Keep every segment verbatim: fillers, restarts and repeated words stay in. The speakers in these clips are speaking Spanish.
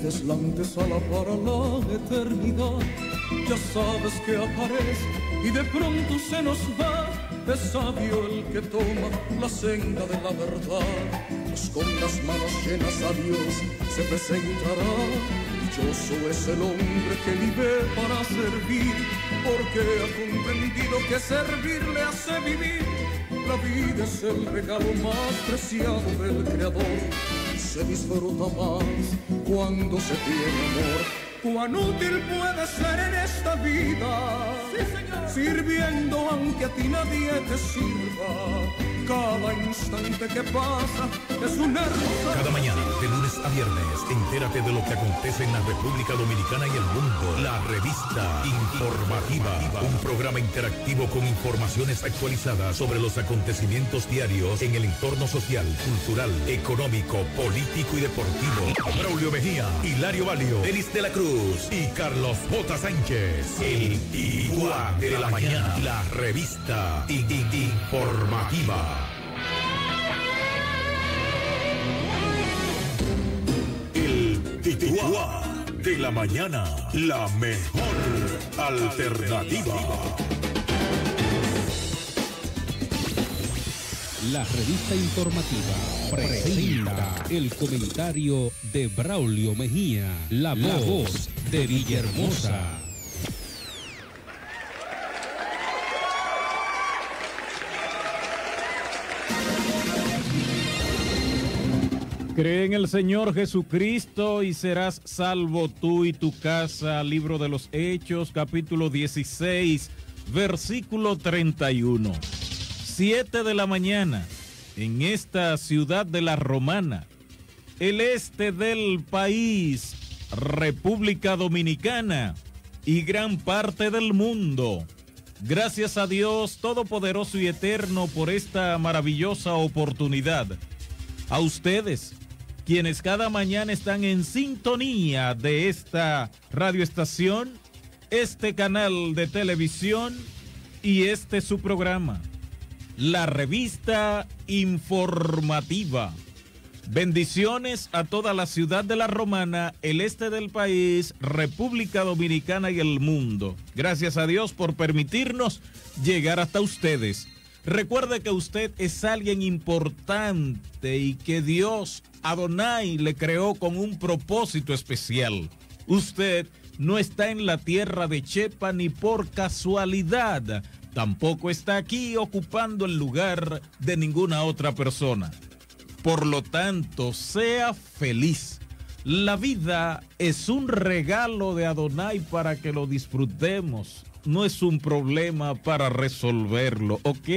vida es la antesala para la eternidad. Ya sabes que aparece y de pronto se nos va. Es sabio el que toma la senda de la verdad, pues con las manos llenas a Dios se presentará. Dichoso es el hombre que vive para servir, porque ha comprendido que servir le hace vivir. La vida es el regalo más preciado del Creador, y se disfruta más cuando se tiene amor. Cuán útil puede ser en esta vida, sí, señor, sirviendo aunque a ti nadie te sirva. Cada instante que pasa es una hermosa... Cada mañana, de lunes a viernes, entérate de lo que acontece en la República Dominicana y el mundo. La Revista Informativa, un programa interactivo con informaciones actualizadas sobre los acontecimientos diarios en el entorno social, cultural, económico, político y deportivo. Braulio Mejía, Hilario Valio, Denis de la Cruz y Carlos J. Sánchez. El Igual de la Mañana. La Revista Informativa. El Tituá de la Mañana, la mejor alternativa. La Revista Informativa presenta el comentario de Braulio Mejía, la voz de Villahermosa. Cree en el Señor Jesucristo y serás salvo tú y tu casa. Libro de los Hechos, capítulo dieciséis, versículo treinta y uno. Siete de la mañana, en esta ciudad de la Romana, el este del país, República Dominicana y gran parte del mundo. Gracias a Dios Todopoderoso y Eterno por esta maravillosa oportunidad. A ustedes, quienes cada mañana están en sintonía de esta radioestación, este canal de televisión y este su programa, la Revista Informativa. Bendiciones a toda la ciudad de la Romana, el este del país, República Dominicana y el mundo. Gracias a Dios por permitirnos llegar hasta ustedes. Recuerde que usted es alguien importante y que Dios, Adonai, le creó con un propósito especial. Usted no está en la tierra de Chepa ni por casualidad. Tampoco está aquí ocupando el lugar de ninguna otra persona. Por lo tanto, sea feliz. La vida es un regalo de Adonai para que lo disfrutemos. No es un problema para resolverlo, ¿ok?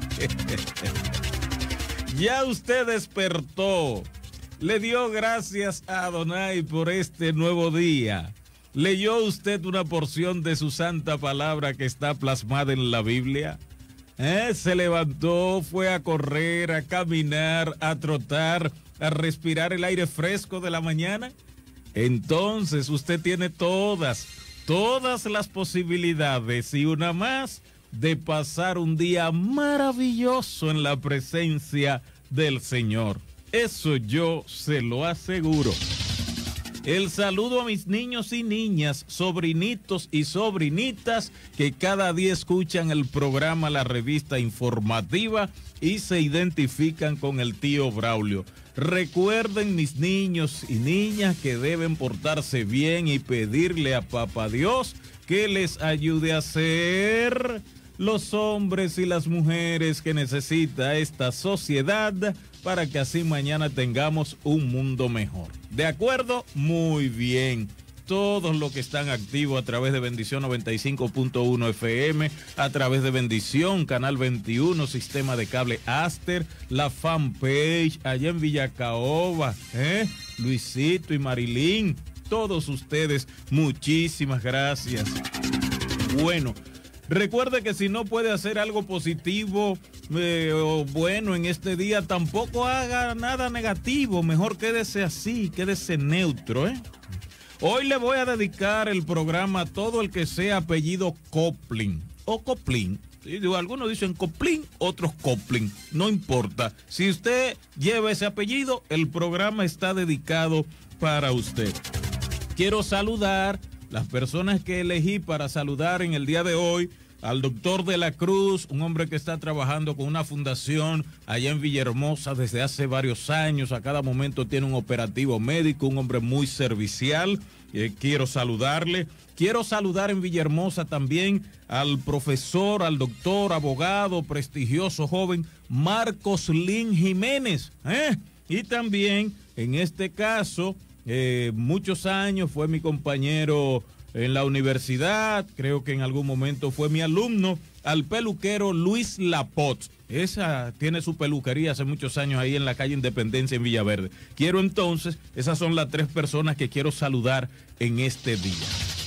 Ya usted despertó, le dio gracias a Adonai por este nuevo día. ¿Leyó usted una porción de su santa palabra que está plasmada en la Biblia? ¿Eh? Se levantó, fue a correr, a caminar, a trotar, a respirar el aire fresco de la mañana. Entonces usted tiene todas, todas las posibilidades y una más de pasar un día maravilloso en la presencia del Señor. Eso yo se lo aseguro. El saludo a mis niños y niñas, sobrinitos y sobrinitas que cada día escuchan el programa La Revista Informativa y se identifican con el tío Braulio. Recuerden, mis niños y niñas, que deben portarse bien y pedirle a Papá Dios que les ayude a ser los hombres y las mujeres que necesita esta sociedad para que así mañana tengamos un mundo mejor. ¿De acuerdo? Muy bien. Todos los que están activos a través de Bendición noventa y cinco punto uno F M, a través de Bendición, Canal veintiuno, Sistema de Cable Aster, la fanpage allá en Villacaoba, ¿eh? Luisito y Marilyn, todos ustedes, muchísimas gracias. Bueno, recuerde que si no puede hacer algo positivo eh, o bueno en este día, tampoco haga nada negativo. Mejor quédese así, quédese neutro, ¿eh? Hoy le voy a dedicar el programa a todo el que sea apellido Coplin o Coplin. Algunos dicen Coplin, otros Coplin. No importa. Si usted lleva ese apellido, el programa está dedicado para usted. quiero saludar las personas que elegí para saludar en el día de hoy. Al doctor de la Cruz, un hombre que está trabajando con una fundación allá en Villahermosa desde hace varios años. A cada momento tiene un operativo médico, un hombre muy servicial. Eh, quiero saludarle. Quiero saludar en Villahermosa también al profesor, al doctor, abogado, prestigioso joven Marcos Lin Jiménez. ¿eh? Y también, en este caso, eh, muchos años fue mi compañero en la universidad, creo que en algún momento fue mi alumno, al peluquero Luis Lapot. Esa tiene su peluquería hace muchos años ahí en la calle Independencia en Villaverde. Quiero entonces, esas son las tres personas que quiero saludar en este día.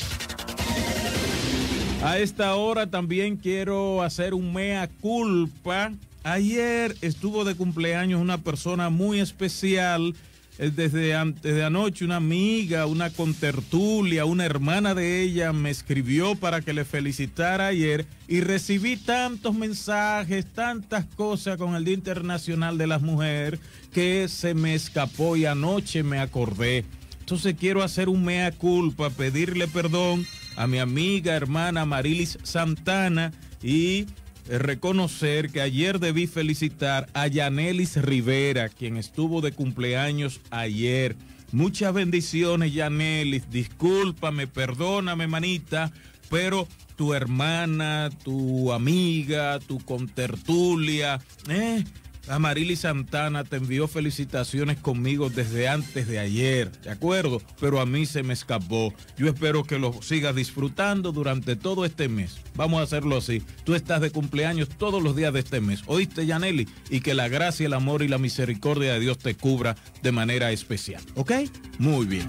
A esta hora también quiero hacer un mea culpa. Ayer estuvo de cumpleaños una persona muy especial. Desde antes de anoche una amiga, una contertulia, una hermana de ella me escribió para que le felicitara ayer y recibí tantos mensajes, tantas cosas con el Día Internacional de las Mujeres que se me escapó y anoche me acordé. Entonces quiero hacer un mea culpa, pedirle perdón a mi amiga, hermana Marilis Santana y reconocer que ayer debí felicitar a Yanelis Rivera, quien estuvo de cumpleaños ayer. Muchas bendiciones, Yanelis. Discúlpame, perdóname, manita, pero tu hermana, tu amiga, tu contertulia, eh, Amarilis Santana te envió felicitaciones conmigo desde antes de ayer, ¿de acuerdo? Pero a mí se me escapó. Yo espero que lo sigas disfrutando durante todo este mes. Vamos a hacerlo así. Tú estás de cumpleaños todos los días de este mes. ¿Oíste, Yaneli? Y que la gracia, el amor y la misericordia de Dios te cubra de manera especial. ¿Ok? Muy bien.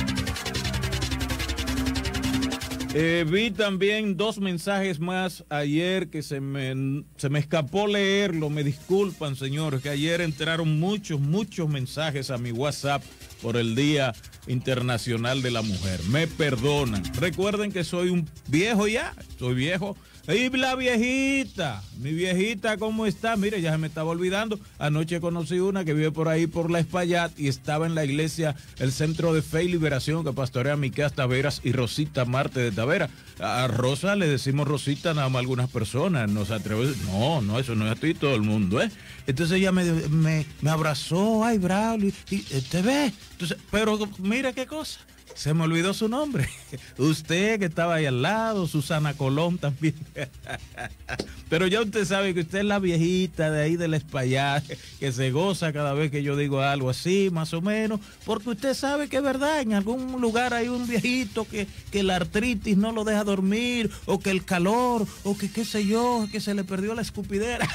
Eh, vi también dos mensajes más ayer que se me, se me escapó leerlo. Me disculpan, señores, que ayer entraron muchos, muchos mensajes a mi WhatsApp por el Día Internacional de la Mujer. Me perdonan. Recuerden que soy un viejo ya, soy viejo. Y la viejita, mi viejita, ¿cómo está? Mire, ya se me estaba olvidando. Anoche conocí una que vive por ahí, por la Espaillat, y estaba en la iglesia, el Centro de Fe y Liberación, que pastorea Miqueas Taveras y Rosita Marte de Tavera. A Rosa le decimos Rosita nada más a algunas personas, no se atreve. No, no, eso no es a ti todo el mundo, ¿eh? Entonces ella me, me, me abrazó, ay, Braulio, y, y te ve. Entonces, pero mira qué cosa. Se me olvidó su nombre. Usted que estaba ahí al lado, Susana Colón también. Pero ya usted sabe que usted es la viejita de ahí de la Espaillat, que se goza cada vez que yo digo algo así, más o menos, porque usted sabe que es verdad, en algún lugar hay un viejito que, que la artritis no lo deja dormir, o que el calor, o que qué sé yo, que se le perdió la escupidera.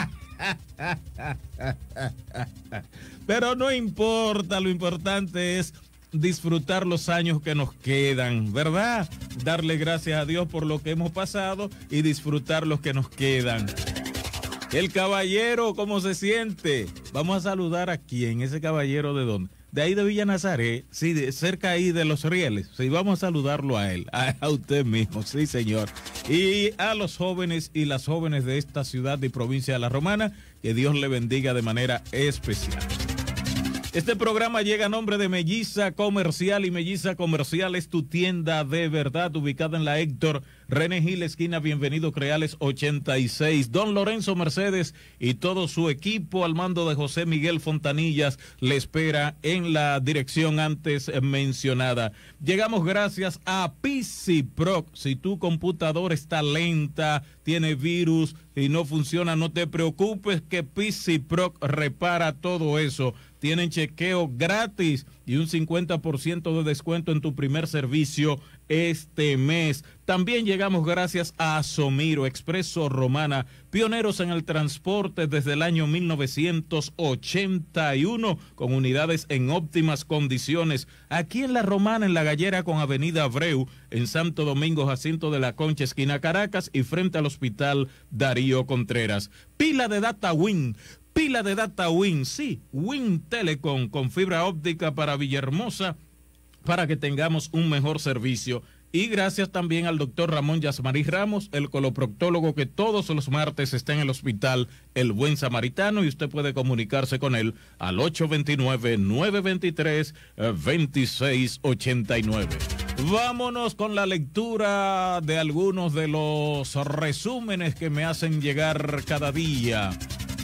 Pero no importa, lo importante es disfrutar los años que nos quedan, ¿verdad? Darle gracias a Dios por lo que hemos pasado y disfrutar los que nos quedan. El caballero, ¿cómo se siente? Vamos a saludar a quién, ese caballero de dónde. De ahí de Villa Nazaret, sí, de, cerca ahí de Los Rieles. Sí, vamos a saludarlo a él, a, a usted mismo, sí, señor. Y a los jóvenes y las jóvenes de esta ciudad y provincia de La Romana, que Dios le bendiga de manera especial. Este programa llega a nombre de Melliza Comercial, y Melliza Comercial es tu tienda de verdad, ubicada en la Héctor René Gil, esquina Bienvenido Creales ochenta y seis. Don Lorenzo Mercedes y todo su equipo al mando de José Miguel Fontanillas le espera en la dirección antes mencionada. Llegamos gracias a P C Proc. Si tu computadora está lenta, tiene virus y no funciona, no te preocupes, que P C Proc repara todo eso. Tienen chequeo gratis y un cincuenta por ciento de descuento en tu primer servicio este mes. También llegamos gracias a Somiro, Expreso Romana, pioneros en el transporte desde el año mil novecientos ochenta y uno, con unidades en óptimas condiciones. Aquí en La Romana, en La Gallera con Avenida Abreu, en Santo Domingo, Jacinto de la Concha, esquina Caracas, y frente al Hospital Darío Contreras. Pila de Data Win. Pila de Data Win, sí, Win Telecom, con fibra óptica para Villahermosa, para que tengamos un mejor servicio Y gracias también al doctor Ramón Yasmarí Ramos, el coloproctólogo que todos los martes está en el hospital El Buen Samaritano, y usted puede comunicarse con él al ocho dos nueve, nueve dos tres, dos seis ocho nueve. Vámonos con la lectura de algunos de los resúmenes que me hacen llegar cada día.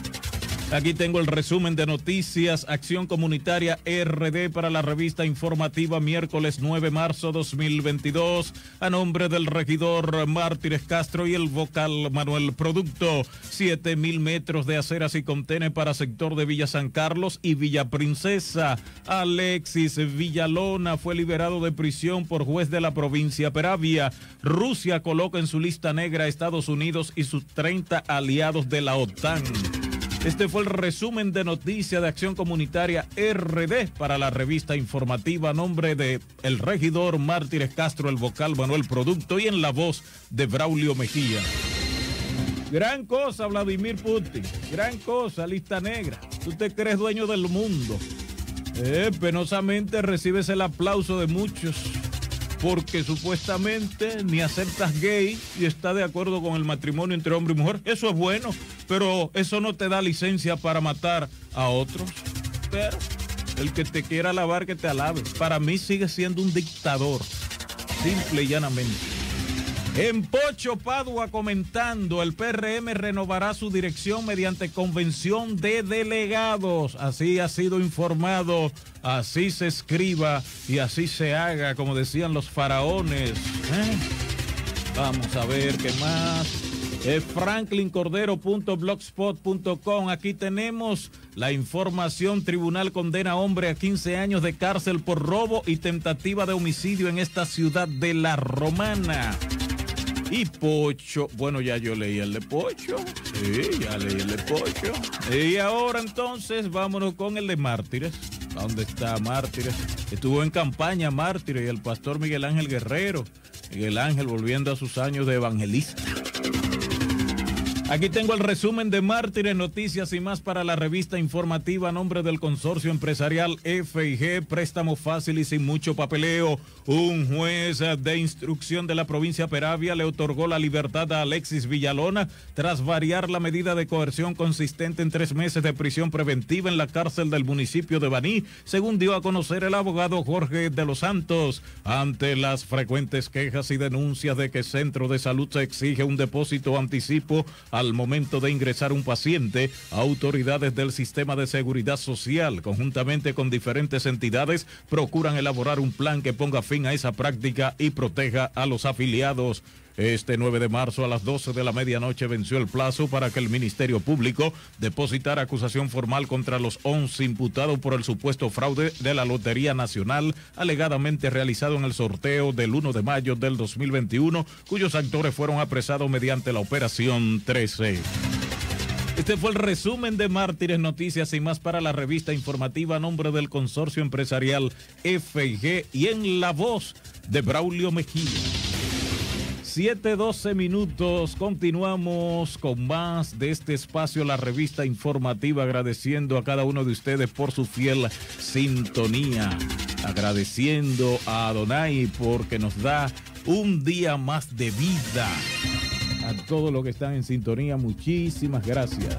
Aquí tengo el resumen de noticias. Acción Comunitaria R D para la revista informativa miércoles nueve de marzo dos mil veintidós. A nombre del regidor Mártires Castro y el vocal Manuel Producto. siete mil metros de aceras y contenes para sector de Villa San Carlos y Villa Princesa. Alexis Villalona fue liberado de prisión por juez de la provincia Peravia. Rusia coloca en su lista negra a Estados Unidos y sus treinta aliados de la OTAN. Este fue el resumen de noticias de Acción Comunitaria R D para la revista informativa a nombre de el regidor Mártires Castro, el vocal Manuel Producto y en la voz de Braulio Mejía. Gran cosa, Vladimir Putin. Gran cosa, lista negra. Tú te crees dueño del mundo. Eh, penosamente recibes el aplauso de muchos porque supuestamente ni aceptas gay y está de acuerdo con el matrimonio entre hombre y mujer. Eso es bueno, pero eso no te da licencia para matar a otros. Pero el que te quiera alabar, que te alabe. Para mí sigue siendo un dictador, simple y llanamente. En Pocho Padua comentando, el P R M renovará su dirección mediante convención de delegados. Así ha sido informado, así se escriba y así se haga, como decían los faraones. ¿Eh? Vamos a ver qué más. Eh, franklin cordero punto blogspot punto com. Aquí tenemos la información. Tribunal condena a hombre a quince años de cárcel por robo y tentativa de homicidio en esta ciudad de La Romana. Y Pocho, bueno, ya yo leí el de Pocho, sí, ya leí el de Pocho. Y ahora entonces vámonos con el de Mártires. ¿Dónde está Mártires? Estuvo en campaña Mártires y el pastor Miguel Ángel Guerrero. Miguel Ángel volviendo a sus años de evangelista. Aquí tengo el resumen de Mártires, noticias y más para la revista informativa a nombre del consorcio empresarial F y G, préstamo fácil y sin mucho papeleo. Un juez de instrucción de la provincia Peravia le otorgó la libertad a Alexis Villalona tras variar la medida de coerción consistente en tres meses de prisión preventiva en la cárcel del municipio de Baní, según dio a conocer el abogado Jorge de los Santos. Ante las frecuentes quejas y denuncias de que Centro de Salud se exige un depósito anticipo al momento de ingresar un paciente, autoridades del sistema de seguridad social, conjuntamente con diferentes entidades, procuran elaborar un plan que ponga fin a esa práctica y proteja a los afiliados. Este nueve de marzo a las doce de la medianoche venció el plazo para que el Ministerio Público depositara acusación formal contra los once imputados por el supuesto fraude de la Lotería Nacional, alegadamente realizado en el sorteo del uno de mayo del dos mil veintiuno, cuyos actores fueron apresados mediante la Operación trece. Este fue el resumen de Mártires, noticias y más para la revista informativa a nombre del consorcio empresarial F y G y en la voz de Braulio Mejía. siete doce minutos, continuamos con más de este espacio, la revista informativa, agradeciendo a cada uno de ustedes por su fiel sintonía, agradeciendo a Adonai porque nos da un día más de vida. A todos los que están en sintonía, muchísimas gracias.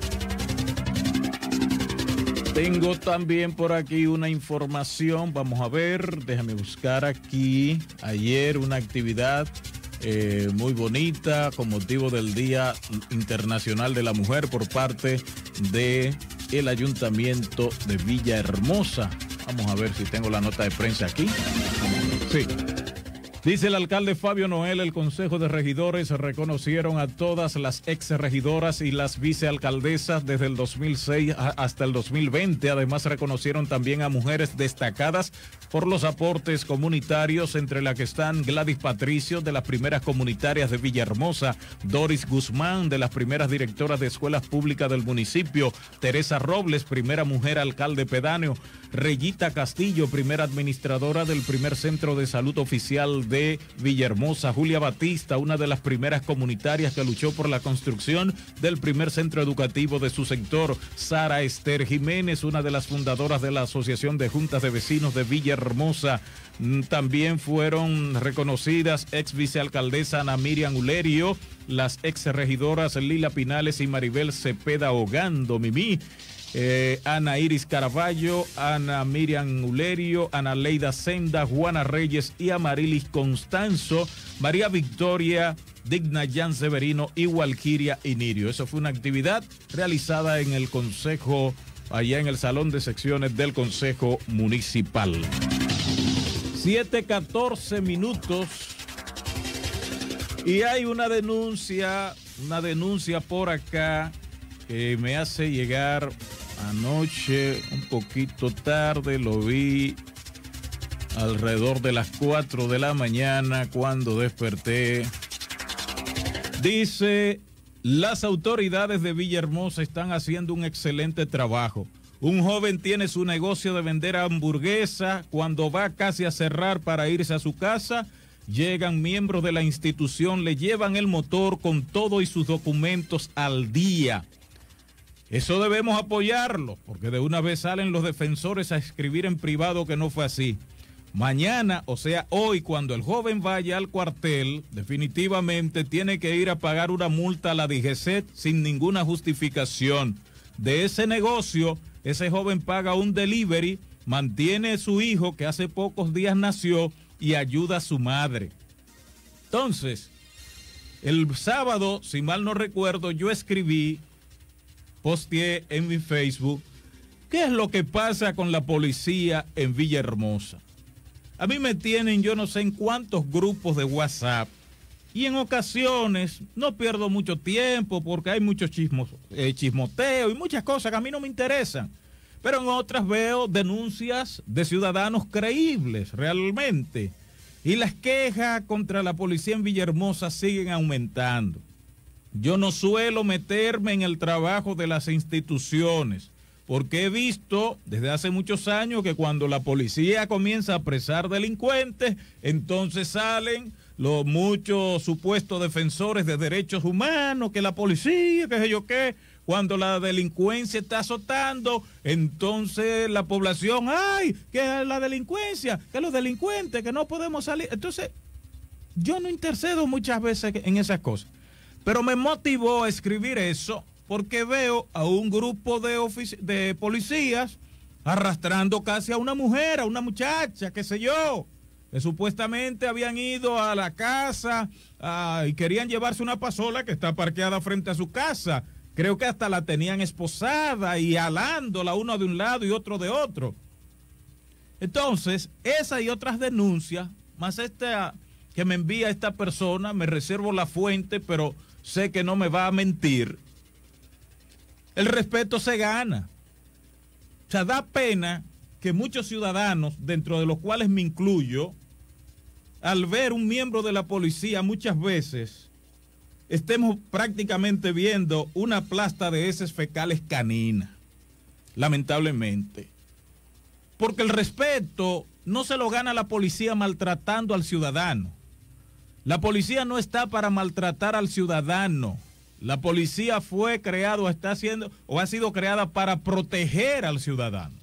Tengo también por aquí una información, vamos a ver, déjame buscar aquí, ayer una actividad Eh, muy bonita con motivo del Día Internacional de la Mujer por parte de el Ayuntamiento de Villahermosa. Vamos a ver si tengo la nota de prensa aquí. Sí. Dice el alcalde Fabio Noel, el Consejo de Regidores reconocieron a todas las ex regidoras y las vicealcaldesas desde el dos mil seis hasta el dos mil veinte. Además, reconocieron también a mujeres destacadas por los aportes comunitarios, entre las que están Gladys Patricio, de las primeras comunitarias de Villahermosa, Doris Guzmán, de las primeras directoras de escuelas públicas del municipio, Teresa Robles, primera mujer alcalde pedáneo, Reyita Castillo, primera administradora del primer centro de salud oficial de de Villahermosa. Julia Batista, una de las primeras comunitarias que luchó por la construcción del primer centro educativo de su sector. Sara Esther Jiménez, una de las fundadoras de la Asociación de Juntas de Vecinos de Villahermosa. También fueron reconocidas ex vicealcaldesa Ana Miriam Ulerio, las ex regidoras Lila Pinales y Maribel Cepeda Ogando, Mimi, eh, Ana Iris Caraballo, Ana Miriam Ulerio, Ana Leida Senda, Juana Reyes y Amarilis Constanzo, María Victoria, Digna Jan Severino y Walquiria Inirio. Eso fue una actividad realizada en el Consejo, allá en el Salón de Secciones del Consejo Municipal. siete catorce minutos y hay una denuncia, una denuncia por acá que me hace llegar anoche un poquito tarde, lo vi alrededor de las cuatro de la mañana cuando desperté. Dice, las autoridades de Villahermosa están haciendo un excelente trabajo. Un joven tiene su negocio de vender hamburguesa. Cuando va casi a cerrar para irse a su casa, llegan miembros de la institución, le llevan el motor con todo y sus documentos al día. Eso debemos apoyarlo, porque de una vez salen los defensores a escribir en privado que no fue así. Mañana, o sea, hoy, cuando el joven vaya al cuartel, definitivamente tiene que ir a pagar una multa a la D G C E T sin ninguna justificación. De ese negocio, ese joven paga un delivery, mantiene a su hijo que hace pocos días nació y ayuda a su madre. Entonces, el sábado, si mal no recuerdo, yo escribí, posteé en mi Facebook, ¿qué es lo que pasa con la policía en Villahermosa? A mí me tienen yo no sé en cuántos grupos de WhatsApp y en ocasiones no pierdo mucho tiempo porque hay muchos chismos, eh, chismoteo y muchas cosas que a mí no me interesan. Pero en otras veo denuncias de ciudadanos creíbles realmente. Y las quejas contra la policía en Villahermosa siguen aumentando. Yo no suelo meterme en el trabajo de las instituciones, porque he visto desde hace muchos años que cuando la policía comienza a apresar delincuentes, entonces salen los muchos supuestos defensores de derechos humanos, que la policía, que sé yo qué. Cuando la delincuencia está azotando, entonces la población, ¡ay! Que la delincuencia, que los delincuentes, que no podemos salir. Entonces, yo no intercedo muchas veces en esas cosas. Pero me motivó a escribir eso porque veo a un grupo de, de policías arrastrando casi a una mujer, a una muchacha, qué sé yo, que supuestamente habían ido a la casa uh, y querían llevarse una pasola que está parqueada frente a su casa. Creo que hasta la tenían esposada y alándola uno de un lado y otro de otro. Entonces, esa y otras denuncias, más esta que me envía esta persona, me reservo la fuente, pero sé que no me va a mentir. El respeto se gana. O sea, da pena que muchos ciudadanos, dentro de los cuales me incluyo, al ver un miembro de la policía muchas veces, estemos prácticamente viendo una plasta de heces fecales canina, lamentablemente. Porque el respeto no se lo gana la policía maltratando al ciudadano. La policía no está para maltratar al ciudadano. La policía fue creada o está siendo o ha sido creada para proteger al ciudadano.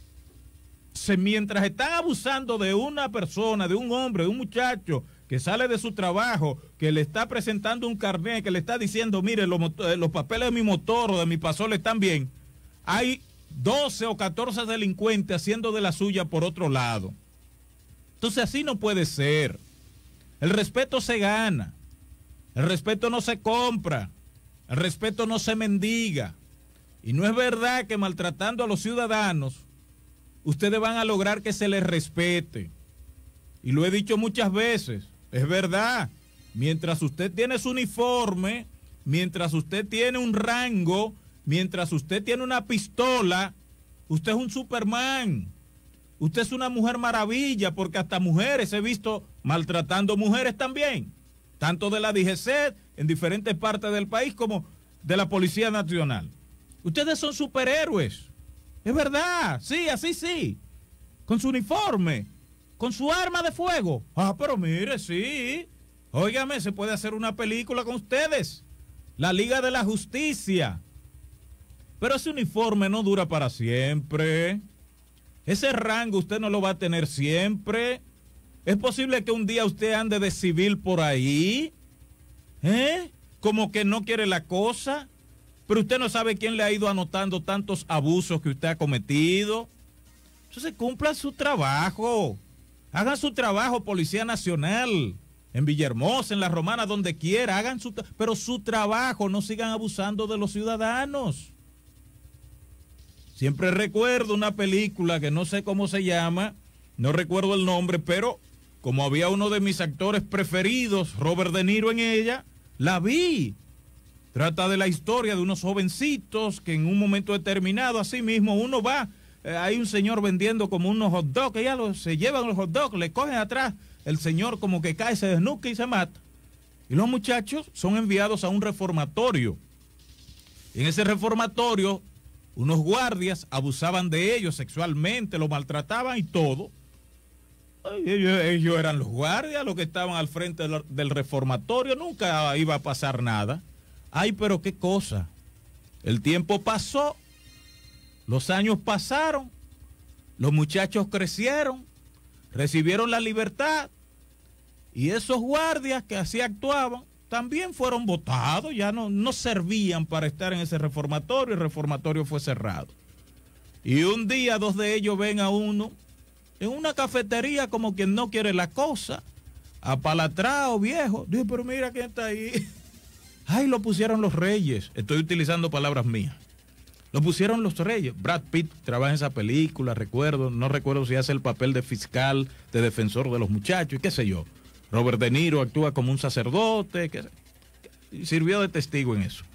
Se, mientras están abusando de una persona, de un hombre, de un muchacho que sale de su trabajo, que le está presentando un carnet, que le está diciendo, mire, los, los papeles de mi motor o de mi pasola están bien, hay doce o catorce delincuentes haciendo de la suya por otro lado. Entonces así no puede ser. El respeto se gana, el respeto no se compra, el respeto no se mendiga. Y no es verdad que maltratando a los ciudadanos, ustedes van a lograr que se les respete. Y lo he dicho muchas veces, es verdad, mientras usted tiene su uniforme, mientras usted tiene un rango, mientras usted tiene una pistola, usted es un Superman. Usted es una mujer maravilla, porque hasta mujeres he visto maltratando mujeres también, tanto de la D G C E T en diferentes partes del país como de la Policía Nacional. Ustedes son superhéroes, es verdad, sí, así sí, con su uniforme, con su arma de fuego. Ah, pero mire, sí. Óigame, se puede hacer una película con ustedes. La Liga de la Justicia. Pero ese uniforme no dura para siempre. Ese rango usted no lo va a tener siempre. Es posible que un día usted ande de civil por ahí, ¿eh? Como que no quiere la cosa, pero usted no sabe quién le ha ido anotando tantos abusos que usted ha cometido. Entonces cumplan su trabajo. Hagan su trabajo, Policía Nacional, en Villahermosa, en La Romana, donde quiera. Hagan su, pero su trabajo, no sigan abusando de los ciudadanos. Siempre recuerdo una película que no sé cómo se llama, no recuerdo el nombre, pero como había uno de mis actores preferidos, Robert De Niro, en ella, la vi. Trata de la historia de unos jovencitos que en un momento determinado, así mismo, uno va, eh, hay un señor vendiendo como unos hot dogs, que ya lo, se llevan los hot dogs, le cogen atrás, el señor como que cae, se desnuca y se mata. Y los muchachos son enviados a un reformatorio. En ese reformatorio, unos guardias abusaban de ellos sexualmente, los maltrataban y todo. Ellos, ellos eran los guardias, los que estaban al frente del, del reformatorio, nunca iba a pasar nada. Ay, pero qué cosa. El tiempo pasó, los años pasaron, los muchachos crecieron, recibieron la libertad y esos guardias que así actuaban también fueron votados, ya no, no servían para estar en ese reformatorio, el reformatorio fue cerrado. Y un día dos de ellos ven a uno en una cafetería como quien no quiere la cosa, apalatrado, viejo. Dice, pero mira quién está ahí. Ay, lo pusieron los reyes. Estoy utilizando palabras mías. Lo pusieron los reyes. Brad Pitt trabaja en esa película, recuerdo, no recuerdo si hace el papel de fiscal, de defensor de los muchachos, y qué sé yo. Robert De Niro actúa como un sacerdote, que sirvió de testigo en eso.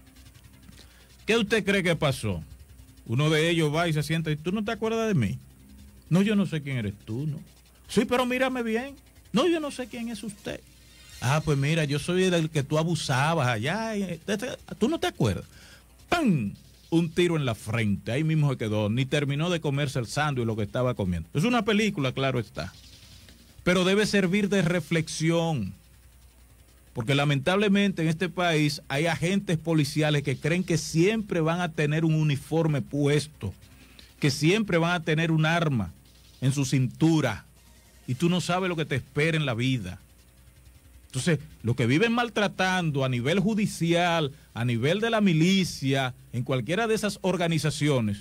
¿Qué usted cree que pasó? Uno de ellos va y se sienta y ¿tú no te acuerdas de mí? No, yo no sé quién eres tú, ¿no? Sí, pero mírame bien. No, yo no sé quién es usted. Ah, pues mira, yo soy el que tú abusabas allá. ¿Tú no te acuerdas? ¡Pam! Un tiro en la frente, ahí mismo se quedó. Ni terminó de comerse el sándwich lo que estaba comiendo. Es una película, claro está. Pero debe servir de reflexión, porque lamentablemente en este país hay agentes policiales que creen que siempre van a tener un uniforme puesto, que siempre van a tener un arma en su cintura, y tú no sabes lo que te espera en la vida. Entonces, los que viven maltratando a nivel judicial, a nivel de la milicia, en cualquiera de esas organizaciones,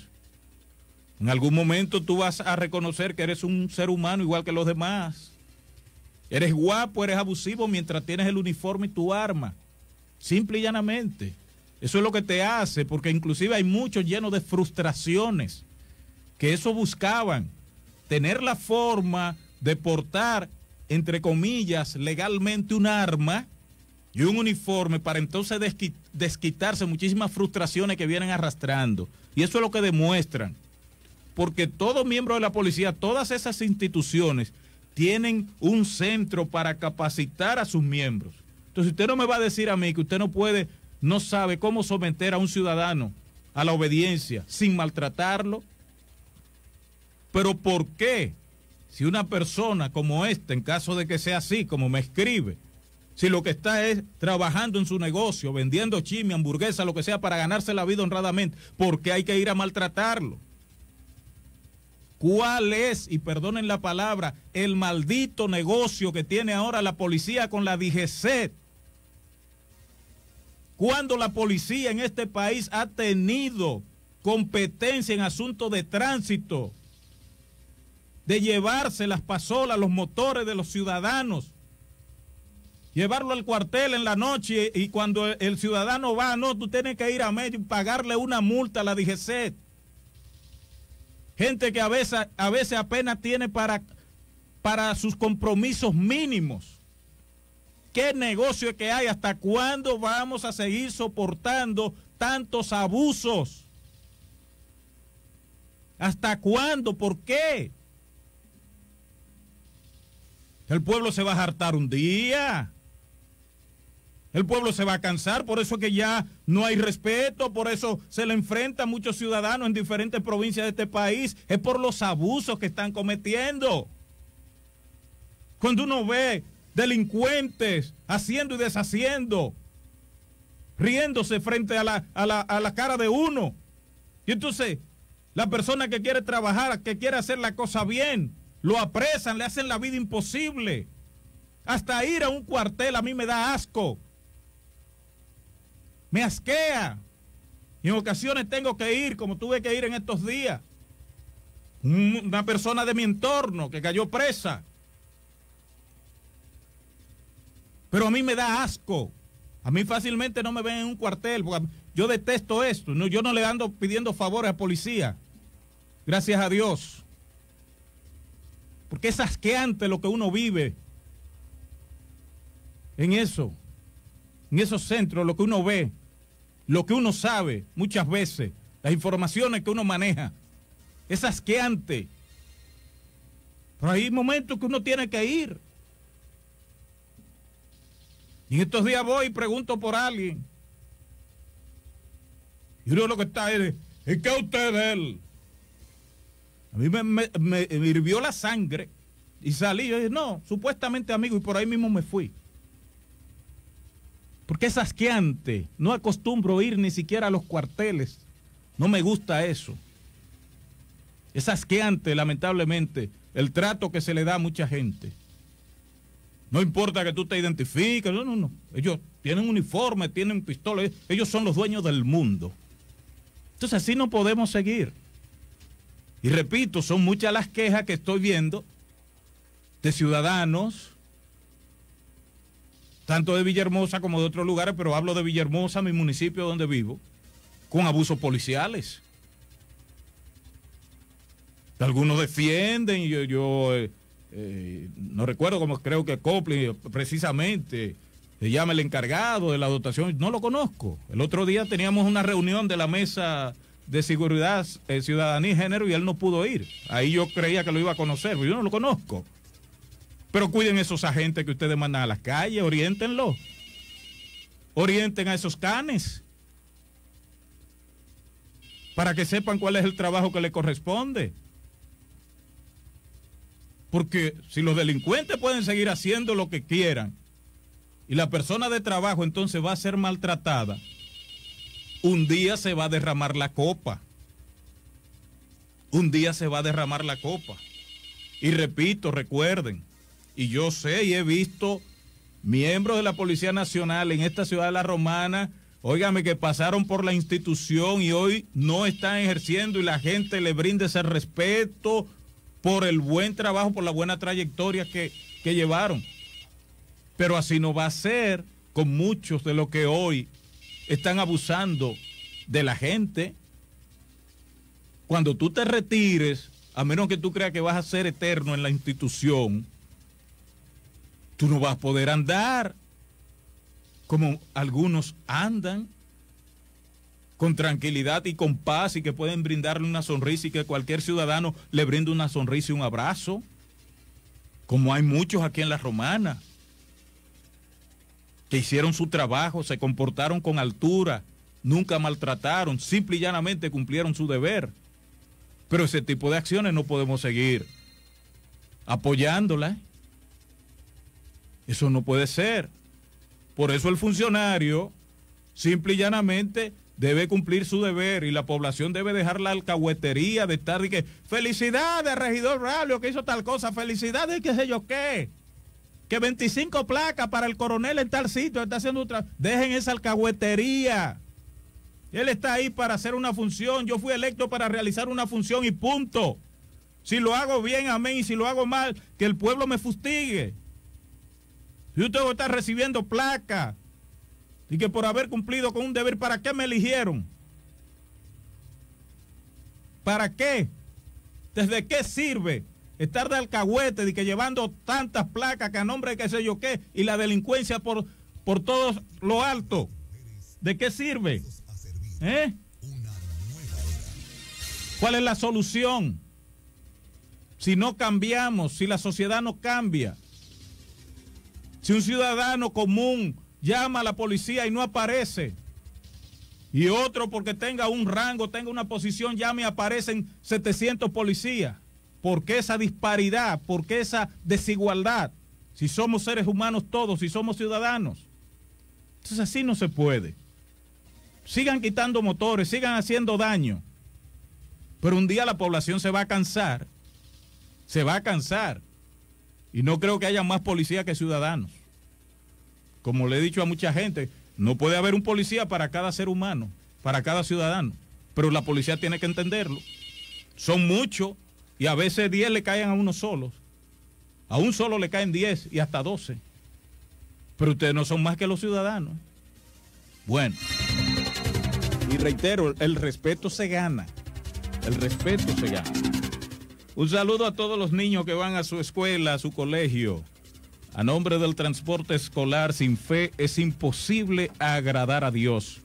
en algún momento tú vas a reconocer que eres un ser humano igual que los demás. Eres guapo, eres abusivo mientras tienes el uniforme y tu arma. Simple y llanamente. Eso es lo que te hace, porque inclusive hay muchos llenos de frustraciones, que eso buscaban, tener la forma de portar, entre comillas, legalmente un arma y un uniforme para entonces desqui- desquitarse muchísimas frustraciones que vienen arrastrando. Y eso es lo que demuestran. Porque todo miembro de la policía, todas esas instituciones, tienen un centro para capacitar a sus miembros. Entonces usted no me va a decir a mí que usted no puede, no sabe cómo someter a un ciudadano a la obediencia sin maltratarlo. Pero ¿por qué? Si una persona como esta, en caso de que sea así, como me escribe, si lo que está es trabajando en su negocio, vendiendo chimi, hamburguesa, lo que sea, para ganarse la vida honradamente, ¿por qué hay que ir a maltratarlo? ¿Cuál es, y perdonen la palabra, el maldito negocio que tiene ahora la policía con la D G C E T? Cuando la policía en este país ha tenido competencia en asuntos de tránsito, de llevarse las pasolas, los motores de los ciudadanos, llevarlo al cuartel en la noche, y cuando el ciudadano va, no, tú tienes que ir a medio y pagarle una multa a la D G C E T. Gente que a veces, a veces apenas tiene para, para sus compromisos mínimos. ¿Qué negocio es que hay? ¿Hasta cuándo vamos a seguir soportando tantos abusos? ¿Hasta cuándo? ¿Por qué? El pueblo se va a hartar un día. El pueblo se va a cansar, por eso es que ya no hay respeto, por eso se le enfrenta a muchos ciudadanos en diferentes provincias de este país. Es por los abusos que están cometiendo. Cuando uno ve delincuentes haciendo y deshaciendo, riéndose frente a la, a la, a la cara de uno. Y entonces, la persona que quiere trabajar, que quiere hacer la cosa bien, lo apresan, le hacen la vida imposible. Hasta ir a un cuartel a mí me da asco. Me asquea. Y en ocasiones tengo que ir, como tuve que ir en estos días. Una persona de mi entorno que cayó presa. Pero a mí me da asco. A mí fácilmente no me ven en un cuartel, porque yo detesto esto. No, yo no le ando pidiendo favores a policía. Gracias a Dios. Porque es asqueante lo que uno vive en eso, en esos centros, lo que uno ve, lo que uno sabe muchas veces, las informaciones que uno maneja. Es asqueante. Pero hay momentos que uno tiene que ir. Y en estos días voy y pregunto por alguien. Y uno lo que está es, ¿y qué usted de él? A mí me, me, me, me hirvió la sangre y salí. Yo dije, no, supuestamente amigo, y por ahí mismo me fui. Porque es asqueante. No acostumbro ir ni siquiera a los cuarteles. No me gusta eso. Es asqueante, lamentablemente, el trato que se le da a mucha gente. No importa que tú te identifiques, no, no, no. Ellos tienen uniforme, tienen pistolas, ellos son los dueños del mundo. Entonces así no podemos seguir. Y repito, son muchas las quejas que estoy viendo de ciudadanos, tanto de Villahermosa como de otros lugares, pero hablo de Villahermosa, mi municipio donde vivo, con abusos policiales. Algunos defienden, y yo, yo eh, eh, no recuerdo cómo, creo que Copley precisamente se llama el encargado de la dotación, no lo conozco. El otro día teníamos una reunión de la mesa de seguridad, eh, ciudadanía y género, y él no pudo ir. Ahí yo creía que lo iba a conocer, pero yo no lo conozco. Pero cuiden esos agentes que ustedes mandan a las calles, oriéntenlos. Orienten a esos canes para que sepan cuál es el trabajo que les corresponde. Porque si los delincuentes pueden seguir haciendo lo que quieran y la persona de trabajo entonces va a ser maltratada, un día se va a derramar la copa. Un día se va a derramar la copa. Y repito, recuerden, y yo sé y he visto miembros de la Policía Nacional en esta ciudad de La Romana, óigame, que pasaron por la institución y hoy no están ejerciendo y la gente le brinda ese respeto por el buen trabajo, por la buena trayectoria que, que llevaron. Pero así no va a ser con muchos de los que hoy están abusando de la gente. Cuando tú te retires, a menos que tú creas que vas a ser eterno en la institución, tú no vas a poder andar como algunos andan, con tranquilidad y con paz, y que pueden brindarle una sonrisa y que cualquier ciudadano le brinde una sonrisa y un abrazo, como hay muchos aquí en La Romana, que hicieron su trabajo, se comportaron con altura, nunca maltrataron, simple y llanamente cumplieron su deber. Pero ese tipo de acciones no podemos seguir apoyándolas. Eso no puede ser. Por eso el funcionario, simple y llanamente, debe cumplir su deber y la población debe dejar la alcahuetería de estar y que felicidades, regidor Braulio, que hizo tal cosa, felicidades, qué sé yo qué, que veinticinco placas para el coronel en tal sitio, está haciendo otra. Dejen esa alcahuetería. Él está ahí para hacer una función, yo fui electo para realizar una función y punto. Si lo hago bien, amén, y si lo hago mal, que el pueblo me fustigue. Si usted está recibiendo placa y que por haber cumplido con un deber, ¿para qué me eligieron? ¿Para qué? ¿Desde qué sirve estar de alcahuete de que llevando tantas placas que a nombre de qué sé yo qué y la delincuencia por, por todo lo alto? ¿De qué sirve? ¿Eh? ¿Cuál es la solución? Si no cambiamos, si la sociedad no cambia, si un ciudadano común llama a la policía y no aparece, y otro porque tenga un rango, tenga una posición, llama y aparecen setecientos policías, ¿por qué esa disparidad? ¿Por qué esa desigualdad? si somos seres humanos todos, si somos ciudadanos. Entonces así no se puede. Sigan quitando motores, sigan haciendo daño. Pero un día la población se va a cansar, se va a cansar. Y no creo que haya más policía que ciudadanos. Como le he dicho a mucha gente, no puede haber un policía para cada ser humano, para cada ciudadano. Pero la policía tiene que entenderlo. Son muchos y a veces diez le caen a uno solo. A un solo le caen diez y hasta doce. Pero ustedes no son más que los ciudadanos. Bueno, y reitero, el respeto se gana. El respeto se gana. Un saludo a todos los niños que van a su escuela, a su colegio. A nombre del transporte escolar, sin fe es imposible agradar a Dios.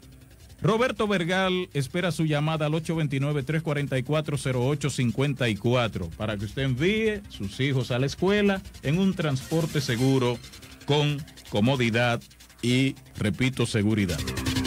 Roberto Vergal espera su llamada al ocho dos nueve, tres cuatro cuatro, cero ocho cinco cuatro para que usted envíe sus hijos a la escuela en un transporte seguro con comodidad y, repito, seguridad.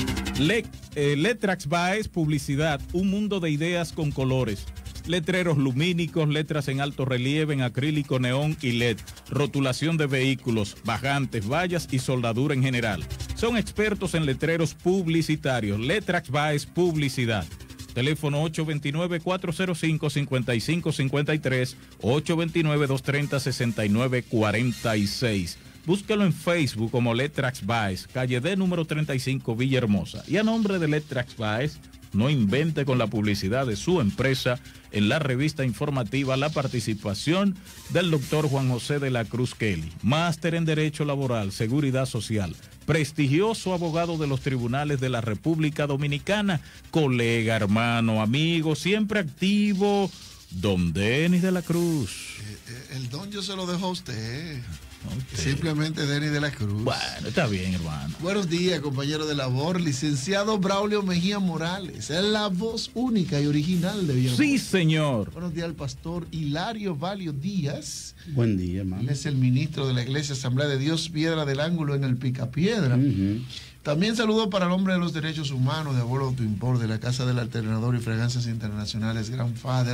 Le, eh, Letrax Baez, publicidad, un mundo de ideas con colores. Letreros lumínicos, letras en alto relieve, en acrílico, neón y L E D, rotulación de vehículos, bajantes, vallas y soldadura en general. Son expertos en letreros publicitarios. Letrax Baez, publicidad. Teléfono ocho dos nueve, cuatro cero cinco, cinco cinco cinco tres, ocho dos nueve, dos tres cero, seis nueve cuatro seis. Búsquelo en Facebook como Letrax Baez, calle D número treinta y cinco, Villahermosa. Y a nombre de Letrax Baez, no invente con la publicidad de su empresa en la revista informativa la participación del doctor Juan José de la Cruz Kelly, máster en Derecho Laboral, Seguridad Social, prestigioso abogado de los tribunales de la República Dominicana, colega, hermano, amigo, siempre activo, don Denis de la Cruz. Eh, el don yo se lo dejo a usted. Okay. Simplemente Denis de la Cruz. Bueno, está bien, hermano. Buenos días, compañero de labor, licenciado Braulio Mejía Morales. Es la voz única y original de Villahermosa. Sí, señor. Buenos días al pastor Hilario Valio Díaz. Buen día, hermano. Él es el ministro de la Iglesia Asamblea de Dios, Piedra del Ángulo en el Picapiedra. Uh-huh. También saludo para el hombre de los derechos humanos de Abuelo Autoimport, de la Casa del Alternador y Fragancias Internacionales, Grandfather,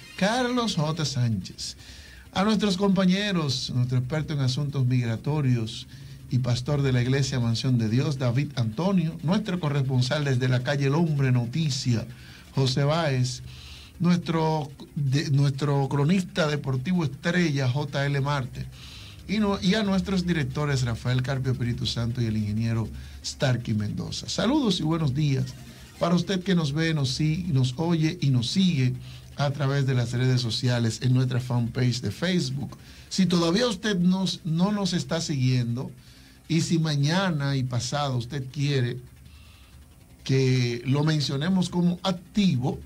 Carlos J. Sánchez. A nuestros compañeros, nuestro experto en asuntos migratorios y pastor de la Iglesia Mansión de Dios, David Antonio, nuestro corresponsal desde la calle El Hombre Noticia, José Báez, nuestro, de, nuestro cronista deportivo estrella, J L Marte, y, no, y a nuestros directores, Rafael Carpio Espíritu Santo y el ingeniero Starky Mendoza. Saludos y buenos días para usted que nos ve, nos, sigue, nos oye y nos sigue a través de las redes sociales en nuestra fanpage de Facebook. Si todavía usted nos, no nos está siguiendo y si mañana y pasado usted quiere que lo mencionemos como activo,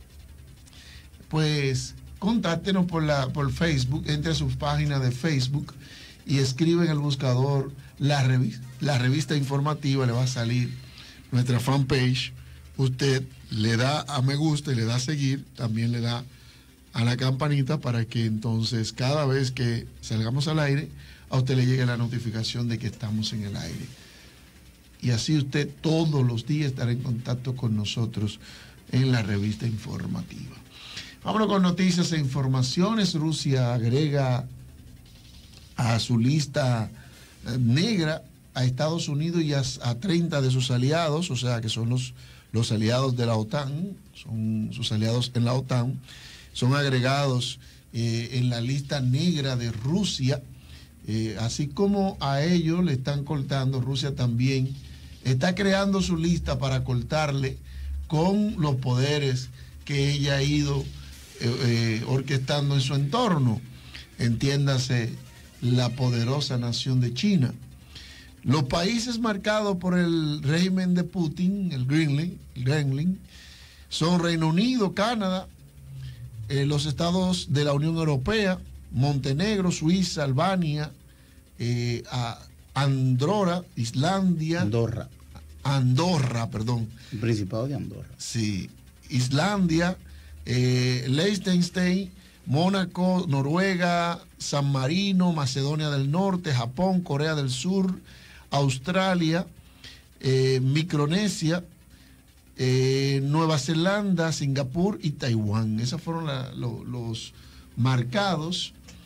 pues contáctenos por, la, por Facebook, entre a su página de Facebook y escribe en el buscador la revista, la revista informativa, le va a salir nuestra fanpage. Usted le da a me gusta y le da a seguir, también le da a la campanita para que entonces cada vez que salgamos al aire, a usted le llegue la notificación de que estamos en el aire. Y así usted todos los días estará en contacto con nosotros en la revista informativa. Vámonos con noticias e informaciones. Rusia agrega a su lista negra a Estados Unidos y a, a treinta de sus aliados, o sea que son los Los aliados de la OTAN, son sus aliados en la OTAN, son agregados eh, en la lista negra de Rusia, eh, así como a ellos le están cortando. Rusia también está creando su lista para cortarle con los poderes que ella ha ido eh, eh, orquestando en su entorno, entiéndase la poderosa nación de China. Los países marcados por el régimen de Putin, el Gremlin, el Gremlin son Reino Unido, Canadá, eh, los estados de la Unión Europea, Montenegro, Suiza, Albania, eh, a Andorra, Islandia. Andorra. Andorra, perdón. El Principado de Andorra. Sí. Islandia, eh, Liechtenstein, Mónaco, Noruega, San Marino, Macedonia del Norte, Japón, Corea del Sur, Australia, eh, Micronesia, eh, Nueva Zelanda, Singapur y Taiwán. Esos fueron la, lo, los marcados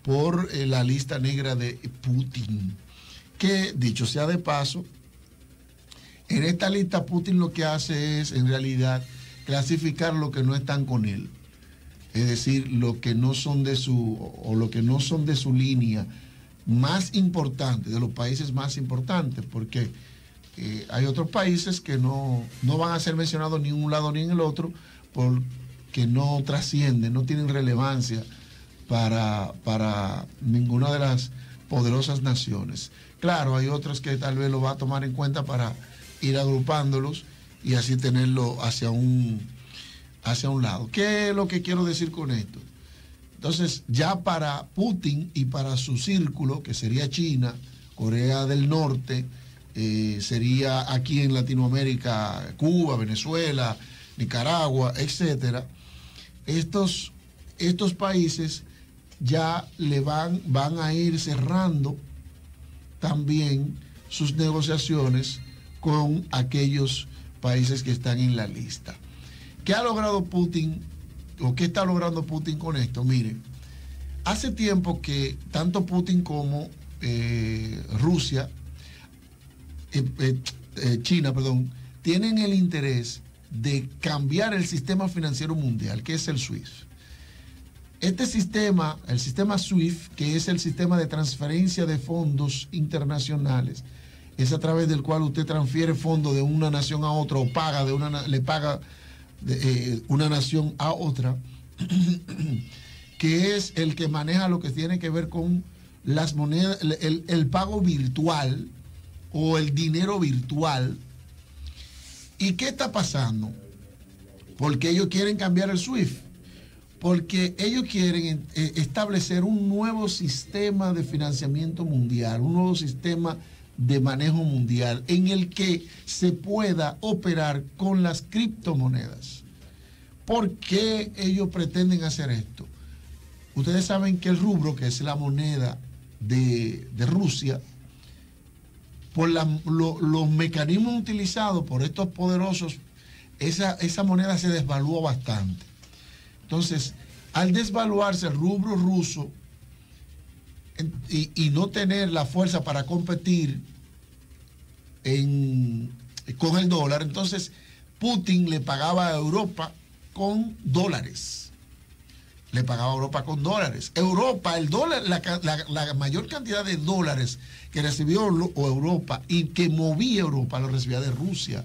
por eh, la lista negra de Putin, que dicho sea de paso, en esta lista Putin lo que hace es en realidad clasificar lo que no están con él, es decir, lo que no son de su o lo que no son de su línea más importante, de los países más importantes, porque eh, hay otros países que no, no van a ser mencionados ni en un lado ni en el otro, porque no trascienden, no tienen relevancia para, para ninguna de las poderosas naciones. Claro, hay otros que tal vez lo va a tomar en cuenta para ir agrupándolos y así tenerlo hacia un, hacia un lado. ¿Qué es lo que quiero decir con esto? Entonces, ya para Putin y para su círculo, que sería China, Corea del Norte, eh, sería aquí en Latinoamérica, Cuba, Venezuela, Nicaragua, etcétera, estos, estos países ya le van, van a ir cerrando también sus negociaciones con aquellos países que están en la lista. ¿Qué ha logrado Putin o qué está logrando Putin con esto? Miren, hace tiempo que tanto Putin como eh, Rusia, eh, eh, eh, China, perdón, tienen el interés de cambiar el sistema financiero mundial, que es el SWIFT. Este sistema, el sistema SWIFT, que es el sistema de transferencia de fondos internacionales, es a través del cual usted transfiere fondos de una nación a otra o paga de una, le paga de, eh, una nación a otra, que es el que maneja lo que tiene que ver con las monedas, el, el pago virtual o el dinero virtual. ¿Y qué está pasando? Porque ellos quieren cambiar el SWIFT. Porque ellos quieren eh, establecer un nuevo sistema de financiamiento mundial, un nuevo sistema de manejo mundial en el que se pueda operar con las criptomonedas. ¿Por qué ellos pretenden hacer esto? Ustedes saben que el rublo, que es la moneda de, de Rusia, por la, lo, los mecanismos utilizados por estos poderosos, esa, esa moneda se desvaluó bastante. Entonces, al desvaluarse el rublo ruso y, y no tener la fuerza para competir en, con el dólar, entonces Putin le pagaba a Europa con dólares. Le pagaba a Europa con dólares. Europa, el dólar, la, la, la mayor cantidad de dólares que recibió Europa y que movía Europa lo recibía de Rusia.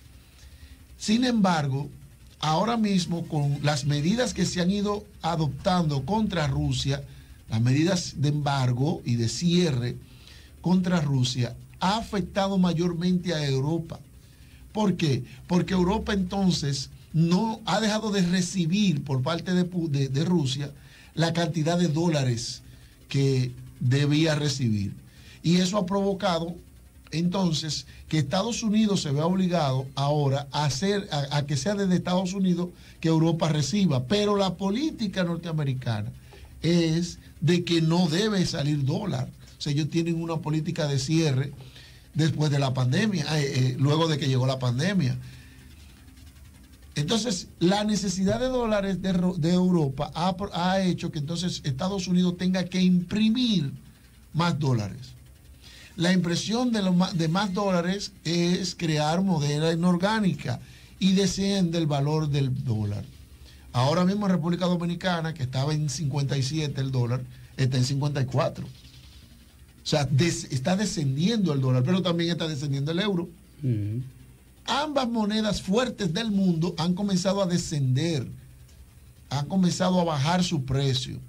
Sin embargo, ahora mismo, con las medidas que se han ido adoptando contra Rusia, las medidas de embargo y de cierre contra Rusia, ha afectado mayormente a Europa. ¿Por qué? Porque Europa entonces no ha dejado de recibir por parte de, de, de Rusia la cantidad de dólares que debía recibir. Y eso ha provocado entonces que Estados Unidos se vea obligado ahora a hacer a, a que sea desde Estados Unidos que Europa reciba, pero la política norteamericana es de que no debe salir dólar. O sea, ellos tienen una política de cierre después de la pandemia, eh, eh, luego de que llegó la pandemia. Entonces, la necesidad de dólares de, de Europa ha, ha hecho que entonces Estados Unidos tenga que imprimir más dólares. La impresión de, lo, de más dólares es crear moneda inorgánica y desciende el valor del dólar. Ahora mismo en República Dominicana, que estaba en cincuenta y siete el dólar, está en cincuenta y cuatro. O sea, des, está descendiendo el dólar, pero también está descendiendo el euro. Uh-huh. Ambas monedas fuertes del mundo han comenzado a descender, han comenzado a bajar su precio.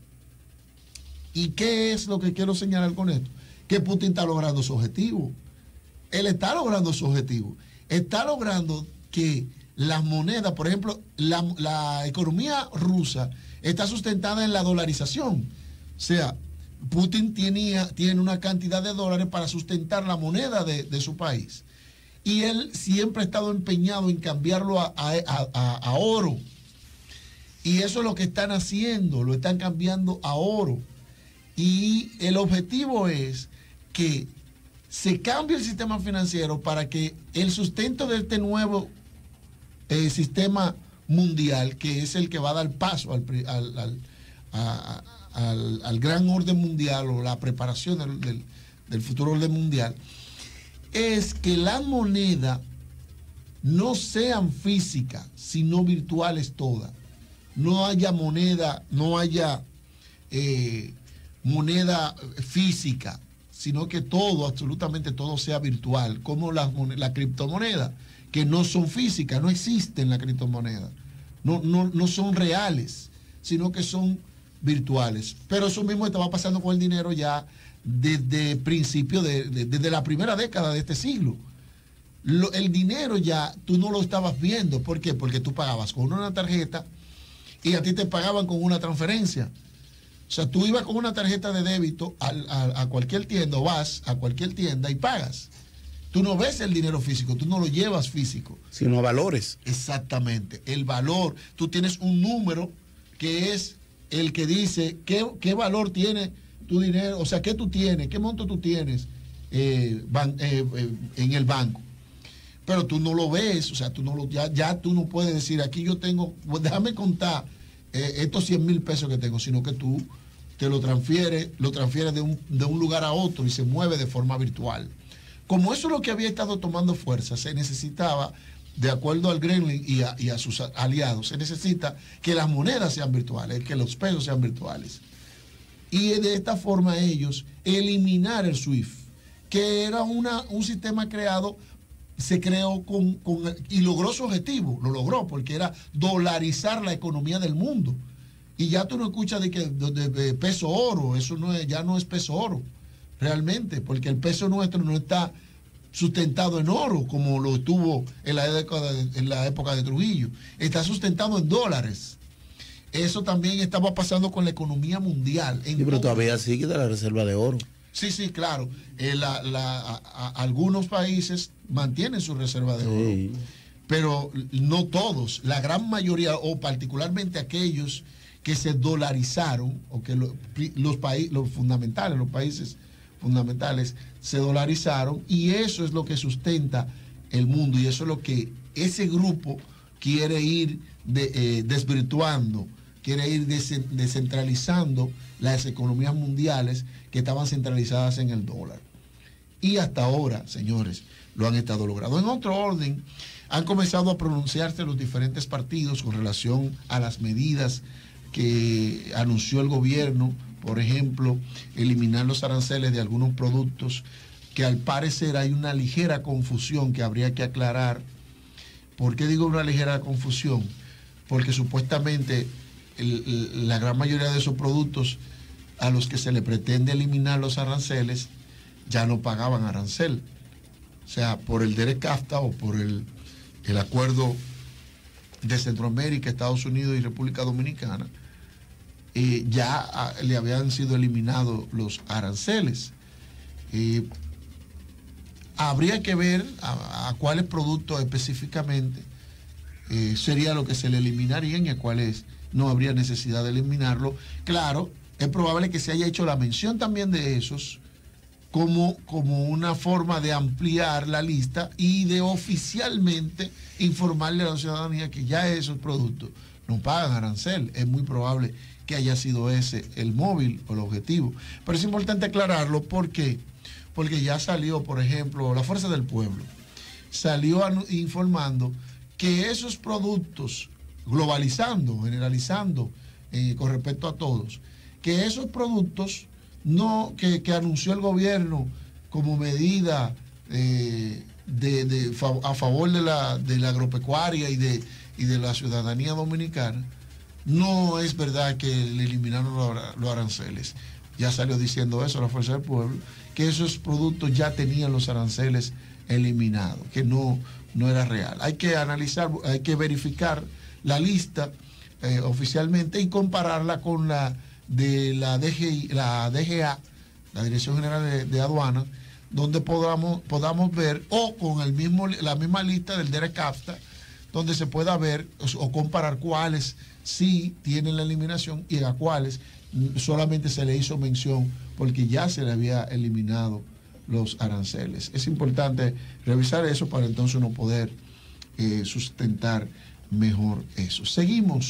¿Y qué es lo que quiero señalar con esto? Que Putin está logrando su objetivo. Él está logrando su objetivo. Está logrando que las monedas, por ejemplo, la, la economía rusa está sustentada en la dolarización. O sea, Putin tenía, tiene una cantidad de dólares para sustentar la moneda de, de su país. Y él siempre ha estado empeñado en cambiarlo a, a, a, a oro. Y eso es lo que están haciendo, lo están cambiando a oro. Y el objetivo es que se cambie el sistema financiero para que el sustento de este nuevo eh, sistema mundial, que es el que va a dar paso al, al, al, a, a, al, al gran orden mundial o la preparación del, del, del futuro orden mundial, es que las monedas no sean físicas, sino virtuales todas. No haya moneda, no haya eh, moneda física, sino que todo, absolutamente todo sea virtual, como las la criptomonedas, que no son físicas, no existen las criptomonedas, no, no, no son reales, sino que son virtuales. Pero eso mismo estaba pasando con el dinero ya desde principio, de, de, desde la primera década de este siglo. Lo, el dinero ya tú no lo estabas viendo. ¿Por qué? Porque tú pagabas con una tarjeta y a ti te pagaban con una transferencia. O sea, tú ibas con una tarjeta de débito a, a, a cualquier tienda, o vas a cualquier tienda y pagas. Tú no ves el dinero físico, tú no lo llevas físico. Sino valores. Exactamente, el valor. Tú tienes un número que es el que dice qué, qué valor tiene tu dinero, o sea, qué tú tienes, qué monto tú tienes eh, ban, eh, eh, en el banco. Pero tú no lo ves, o sea, tú no lo, ya, ya tú no puedes decir, aquí yo tengo, pues déjame contar eh, estos cien mil pesos que tengo, sino que tú te lo transfieres, lo transfieres de un, de un lugar a otro y se mueve de forma virtual. Como eso es lo que había estado tomando fuerza, se necesitaba, de acuerdo al Gremlin y a, y a sus aliados, se necesita que las monedas sean virtuales, que los pesos sean virtuales. Y de esta forma ellos eliminar el SWIFT, que era una, un sistema creado, se creó con, con, y logró su objetivo, lo logró, porque era dolarizar la economía del mundo. Y ya tú no escuchas de que de, de peso oro, eso no es, ya no es peso oro, realmente, porque el peso nuestro no está sustentado en oro como lo estuvo en la época de, en la época de Trujillo, está sustentado en dólares. Eso también estaba pasando con la economía mundial. Sí, pero todavía sigue de la reserva de oro. Sí, sí, claro. Eh, la, la, a, a, algunos países mantienen su reserva de oro, sí, pero no todos. La gran mayoría, o particularmente aquellos que se dolarizaron, o que lo, los países, los fundamentales, los países fundamentales se dolarizaron, y eso es lo que sustenta el mundo, y eso es lo que ese grupo quiere ir de, eh, desvirtuando, quiere ir descentralizando las economías mundiales que estaban centralizadas en el dólar. Y hasta ahora, señores, lo han estado logrando. En otro orden, han comenzado a pronunciarse los diferentes partidos con relación a las medidas que anunció el gobierno, por ejemplo, eliminar los aranceles de algunos productos, que al parecer hay una ligera confusión que habría que aclarar. ¿Por qué digo una ligera confusión? Porque supuestamente el, el, la gran mayoría de esos productos a los que se le pretende eliminar los aranceles ya no pagaban arancel. O sea, por el DERECAFTA o por el, el acuerdo de Centroamérica, Estados Unidos y República Dominicana, eh, ya a, le habían sido eliminados los aranceles. Eh, habría que ver a, a cuáles productos específicamente eh, sería lo que se le eliminarían y a cuáles no habría necesidad de eliminarlo. Claro, es probable que se haya hecho la mención también de esos como, como una forma de ampliar la lista y de oficialmente informarle a la ciudadanía que ya esos productos no pagan arancel. Es muy probable que haya sido ese el móvil o el objetivo. Pero es importante aclararlo porque, porque ya salió, por ejemplo, la Fuerza del Pueblo, salió informando que esos productos, globalizando, generalizando eh, con respecto a todos, que esos productos no que, que anunció el gobierno como medida eh, de, de, a favor de la, de la agropecuaria y de, y de la ciudadanía dominicana, no es verdad que le eliminaron los aranceles. Ya salió diciendo eso la Fuerza del Pueblo, que esos productos ya tenían los aranceles eliminados, que no, no era real. Hay que analizar, hay que verificar la lista eh, oficialmente y compararla con la de la D G I, la D G A, la Dirección General de, de Aduanas, donde podamos, podamos ver, o con el mismo, la misma lista del DERECAFTA, donde se pueda ver o, o comparar cuáles sí tienen la eliminación y a cuáles solamente se le hizo mención porque ya se le había eliminado los aranceles. Es importante revisar eso para entonces uno poder eh, sustentar mejor eso. Seguimos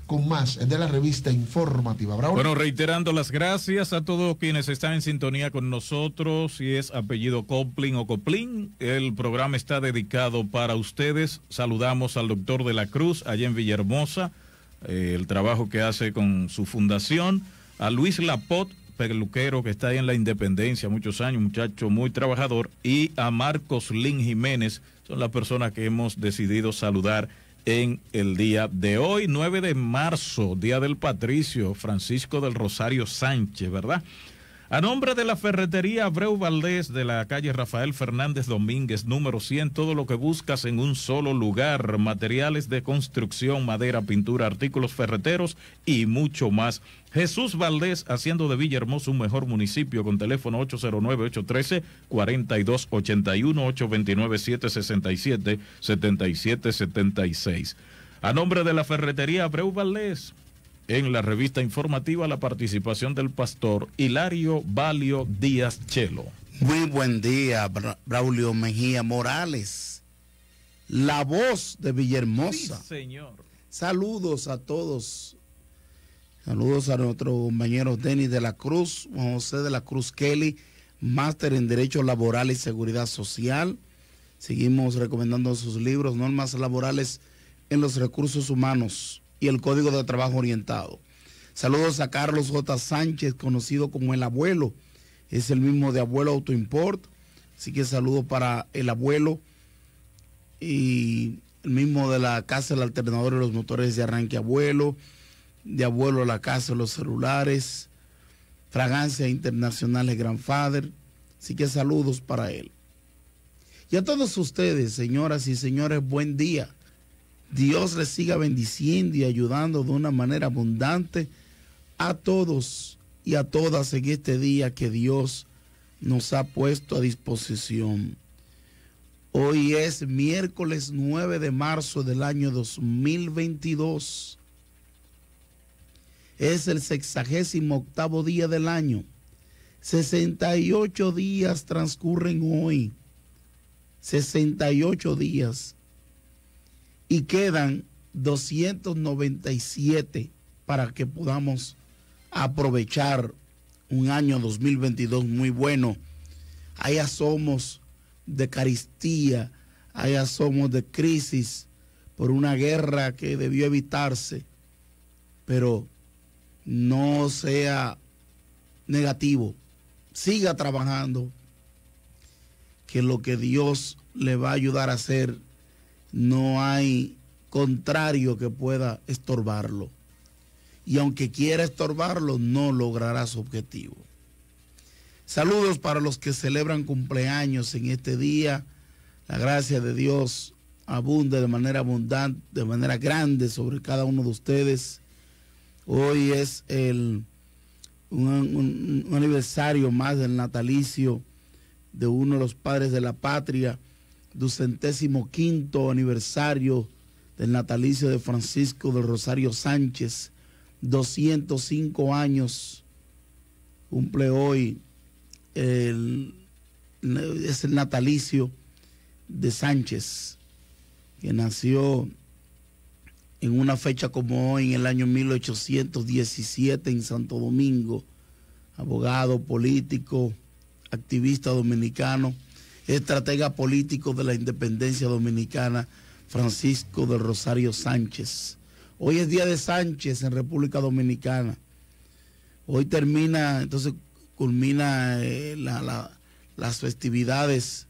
con más de la revista informativa. Bravo. Bueno, reiterando las gracias a todos quienes están en sintonía con nosotros, si es apellido Coplin o Coplin, el programa está dedicado para ustedes. Saludamos al doctor de la Cruz allá en Villahermosa, eh, el trabajo que hace con su fundación, a Luis Lapot, peluquero que está ahí en la Independencia, muchos años, muchacho muy trabajador, y a Marcos Lin Jiménez, son las personas que hemos decidido saludar en el día de hoy, nueve de marzo, Día del Patricio, Francisco del Rosario Sánchez, ¿verdad? A nombre de la ferretería Abreu Valdés de la calle Rafael Fernández Domínguez, número cien, todo lo que buscas en un solo lugar, materiales de construcción, madera, pintura, artículos ferreteros y mucho más. Jesús Valdés, haciendo de Villahermosa un mejor municipio, con teléfono ocho cero nueve, ocho uno tres, cuatro dos ocho uno, ocho dos nueve, siete seis siete, siete siete siete seis. A nombre de la ferretería Abreu Valdés, en la revista informativa, la participación del pastor Hilario Valio Díaz Chelo. Muy buen día, Bra Braulio Mejía Morales, la voz de Villahermosa. Sí, señor. Saludos a todos. Saludos a nuestro compañero Denis de la Cruz, Juan José de la Cruz Kelly, máster en Derecho Laboral y Seguridad Social. Seguimos recomendando sus libros, Normas Laborales en los Recursos Humanos y el Código de Trabajo Orientado. Saludos a Carlos J. Sánchez, conocido como el abuelo, es el mismo de Abuelo Auto Import, así que saludo para el abuelo y el mismo de la Casa del Alternador de los Motores de Arranque Abuelo, de Abuelo la Casa de los Celulares, Fragancia Internacional Grandfather, así que saludos para él. Y a todos ustedes, señoras y señores, buen día. Dios les siga bendiciendo y ayudando de una manera abundante a todos y a todas en este día que Dios nos ha puesto a disposición. Hoy es miércoles nueve de marzo del año dos mil veintidós. Es el sexagésimo octavo día del año. sesenta y ocho días transcurren hoy. sesenta y ocho días. Y quedan doscientos noventa y siete para que podamos aprovechar un año dos mil veintidós muy bueno. Hay asomos de carestía, hay asomos de crisis por una guerra que debió evitarse, pero no sea negativo. Siga trabajando, que lo que Dios le va a ayudar a hacer, no hay contrario que pueda estorbarlo. Y aunque quiera estorbarlo, no logrará su objetivo. Saludos para los que celebran cumpleaños en este día. La gracia de Dios abunde de manera abundante, de manera grande sobre cada uno de ustedes. Hoy es el, un, un, un aniversario más del natalicio de uno de los padres de la patria, ducentésimo quinto aniversario del natalicio de Francisco del Rosario Sánchez, doscientos cinco años, cumple hoy, el, es el natalicio de Sánchez, que nació en una fecha como hoy, en el año mil ochocientos diecisiete en Santo Domingo, abogado, político, activista dominicano, estratega político de la independencia dominicana, Francisco del Rosario Sánchez. Hoy es día de Sánchez en República Dominicana. Hoy termina, entonces culmina eh, la, la, las festividades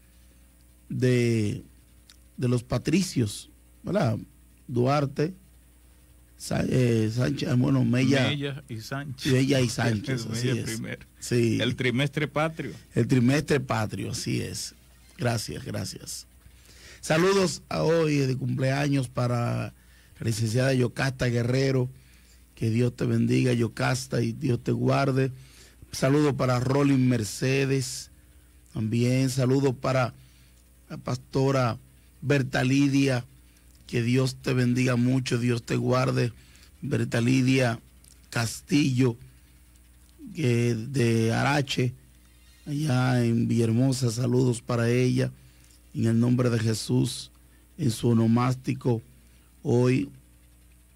de, de los patricios, ¿verdad? Duarte, Sa eh, Sánchez, bueno, Mella, Mella y Sánchez. Mella y Sánchez, así Mella es. Primero. Sí. El trimestre patrio. El trimestre patrio, así es. Gracias, gracias. Saludos a hoy de cumpleaños para la licenciada Yocasta Guerrero. Que Dios te bendiga, Yocasta, y Dios te guarde. Saludos para Rolin Mercedes. También saludos para la pastora Berta Lidia. Que Dios te bendiga mucho, Dios te guarde. Berta Lidia Castillo, que de Arache, allá en Villahermosa, saludos para ella, en el nombre de Jesús, en su onomástico, hoy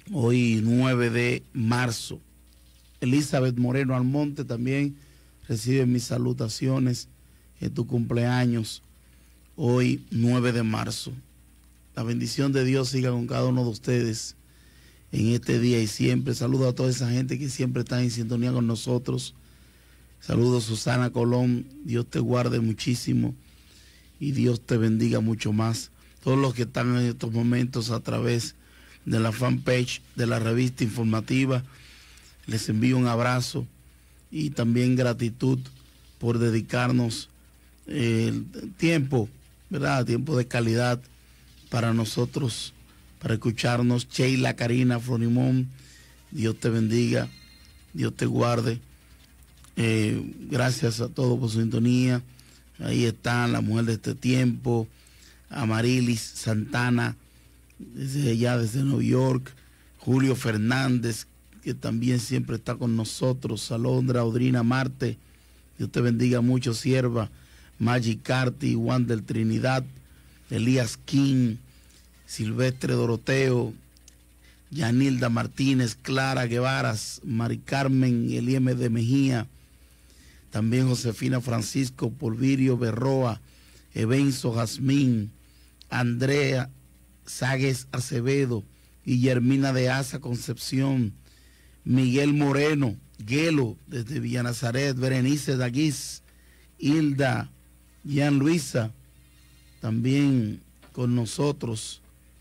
hoy nueve de marzo. Elizabeth Moreno Almonte también recibe mis salutaciones en tu cumpleaños, hoy nueve de marzo. La bendición de Dios siga con cada uno de ustedes en este día y siempre. Saludo a toda esa gente que siempre está en sintonía con nosotros. Saludos Susana Colón, Dios te guarde muchísimo y Dios te bendiga mucho más. Todos los que están en estos momentos a través de la fanpage de la revista informativa, les envío un abrazo y también gratitud por dedicarnos eh, el tiempo, ¿verdad? Tiempo de calidad para nosotros, para escucharnos. Sheila, Karina, Florimón, Dios te bendiga, Dios te guarde. Eh, gracias a todos por su sintonía. Ahí está la mujer de este tiempo, Amarilis Santana, desde allá, desde Nueva York. Julio Fernández, que también siempre está con nosotros. Alondra Audrina Marte, Dios te bendiga mucho, sierva. Maggie Carty, Wander Trinidad, Elías King, Silvestre Doroteo, Yanilda Martínez, Clara Guevaras, Mari Carmen Elieme de Mejía, también Josefina Francisco, Polvirio Berroa, Ebenzo Jazmín, Andrea Ságuez Acevedo, Guillermina de Asa Concepción, Miguel Moreno, Guelo desde Villa Nazaret, Berenice Daguís, Hilda, Gian Luisa, también con nosotros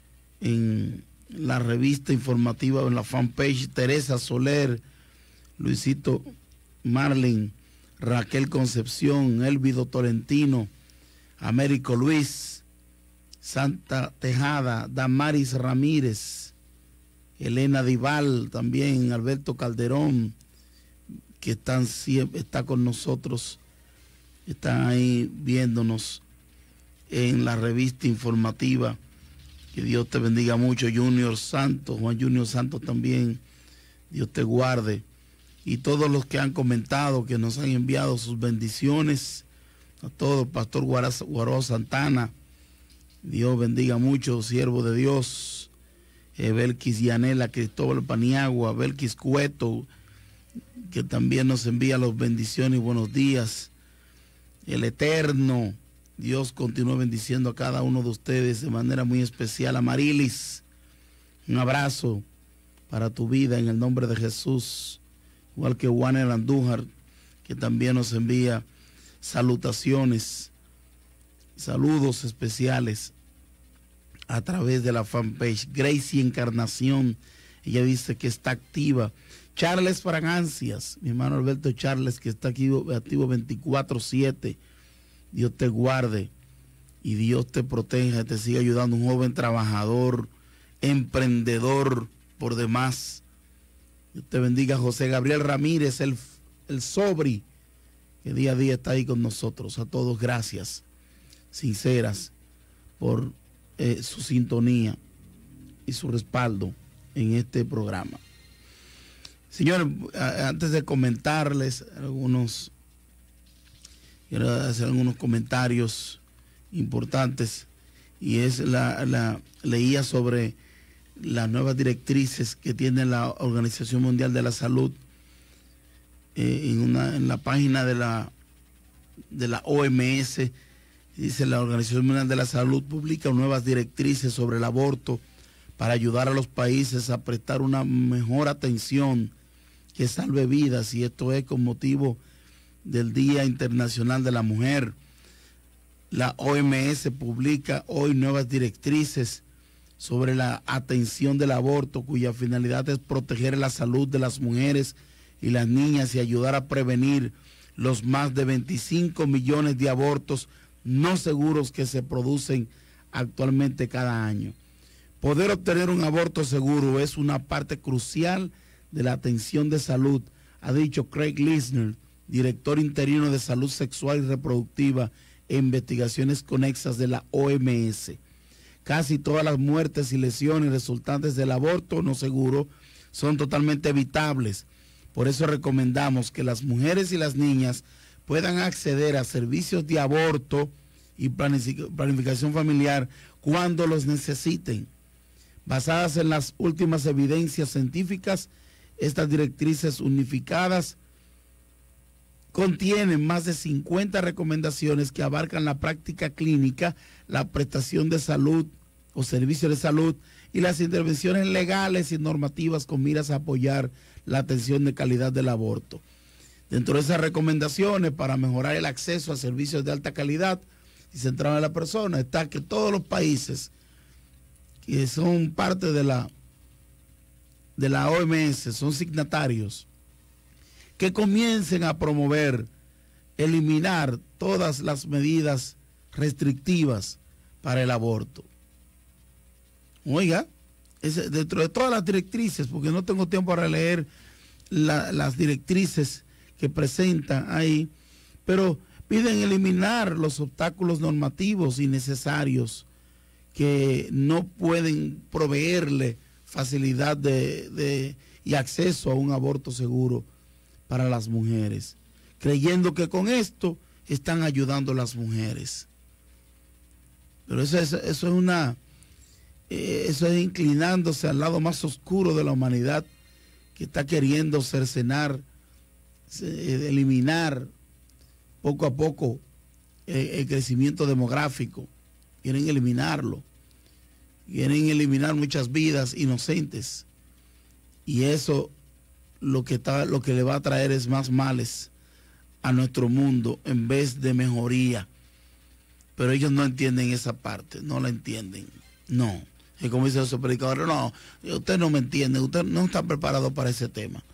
en la revista informativa, en la fanpage, Teresa Soler, Luisito Marlin, Raquel Concepción, Elvido Tolentino, Américo Luis, Santa Tejada, Damaris Ramírez, Elena Dival, también Alberto Calderón, que están siempre, está con nosotros, están ahí viéndonos en la revista informativa. Que Dios te bendiga mucho. Junior Santos, Juan Junior Santos también, Dios te guarde. Y todos los que han comentado, que nos han enviado sus bendiciones, a todos, Pastor Guaró Santana, Dios bendiga mucho, siervo de Dios. eh, Belkis Yanela, Cristóbal Paniagua, Belkis Cueto, que también nos envía las bendiciones y buenos días. El Eterno, Dios continúa bendiciendo a cada uno de ustedes de manera muy especial. A Marilis, un abrazo para tu vida en el nombre de Jesús. Igual que Juaner Andújar, que también nos envía salutaciones, saludos especiales a través de la fanpage. Gracie Encarnación, ella dice que está activa. Charles Fragancias, mi hermano Alberto Charles, que está aquí activo veinticuatro siete. Dios te guarde y Dios te proteja, te siga ayudando. Un joven trabajador, emprendedor por demás. Dios te bendiga. José Gabriel Ramírez, el, el Sobri, que día a día está ahí con nosotros. A todos gracias sinceras por eh, su sintonía y su respaldo en este programa. Señores, antes de comentarles algunos, quiero hacer algunos comentarios importantes, y es la, la leía sobre las nuevas directrices que tiene la Organización Mundial de la Salud eh, en, una, en la página de la, de la O M S. Dice: la Organización Mundial de la Salud publica nuevas directrices sobre el aborto para ayudar a los países a prestar una mejor atención que salve vidas, y esto es con motivo del Día Internacional de la Mujer. La O M S publica hoy nuevas directrices sobre la atención del aborto, cuya finalidad es proteger la salud de las mujeres y las niñas y ayudar a prevenir los más de veinticinco millones de abortos no seguros que se producen actualmente cada año. Poder obtener un aborto seguro es una parte crucial de la atención de salud, ha dicho Craig Lisner, director interino de salud sexual y reproductiva e investigaciones conexas de la O M S. Casi todas las muertes y lesiones resultantes del aborto no seguro son totalmente evitables. Por eso recomendamos que las mujeres y las niñas puedan acceder a servicios de aborto y planificación familiar cuando los necesiten. Basadas en las últimas evidencias científicas, estas directrices unificadas contienen más de cincuenta recomendaciones que abarcan la práctica clínica, la prestación de salud o servicios de salud y las intervenciones legales y normativas con miras a apoyar la atención de calidad del aborto. Dentro de esas recomendaciones para mejorar el acceso a servicios de alta calidad y centrado en la persona está que todos los países que son parte de la, de la O M S, son signatarios, que comiencen a promover, eliminar todas las medidas restrictivas para el aborto. Oiga, es dentro de todas las directrices, porque no tengo tiempo para leer la, las directrices que presentan ahí, pero piden eliminar los obstáculos normativos innecesarios que no pueden proveerle facilidad de, de, y acceso a un aborto seguro para las mujeres, creyendo que con esto están ayudando a las mujeres. Pero eso es, eso es una, eh, eso es inclinándose al lado más oscuro de la humanidad, que está queriendo cercenar, eh, eliminar poco a poco eh, el crecimiento demográfico. Quieren eliminarlo, quieren eliminar muchas vidas inocentes, y eso lo que está, lo que le va a traer es más males a nuestro mundo en vez de mejoría. Pero ellos no entienden esa parte, no la entienden, no. Y como dice el predicador, no, usted no me entiende, usted no está preparado para ese tema.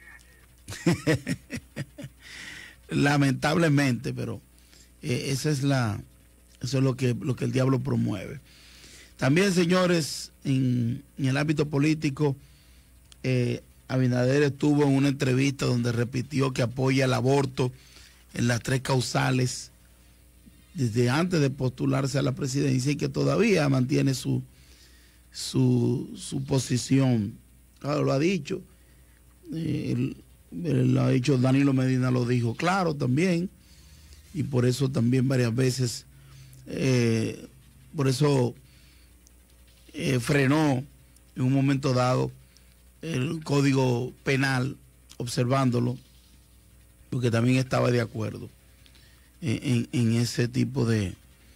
Lamentablemente, pero eh, esa es la, eso es lo que, lo que el diablo promueve. También, señores, en, en el ámbito político, eh, Abinader estuvo en una entrevista donde repitió que apoya el aborto en las tres causales desde antes de postularse a la presidencia, y que todavía mantiene su, su, su posición. Claro, lo ha dicho, eh, él, él lo ha dicho, Danilo Medina lo dijo claro también, y por eso también varias veces, eh, por eso eh, frenó en un momento dado el Código Penal, observándolo, porque también estaba de acuerdo en, en, en ese tipo de,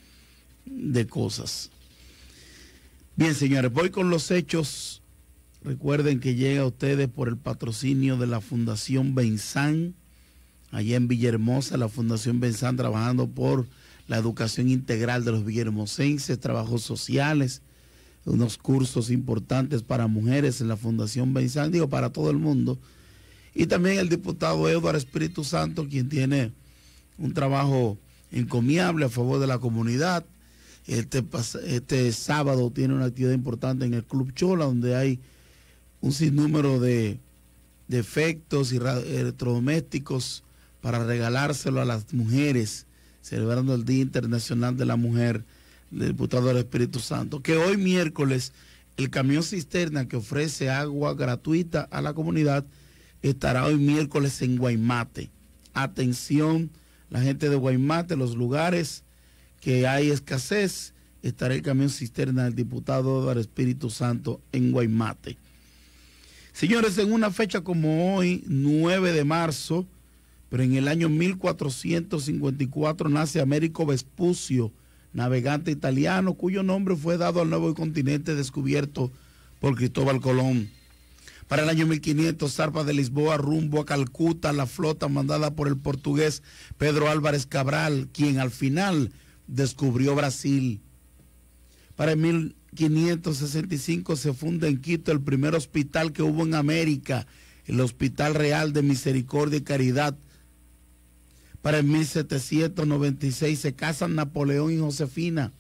de cosas. Bien, señores, voy con los hechos. Recuerden que llega a ustedes por el patrocinio de la Fundación Benzán, allá en Villahermosa, la Fundación Benzán trabajando por la educación integral de los villahermosenses, trabajos sociales, unos cursos importantes para mujeres en la Fundación Benzán, digo, para todo el mundo. Y también el diputado Eduardo Espíritu Santo, quien tiene un trabajo encomiable a favor de la comunidad. Este, este sábado tiene una actividad importante en el Club Chola, donde hay un sinnúmero de, de efectos y electrodomésticos para regalárselo a las mujeres, celebrando el Día Internacional de la Mujer, del diputado del Espíritu Santo. Que hoy miércoles el camión cisterna que ofrece agua gratuita a la comunidad estará hoy miércoles en Guaymate. Atención, la gente de Guaymate, los lugares que hay escasez, estará el camión cisterna del diputado del Espíritu Santo en Guaymate. Señores, en una fecha como hoy, nueve de marzo, pero en el año mil cuatrocientos cincuenta y cuatro, nace Américo Vespucio, navegante italiano, cuyo nombre fue dado al nuevo continente descubierto por Cristóbal Colón. Para el año mil quinientos, zarpa de Lisboa rumbo a Calcuta la flota mandada por el portugués Pedro Álvarez Cabral, quien al final descubrió Brasil. Para el mil quinientos sesenta y cinco se funda en Quito el primer hospital que hubo en América, el Hospital Real de Misericordia y Caridad. Para el mil setecientos noventa y seis se casan Napoleón y Josefina.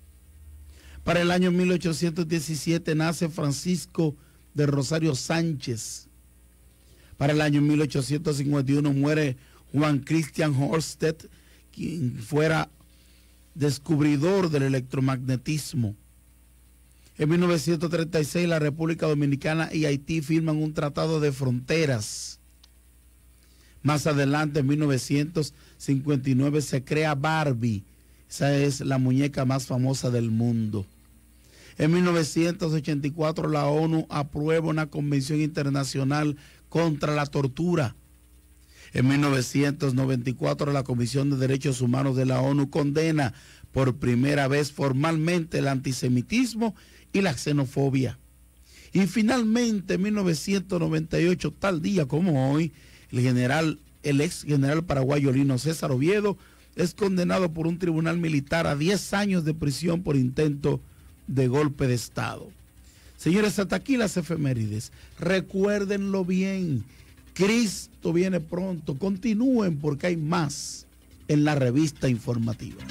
Para el año mil ochocientos diecisiete nace Francisco de Rosario Sánchez. Para el año mil ochocientos cincuenta y uno muere Juan Christian Ørsted, quien fuera descubridor del electromagnetismo. En mil novecientos treinta y seis la República Dominicana y Haití firman un tratado de fronteras. Más adelante, en mil novecientos cincuenta y nueve, se crea Barbie. Esa es la muñeca más famosa del mundo. En mil novecientos ochenta y cuatro la ONU aprueba una convención internacional contra la tortura. En mil novecientos noventa y cuatro la Comisión de Derechos Humanos de la ONU condena por primera vez formalmente el antisemitismo y la xenofobia. Y finalmente en mil novecientos noventa y ocho, tal día como hoy, el general, el ex general paraguayo Lino César Oviedo es condenado por un tribunal militar a diez años de prisión por intento de golpe de Estado. Señores, hasta aquí las efemérides. Recuérdenlo bien, Cristo viene pronto. Continúen porque hay más en la revista informativa.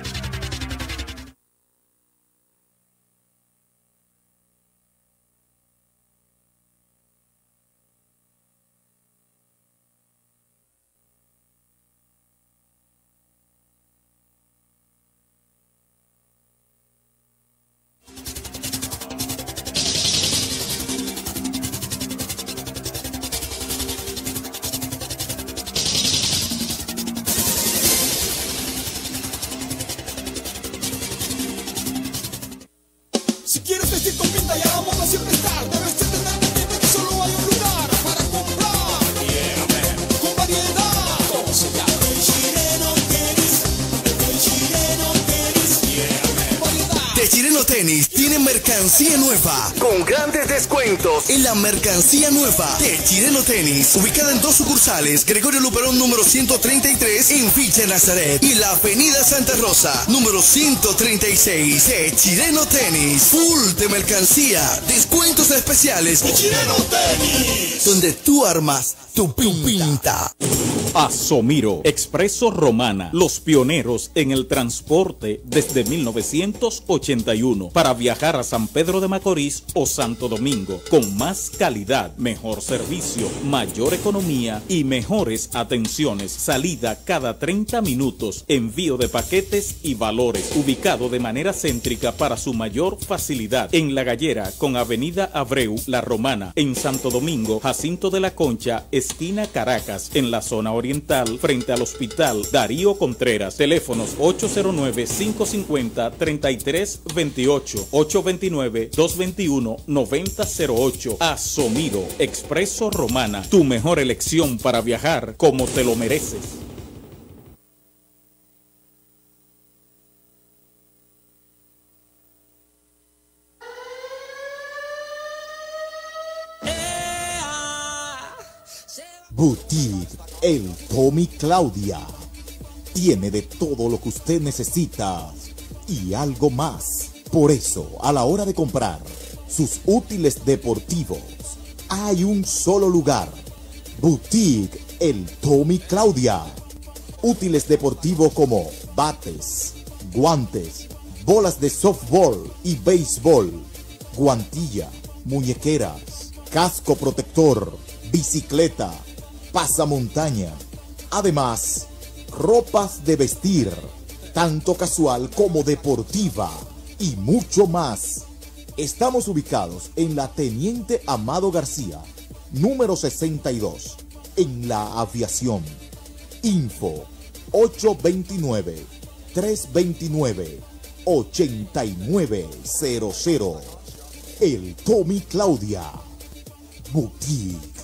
Si quieres vestir con pinta y a la moda siempre estar, debes de tener en mente que solo hay un lugar para comprar. Yeah, man. Con variedad. ¿Cómo se llama? El Chireno Tenis. El Chireno Tenis. Yeah, man. Variedad. De Chireno Tenis tiene mercancía nueva con grandes descuentos en la mercancía nueva de Chireno Tenis, ubicada en dos sucursales, Gregorio Luperón número ciento treinta y tres en Villa Nazaret y la avenida Santa Rosa número ciento treinta y seis. De Chireno Tenis, full de mercancía, descuentos especiales de Chireno Tenis, donde tú armas tu pinta. Asomiro, Expreso Romana, los pioneros en el transporte desde mil novecientos ochenta y uno para viajar a San Pedro de Macorís o Santo Domingo con más calidad, mejor servicio, mayor economía y mejores atenciones. Salida cada treinta minutos, envío de paquetes y valores, ubicado de manera céntrica para su mayor facilidad en La Gallera con Avenida Abreu, La Romana, en Santo Domingo, Jacinto de la Concha, esquina Caracas, en la zona oriental, frente al Hospital Darío Contreras. Teléfonos ocho cero nueve, cinco cinco cero, tres tres dos ocho, ocho dos nueve, dos dos uno, nueve cero cero ocho. Asomiro, Expreso Romana, tu mejor elección para viajar como te lo mereces. Boutique El Tommy Claudia. Tiene de todo lo que usted necesita y algo más. Por eso, a la hora de comprar sus útiles deportivos, hay un solo lugar. Boutique El Tommy Claudia. Útiles deportivos como bates, guantes, bolas de softball y béisbol, guantilla, muñequeras, casco protector, bicicleta, pasamontaña. Además, ropas de vestir, tanto casual como deportiva y mucho más. Estamos ubicados en la Teniente Amado García, número sesenta y dos, en la Aviación. Info ocho dos nueve, tres dos nueve, ocho nueve cero cero. El Tommy Claudia Boutique.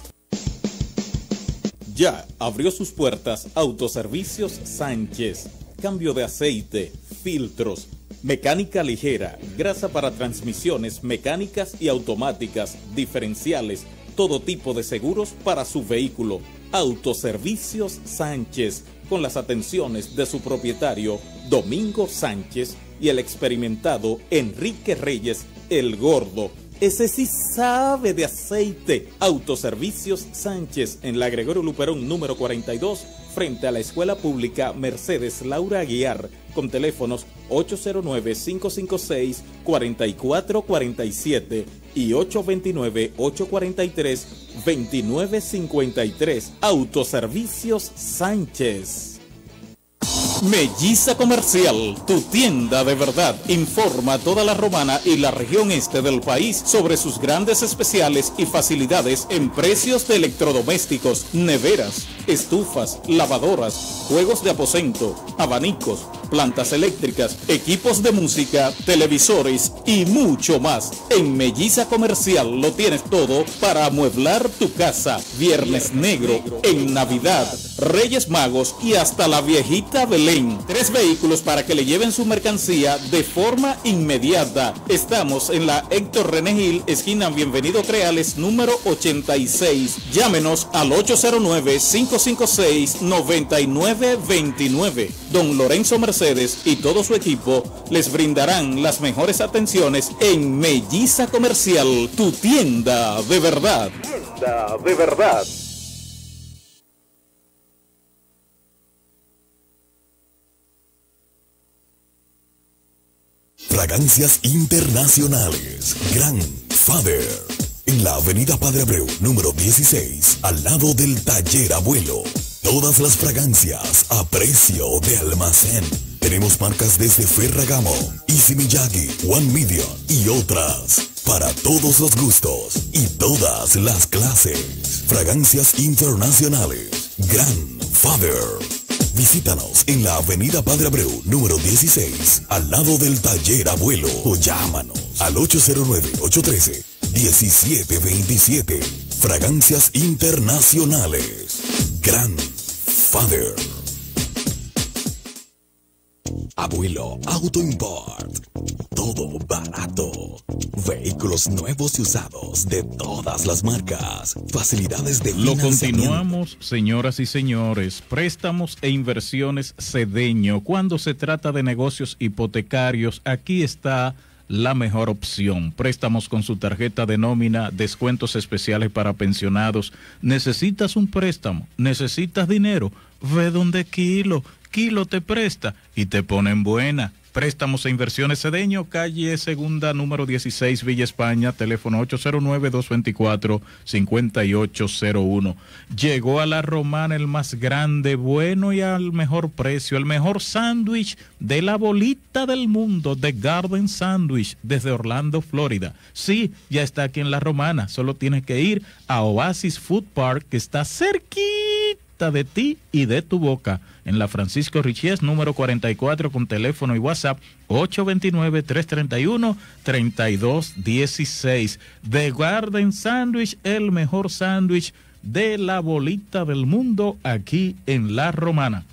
Ya abrió sus puertas Autoservicios Sánchez. Cambio de aceite, filtros, mecánica ligera, grasa para transmisiones mecánicas y automáticas, diferenciales, todo tipo de seguros para su vehículo. Autoservicios Sánchez, con las atenciones de su propietario Domingo Sánchez y el experimentado Enrique Reyes, el Gordo. Ese sí sabe de aceite. Autoservicios Sánchez, en la Gregorio Luperón número cuarenta y dos, frente a la Escuela Pública Mercedes Laura Aguiar, con teléfonos ocho cero nueve, cinco cinco seis, cuatro cuatro cuatro siete y ocho dos nueve, ocho cuatro tres, dos nueve cinco tres. Autoservicios Sánchez. Melliza Comercial, tu tienda de verdad. Informa a toda la Romana y la región este del país sobre sus grandes especiales y facilidades en precios de electrodomésticos, neveras, estufas, lavadoras, juegos de aposento, abanicos, plantas eléctricas, equipos de música, televisores y mucho más. En Melliza Comercial lo tienes todo para amueblar tu casa. Viernes Negro, en Navidad, Reyes Magos y hasta la viejita Belén. Tres vehículos para que le lleven su mercancía de forma inmediata. Estamos en la Héctor René Gil, esquina Bienvenido Creales, número ochenta y seis. Llámenos al ocho cero nueve, cinco cinco seis, nueve nueve dos nueve. Don Lorenzo Mercedes y todo su equipo les brindarán las mejores atenciones en Melliza Comercial, tu tienda de verdad. Tienda de verdad. Fragancias internacionales. Grandfather. En la avenida Padre Abreu, número dieciséis, al lado del taller Abuelo. Todas las fragancias a precio de almacén. Tenemos marcas desde Ferragamo, Easy Miyagi, One Million y otras. Para todos los gustos y todas las clases. Fragancias internacionales. Grandfather. Visítanos en la avenida Padre Abreu, número dieciséis, al lado del taller Abuelo. O llámanos al ocho cero nueve, ocho uno tres, uno siete dos siete. Fragancias internacionales. Grandfather. Abuelo Auto Import. Todo barato. Vehículos nuevos y usados de todas las marcas. Facilidades de Lo financiamiento. continuamos, señoras y señores. Préstamos e inversiones Cedeño. Cuando se trata de negocios hipotecarios, aquí está la mejor opción. Préstamos con su tarjeta de nómina, descuentos especiales para pensionados. ¿Necesitas un préstamo? ¿Necesitas dinero? Ve donde Kilo. Kilo te presta y te ponen buena. Préstamos e inversiones Cedeño, calle Segunda, número dieciséis, Villa España, teléfono ocho cero nueve, dos dos cuatro, cinco ocho cero uno. Llegó a La Romana el más grande, bueno y al mejor precio, el mejor sándwich de la bolita del mundo, The Garden Sandwich, desde Orlando, Florida. Sí, ya está aquí en La Romana, solo tienes que ir a Oasis Food Park, que está cerquita de ti y de tu boca, en la Francisco Richies, número cuarenta y cuatro, con teléfono y WhatsApp ocho dos nueve, tres tres uno, tres dos uno seis. The Garden Sandwich, el mejor sándwich de la bolita del mundo, aquí en La Romana.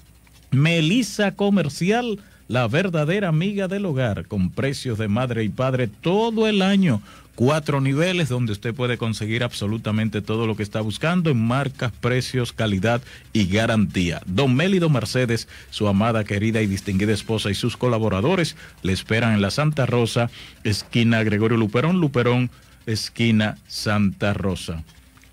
Melissa Comercial, la verdadera amiga del hogar, con precios de madre y padre todo el año. Cuatro niveles donde usted puede conseguir absolutamente todo lo que está buscando en marcas, precios, calidad y garantía. Don Mélido Mercedes, su amada, querida y distinguida esposa y sus colaboradores le esperan en la Santa Rosa, esquina Gregorio Luperón, Luperón, esquina Santa Rosa.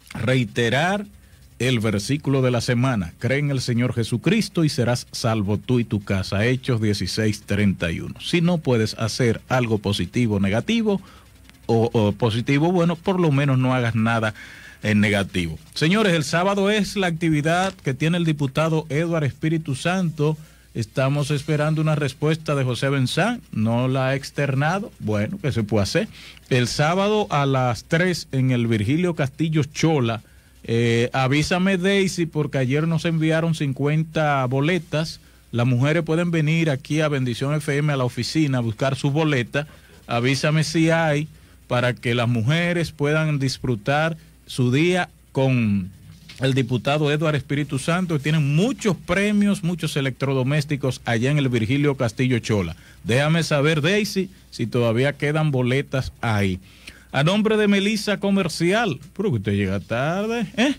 Reiterar el versículo de la semana: cree en el Señor Jesucristo y serás salvo tú y tu casa. Hechos dieciséis, treinta y uno. Si no puedes hacer algo positivo o negativo, O, o positivo, bueno, por lo menos no hagas nada en negativo. Señores, el sábado es la actividad que tiene el diputado Eduardo Espíritu Santo. Estamos esperando una respuesta de José Benzán, no la ha externado. Bueno, ¿qué se puede hacer? El sábado a las tres en el Virgilio Castillo Chola. Eh, avísame, Daisy, porque ayer nos enviaron cincuenta boletas. Las mujeres pueden venir aquí a Bendición F M a la oficina a buscar su boleta. Avísame si hay, para que las mujeres puedan disfrutar su día con el diputado Eduardo Espíritu Santo. Tienen muchos premios, muchos electrodomésticos allá en el Virgilio Castillo Chola. Déjame saber, Daisy, si todavía quedan boletas ahí. A nombre de Melissa Comercial, pero que usted llega tarde, ¿eh?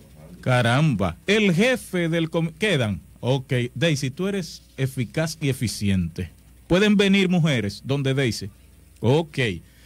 Caramba, el jefe del... Com quedan, ok, Daisy, tú eres eficaz y eficiente. Pueden venir mujeres, donde Daisy, ok.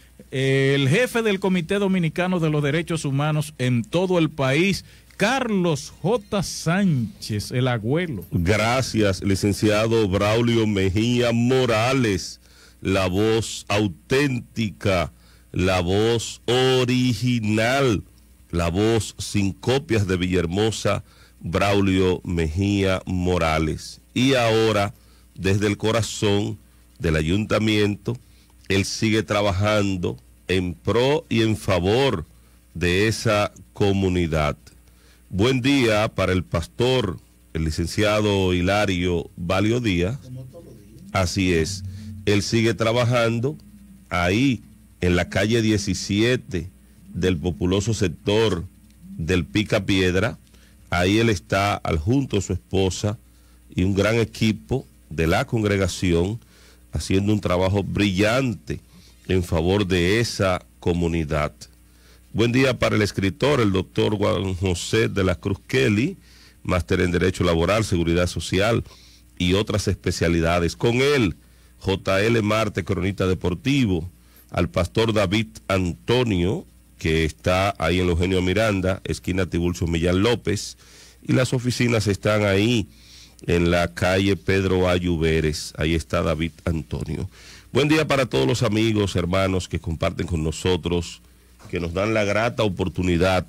El jefe del Comité Dominicano de los Derechos Humanos en todo el país, Carlos J. Sánchez, el abuelo. Gracias, licenciado Braulio Mejía Morales, la voz auténtica, la voz original, la voz sin copias de Villahermosa, Braulio Mejía Morales. Y ahora, desde el corazón del ayuntamiento, él sigue trabajando en pro y en favor de esa comunidad. Buen día para el pastor, el licenciado Hilario Valio Díaz. Así es. Él sigue trabajando ahí en la calle diecisiete del populoso sector del Picapiedra. Ahí él está al junto de su esposa y un gran equipo de la congregación haciendo un trabajo brillante en favor de esa comunidad. Buen día para el escritor, el doctor Juan José de la Cruz Kelly, máster en Derecho Laboral, Seguridad Social y otras especialidades. Con él, J L Marte, cronista deportivo, al pastor David Antonio, que está ahí en Eugenio Miranda, esquina Tiburcio Millán López, y las oficinas están ahí en la calle Pedro A. Lluveres. Ahí está David Antonio. Buen día para todos los amigos, hermanos que comparten con nosotros, que nos dan la grata oportunidad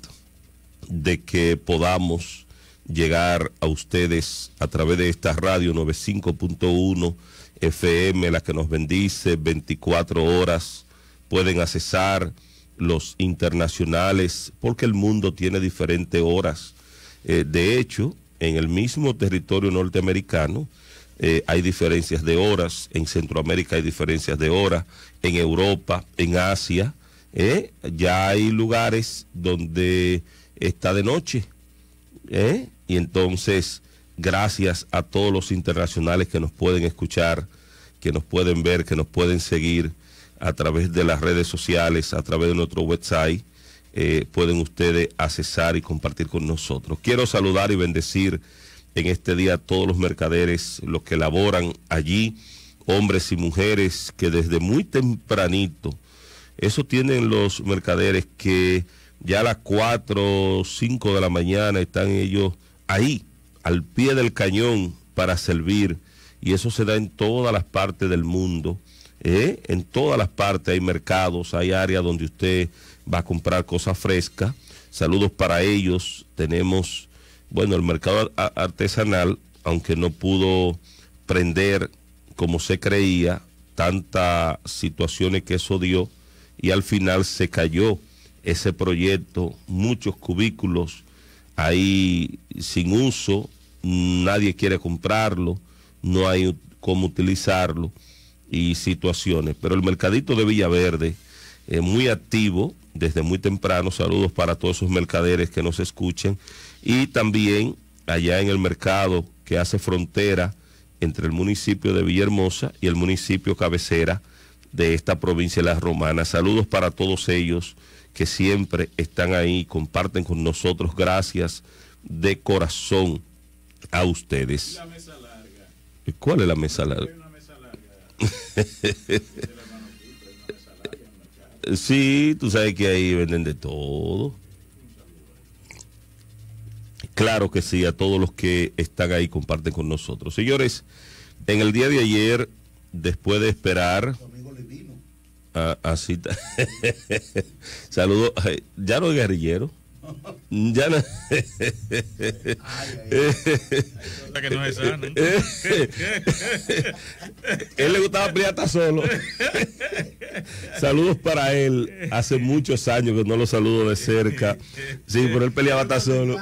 de que podamos llegar a ustedes a través de esta radio noventa y cinco punto uno F M, la que nos bendice veinticuatro horas. Pueden accesar los internacionales porque el mundo tiene diferentes horas. Eh, de hecho, en el mismo territorio norteamericano eh, hay diferencias de horas, en Centroamérica hay diferencias de horas, en Europa, en Asia, eh, ya hay lugares donde está de noche, eh, y entonces gracias a todos los internacionales que nos pueden escuchar, que nos pueden ver, que nos pueden seguir a través de las redes sociales, a través de nuestro website, eh, pueden ustedes accesar y compartir con nosotros. Quiero saludar y bendecir en este día a todos los mercaderes, los que laboran allí, hombres y mujeres que desde muy tempranito, eso tienen los mercaderes que ya a las cuatro o cinco de la mañana están ellos ahí, al pie del cañón para servir, y eso se da en todas las partes del mundo. ¿Eh? En todas las partes hay mercados, hay áreas donde usted va a comprar cosas frescas. Saludos para ellos. Tenemos, bueno, el mercado artesanal, aunque no pudo prender como se creía, tantas situaciones que eso dio, y al final se cayó ese proyecto, muchos cubículos ahí sin uso, nadie quiere comprarlo, no hay cómo utilizarlo, y situaciones. Pero el mercadito de Villaverde, eh, muy activo desde muy temprano. Saludos para todos esos mercaderes que nos escuchen, y también allá en el mercado que hace frontera entre el municipio de Villahermosa y el municipio cabecera de esta provincia de Las Romanas. Saludos para todos ellos que siempre están ahí, comparten con nosotros. Gracias de corazón a ustedes. La mesa larga. ¿Cuál es la mesa larga? Sí, tú sabes que ahí venden de todo. Claro que sí, a todos los que están ahí comparten con nosotros. Señores, en el día de ayer, después de esperar, ah, así saludos, ya no es guerrillero. Ya no. Que no es sano. Él le gustaba Priata solo. Saludos para él. Hace muchos años que no lo saludo de cerca. Sí, pero él peleaba hasta solo.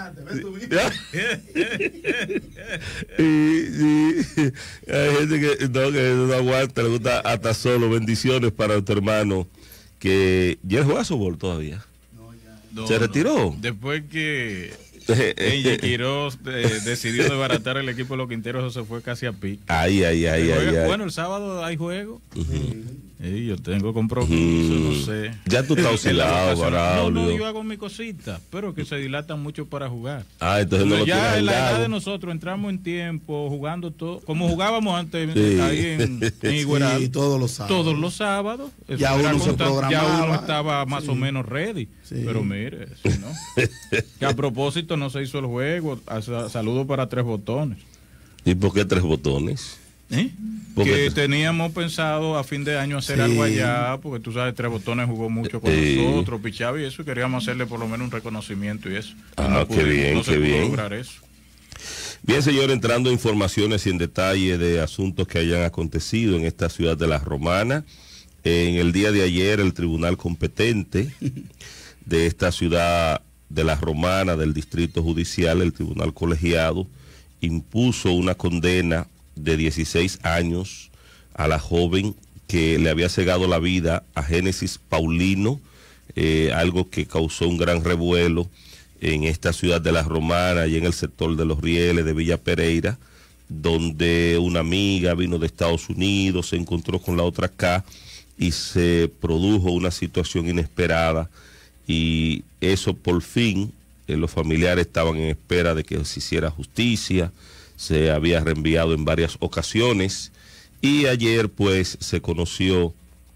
Y, sí, hay gente que no, que no aguanta, le gusta hasta solo. Bendiciones para tu hermano que ya juega softball todavía. No, ¿Se retiró? No. Después que Engie Quiroz eh, decidió desbaratar el equipo de los Quinteros, eso se fue casi a pique. Ay, ay, ay, ay, ay. Bueno, el sábado hay juego. Uh-huh. Sí, yo tengo compromiso, uh-huh. no sé. Ya tú estás oscilado, Braulio. No, no, yo hago mi cosita, pero que se dilatan mucho para jugar. Ah, entonces no lo ya tienes en la agendado. edad de nosotros entramos en tiempo, jugando todo, como jugábamos antes sí. ahí en, en Igueral. Sí, todos los sábados. Todos los sábados. Ya uno se programaba. Ya uno estaba más sí. o menos ready. Sí. Pero mire, si no. Que a propósito no se hizo el juego. Saludo para Tres Botones. ¿Y por qué Tres Botones? ¿Eh? Que teníamos pensado a fin de año hacer sí. algo allá, porque tú sabes, Tres Botones jugó mucho con sí. nosotros, Pichaba y eso, y queríamos hacerle por lo menos un reconocimiento y eso. Ah, no qué pudimos, bien, no qué se pudo bien. lograr eso. Bien, señor, entrando en informaciones y en detalle de asuntos que hayan acontecido en esta ciudad de La Romana. En el día de ayer, el tribunal competente de esta ciudad de La Romana, del distrito judicial, el tribunal colegiado, impuso una condena de dieciséis años a la joven que le había cegado la vida a Génesis Paulino, eh, algo que causó un gran revuelo en esta ciudad de La Romana y en el sector de Los Rieles de Villa Pereira, donde una amiga vino de Estados Unidos, se encontró con la otra acá y se produjo una situación inesperada, y eso por fin eh, los familiares estaban en espera de que se hiciera justicia. Se había reenviado en varias ocasiones y ayer pues se conoció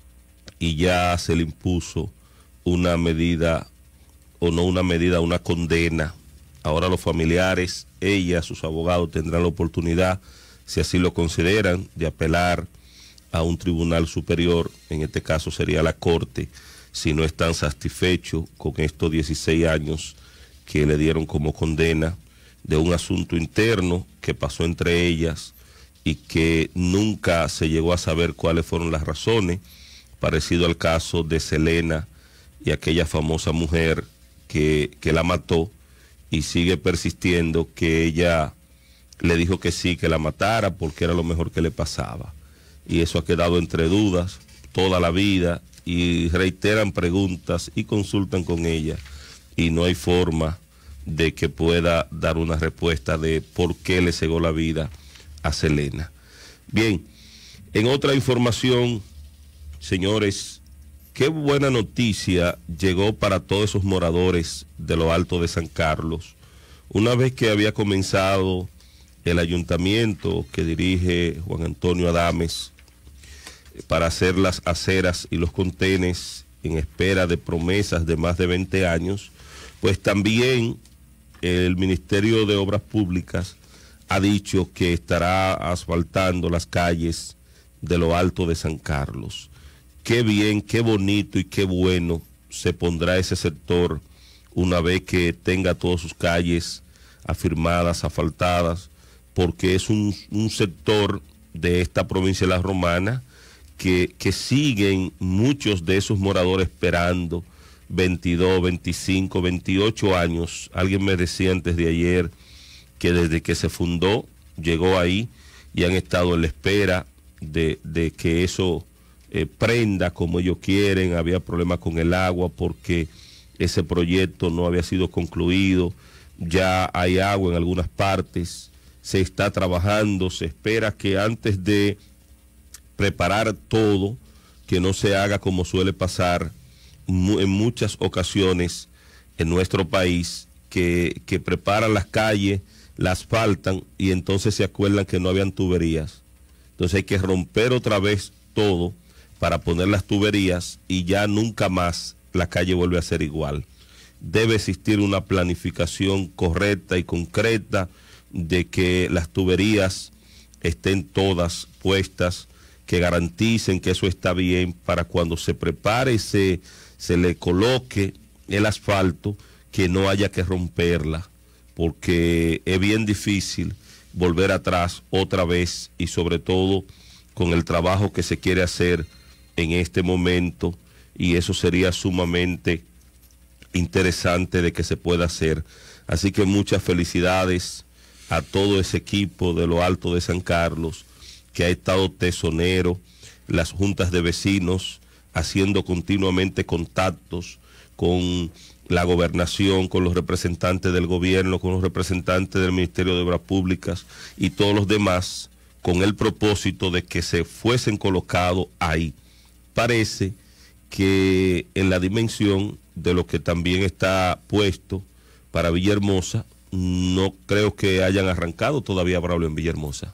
y ya se le impuso una medida, o no una medida, una condena. Ahora los familiares, ella, sus abogados tendrán la oportunidad, si así lo consideran, de apelar a un tribunal superior, en este caso sería la Corte, si no están satisfechos con estos dieciséis años que le dieron como condena de un asunto interno que pasó entre ellas y que nunca se llegó a saber cuáles fueron las razones, parecido al caso de Selena y aquella famosa mujer que, que la mató, y sigue persistiendo que ella le dijo que sí, que la matara porque era lo mejor que le pasaba. Y eso ha quedado entre dudas toda la vida, y reiteran preguntas y consultan con ella, y no hay forma de que pueda dar una respuesta de por qué le cegó la vida a Selena. Bien, en otra información, señores, qué buena noticia llegó para todos esos moradores de lo alto de San Carlos. Una vez que había comenzado el ayuntamiento que dirige Juan Antonio Adames para hacer las aceras y los contenes en espera de promesas de más de veinte años, pues también el Ministerio de Obras Públicas ha dicho que estará asfaltando las calles de lo alto de San Carlos. Qué bien, qué bonito y qué bueno se pondrá ese sector una vez que tenga todas sus calles afirmadas, asfaltadas, porque es un, un sector de esta provincia de La Romana que, que siguen muchos de esos moradores esperando veintidós, veinticinco, veintiocho años. Alguien me decía antes de ayer que desde que se fundó llegó ahí y han estado en la espera de, de que eso eh, prenda como ellos quieren. Había problemas con el agua porque ese proyecto no había sido concluido. Ya hay agua en algunas partes, se está trabajando, se espera que antes de preparar todo, que no se haga como suele pasar en muchas ocasiones en nuestro país, que, que preparan las calles, las asfaltan y entonces se acuerdan que no habían tuberías. Entonces hay que romper otra vez todo para poner las tuberías y ya nunca más la calle vuelve a ser igual. Debe existir una planificación correcta y concreta de que las tuberías estén todas puestas, que garanticen que eso está bien para cuando se prepare y se, se le coloque el asfalto, que no haya que romperla, porque es bien difícil volver atrás otra vez, y sobre todo con el trabajo que se quiere hacer en este momento, y eso sería sumamente interesante de que se pueda hacer. Así que muchas felicidades a todo ese equipo de lo alto de San Carlos, que ha estado tesonero, las juntas de vecinos, haciendo continuamente contactos con la gobernación, con los representantes del gobierno, con los representantes del Ministerio de Obras Públicas y todos los demás, con el propósito de que se fuesen colocados ahí. Parece que en la dimensión de lo que también está puesto para Villahermosa, no creo que hayan arrancado todavía Braulio en Villahermosa.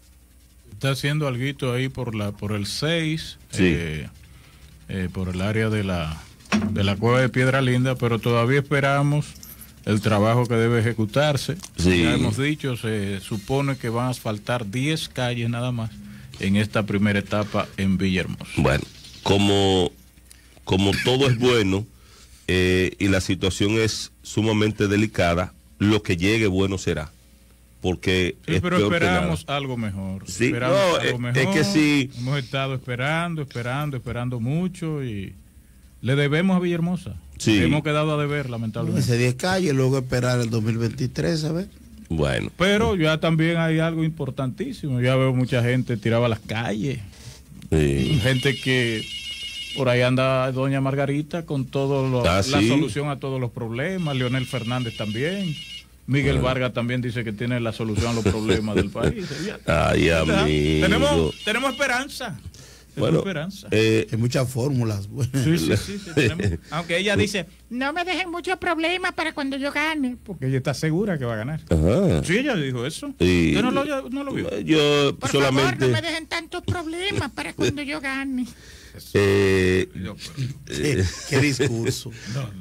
Está haciendo alguito ahí por la por el seis, sí. eh, eh, por el área de la de la cueva de Piedra Linda, pero todavía esperamos el trabajo que debe ejecutarse. Sí. Ya hemos dicho, se supone que van a asfaltar diez calles nada más en esta primera etapa en Villahermosa. Bueno, como, como todo es bueno eh, y la situación es sumamente delicada, lo que llegue bueno será. Porque sí, es pero peor esperamos que nada. algo mejor. Sí, esperamos no, algo es, mejor. es que sí. Hemos estado esperando, esperando, esperando mucho y le debemos a Villahermosa. Sí. Hemos quedado a deber, lamentablemente. Ese diez calles, luego esperar el dos mil veintitrés, a ver. Bueno. Pero ya también hay algo importantísimo. Ya veo mucha gente tiraba a las calles. Sí. Gente que por ahí anda doña Margarita con todo lo, Ah, la sí. solución a todos los problemas. Leonel Fernández también. Miguel Bueno. Vargas también dice que tiene la solución a los problemas del país. Ya. Ay, Ya. amigo. Tenemos, tenemos esperanza. Bueno, esperanza. eh, Hay muchas fórmulas. Sí, sí, sí, sí, tenemos. Aunque ella dice, No me dejen muchos problemas para cuando yo gane. porque ella está segura que va a ganar. Ajá. Sí, ella dijo eso. Y- ¿Usted no lo, no lo vio? Yo Por solamente. favor, no me dejen tantos problemas para cuando yo gane. eh, ¿Qué, qué discurso?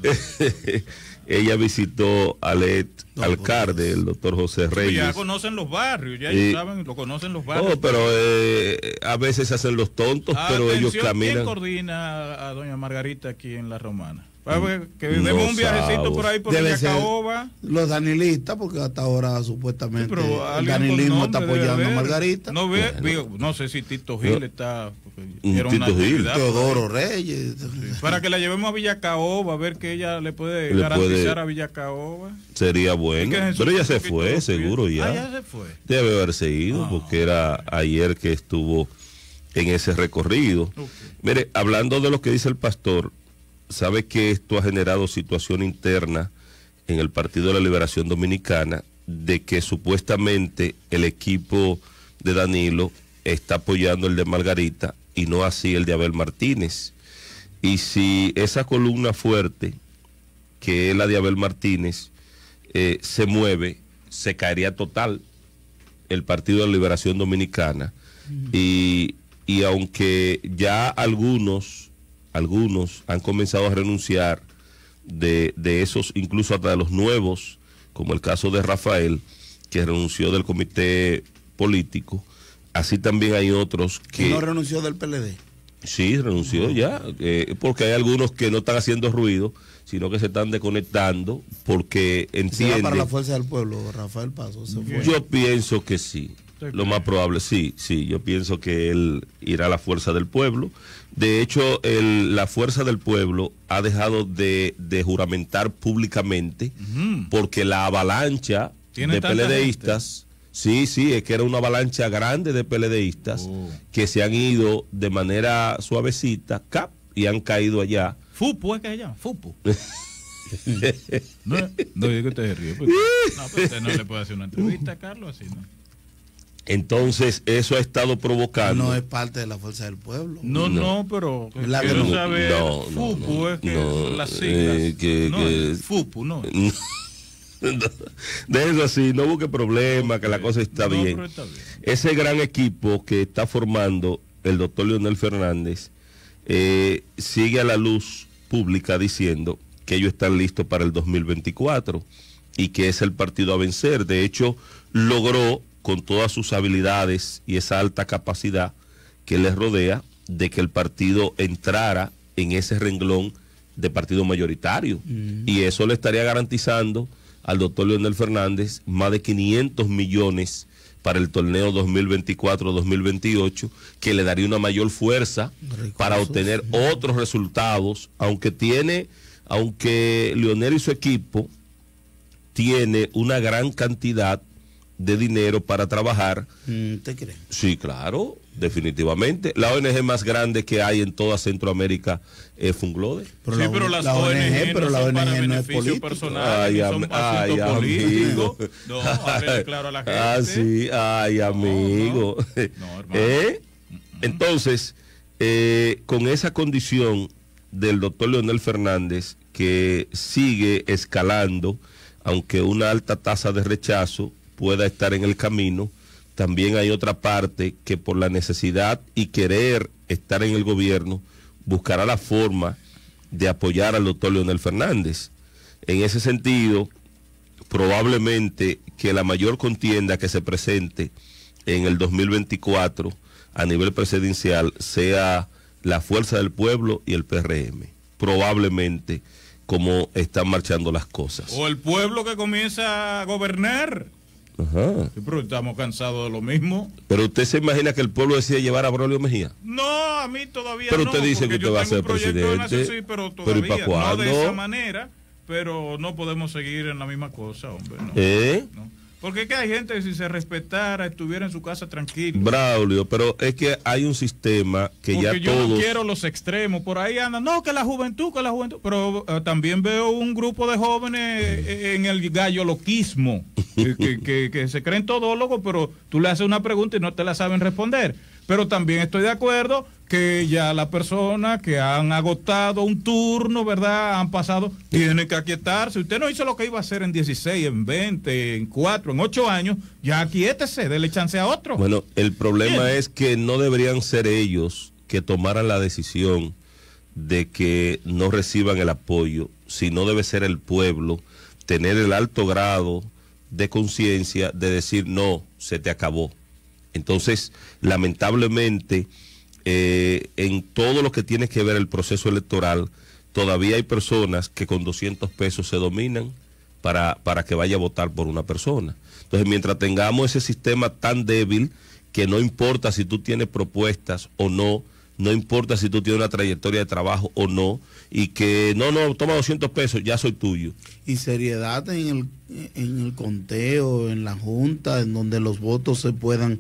ella visitó al ex alcalde, el doctor José Pues Reyes. ya conocen los barrios, ya Y- ellos saben, lo conocen los barrios. Oh, pero eh, a veces se hacen los tontos, pero ellos Atención, ¿quién caminan. coordina a doña Margarita aquí en La Romana? Para ver que No demos un viajecito sabo. por ahí por Debe Villa ser Caoba. los danilistas, porque hasta ahora supuestamente Sí, pero el alguien con danilismo nombre está debe apoyando a haber. Margarita. No, ve, Bueno. digo, no sé si Tito Gil No. está. porque Mm, era una Tito Gil. actividad por ahí. Teodoro Reyes. Para que la llevemos a Villa Caoba, a ver que ella le puede Le garantizar puede- a Villa Caoba. Sería Y bueno. que Jesús Pero ella un se poquito fue, los pies. seguro ya. Ah, ya se fue. Debe haberse ido, Ah. porque era ayer que estuvo en ese recorrido. Ok. Mire, hablando de lo que dice el pastor, sabe que esto ha generado situación interna en el Partido de la Liberación Dominicana, de que supuestamente el equipo de Danilo está apoyando el de Margarita y no así el de Abel Martínez. Y si esa columna fuerte, que es la de Abel Martínez, eh, se mueve, se caería total el Partido de la Liberación Dominicana. Y, y aunque ya algunos, algunos han comenzado a renunciar de, de esos, incluso hasta de los nuevos, como el caso de Rafael, que renunció del comité político, así también hay otros Que que... no renunció del P L D. Sí, renunció ya, eh, porque hay algunos que no están haciendo ruido, sino que se están desconectando porque Se va entienden... para la fuerza del pueblo, Rafael Paso. Se fue. Yo pienso que sí. Lo más probable, sí, sí. Yo pienso que él irá a la fuerza del pueblo. De hecho, el- la fuerza del pueblo ha dejado de, de juramentar públicamente Ujú. porque la avalancha ¿Tiene de tanta PLDistas, sí, sí, es que era una avalancha grande de PLDistas Oh. que se han ido de manera suavecita, cap, y han caído allá. Fupu, ¿es que se llama? Fupu. No, no digo que usted se ríe. porque- no, pero usted no le puede hacer una entrevista a Carlos así, ¿no? Entonces, eso ha estado provocando. No es parte de la fuerza del pueblo. No, No. no, pero La quiero que no- saber. no, no, Fupu no, es que no, las siglas. eh, que- no, que- Fupu, no. De eso así, no busque problema, que la cosa está No, bien. pero está bien. Ese gran equipo que está formando el doctor Leonel Fernández eh, sigue a la luz pública diciendo que ellos están listos para el dos mil veinticuatro y que es el partido a vencer. De hecho, logró con todas sus habilidades y esa alta capacidad que les rodea de que el partido entrara en ese renglón de partido mayoritario. Y eso le estaría garantizando al doctor Leonel Fernández más de quinientos millones para el torneo dos mil veinticuatro dos mil veintiocho, que le daría una mayor fuerza para obtener otros resultados, aunque tiene, aunque Leonel y su equipo tiene una gran cantidad de dinero para trabajar. ¿Te crees? Sí, claro, definitivamente. La O N G más grande que hay en toda Centroamérica es Funglode. Pero Sí, la- pero las la O N G, pero no la son O N G para no es beneficio político. personal, Ay, ni am- son ay, asuntos políticos. amigo. No, háblele claro a la gente. Ah, sí, ay, amigo. No, hermano. ¿Eh? Entonces, eh, con esa condición del doctor Leonel Fernández, que sigue escalando, aunque una alta tasa de rechazo pueda estar en el camino, también hay otra parte que por la necesidad y querer estar en el gobierno, buscará la forma de apoyar al doctor Leonel Fernández. En ese sentido, probablemente que la mayor contienda que se presente en el dos mil veinticuatro a nivel presidencial sea la Fuerza del Pueblo y el P R M. Probablemente como están marchando las cosas. O el pueblo que comienza a gobernar. Ajá. Sí, pero estamos cansados de lo mismo. Pero usted se imagina que el pueblo decide llevar a Braulio Mejía. No, a mí todavía Pero no. usted dice porque que yo usted va a tengo ser un proyecto de nación, presidente. sí, pero Pero ¿y todavía para no de cuándo? esa manera, pero no podemos seguir en la misma cosa, hombre. No. ¿Eh? No. Porque es que hay gente que si se respetara, estuviera en su casa tranquilo. Braulio, pero es que hay un sistema que Porque ya yo todos... no quiero los extremos, por ahí andan, no, que la juventud, que la juventud, pero uh, también veo un grupo de jóvenes eh, en el gallo loquismo, que, que, que, que se creen todólogos, pero tú le haces una pregunta y no te la saben responder. Pero también estoy de acuerdo que ya las personas que han agotado un turno, ¿verdad? Han pasado, tienen que aquietarse. Usted no hizo lo que iba a hacer en dieciséis, en veinte, en cuatro, en ocho años, ya aquíétese, dele chance a otro. Bueno, el problema Bien. es que no deberían ser ellos que tomaran la decisión de que no reciban el apoyo, sino debe ser el pueblo tener el alto grado de conciencia de decir, no, se te acabó. Entonces, lamentablemente, eh, en todo lo que tiene que ver el proceso electoral, todavía hay personas que con doscientos pesos se dominan para, para que vaya a votar por una persona. Entonces, mientras tengamos ese sistema tan débil, que no importa si tú tienes propuestas o no, no importa si tú tienes una trayectoria de trabajo o no, y que no, no, toma doscientos pesos, ya soy tuyo. Y seriedad en el, en el conteo, en la junta, en donde los votos se puedan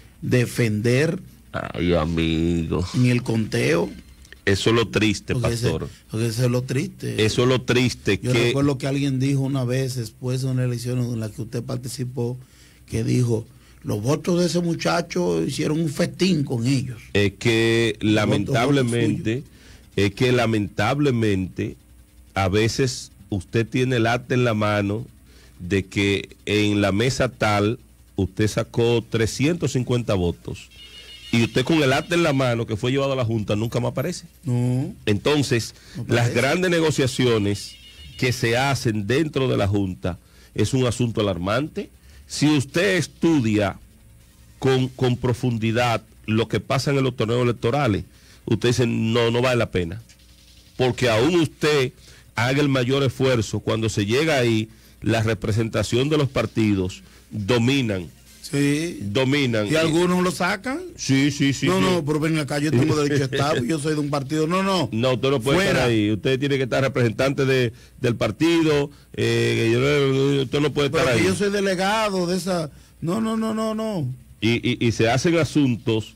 defender. Ay, amigo. En el conteo. Eso es lo triste, porque pastor. Ese, porque eso es lo triste. Eso es lo triste. Yo que... recuerdo que alguien dijo una vez, después de una elección en la que usted participó, que dijo, los votos de ese muchacho hicieron un festín con ellos. Es que lamentablemente, es que lamentablemente, a veces usted tiene el acta en la mano de que en la mesa tal usted sacó trescientos cincuenta votos y usted con el acta en la mano que fue llevado a la Junta nunca más aparece. No. Entonces, No las aparece. grandes negociaciones que se hacen dentro de la Junta es un asunto alarmante. Si usted estudia con, con profundidad lo que pasa en los torneos electorales, usted dice, no, no vale la pena. Porque aún usted haga el mayor esfuerzo, cuando se llega ahí, la representación de los partidos dominan. Sí. Dominan. ¿Y algunos lo sacan? Sí, sí, sí. No, sí. no, pero ven acá, yo tengo derecho a estar, yo soy de un partido. No, no. No, usted no puede Fuera. estar ahí. Usted tiene que estar representante de, del partido. Eh, yo- usted no puede Pero estar que ahí. yo soy delegado de esa. No, no, no, no, no. Y, y, y se hacen asuntos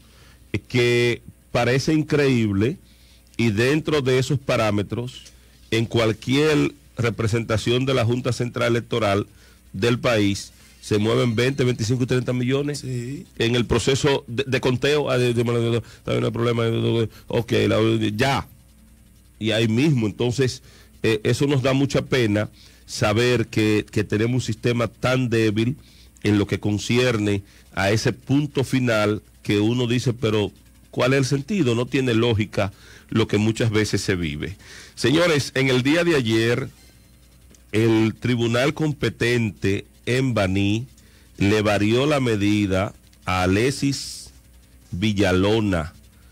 que parece increíble, y dentro de esos parámetros, en cualquier representación de la Junta Central Electoral del país, se mueven veinte, veinticinco y treinta millones Sí. en el proceso de, de conteo. Ah, de- de- de- de- de- no hay problema, de- de- de- ok, la- ya. Y ahí mismo, entonces, eh, eso nos da mucha pena saber que, que tenemos un sistema tan débil en lo que concierne a ese punto final que uno dice, pero ¿cuál es el sentido? No tiene lógica lo que muchas veces se vive. Señores, en el día de ayer, el tribunal competente en Baní le varió la medida a Alexis Villalona.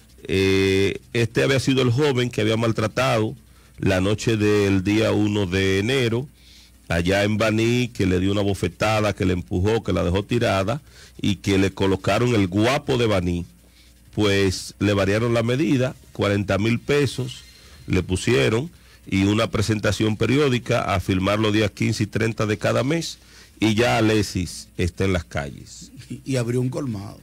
Eh, este había sido el joven que había maltratado la noche del día uno de enero allá en Baní, que le dio una bofetada, que le empujó, que la dejó tirada y que le colocaron el guapo de Baní. Pues le variaron la medida, cuarenta mil pesos le pusieron, y una presentación periódica a firmar los días quince y treinta de cada mes, y ya Alexis está en las calles. Y, y abrió un colmado.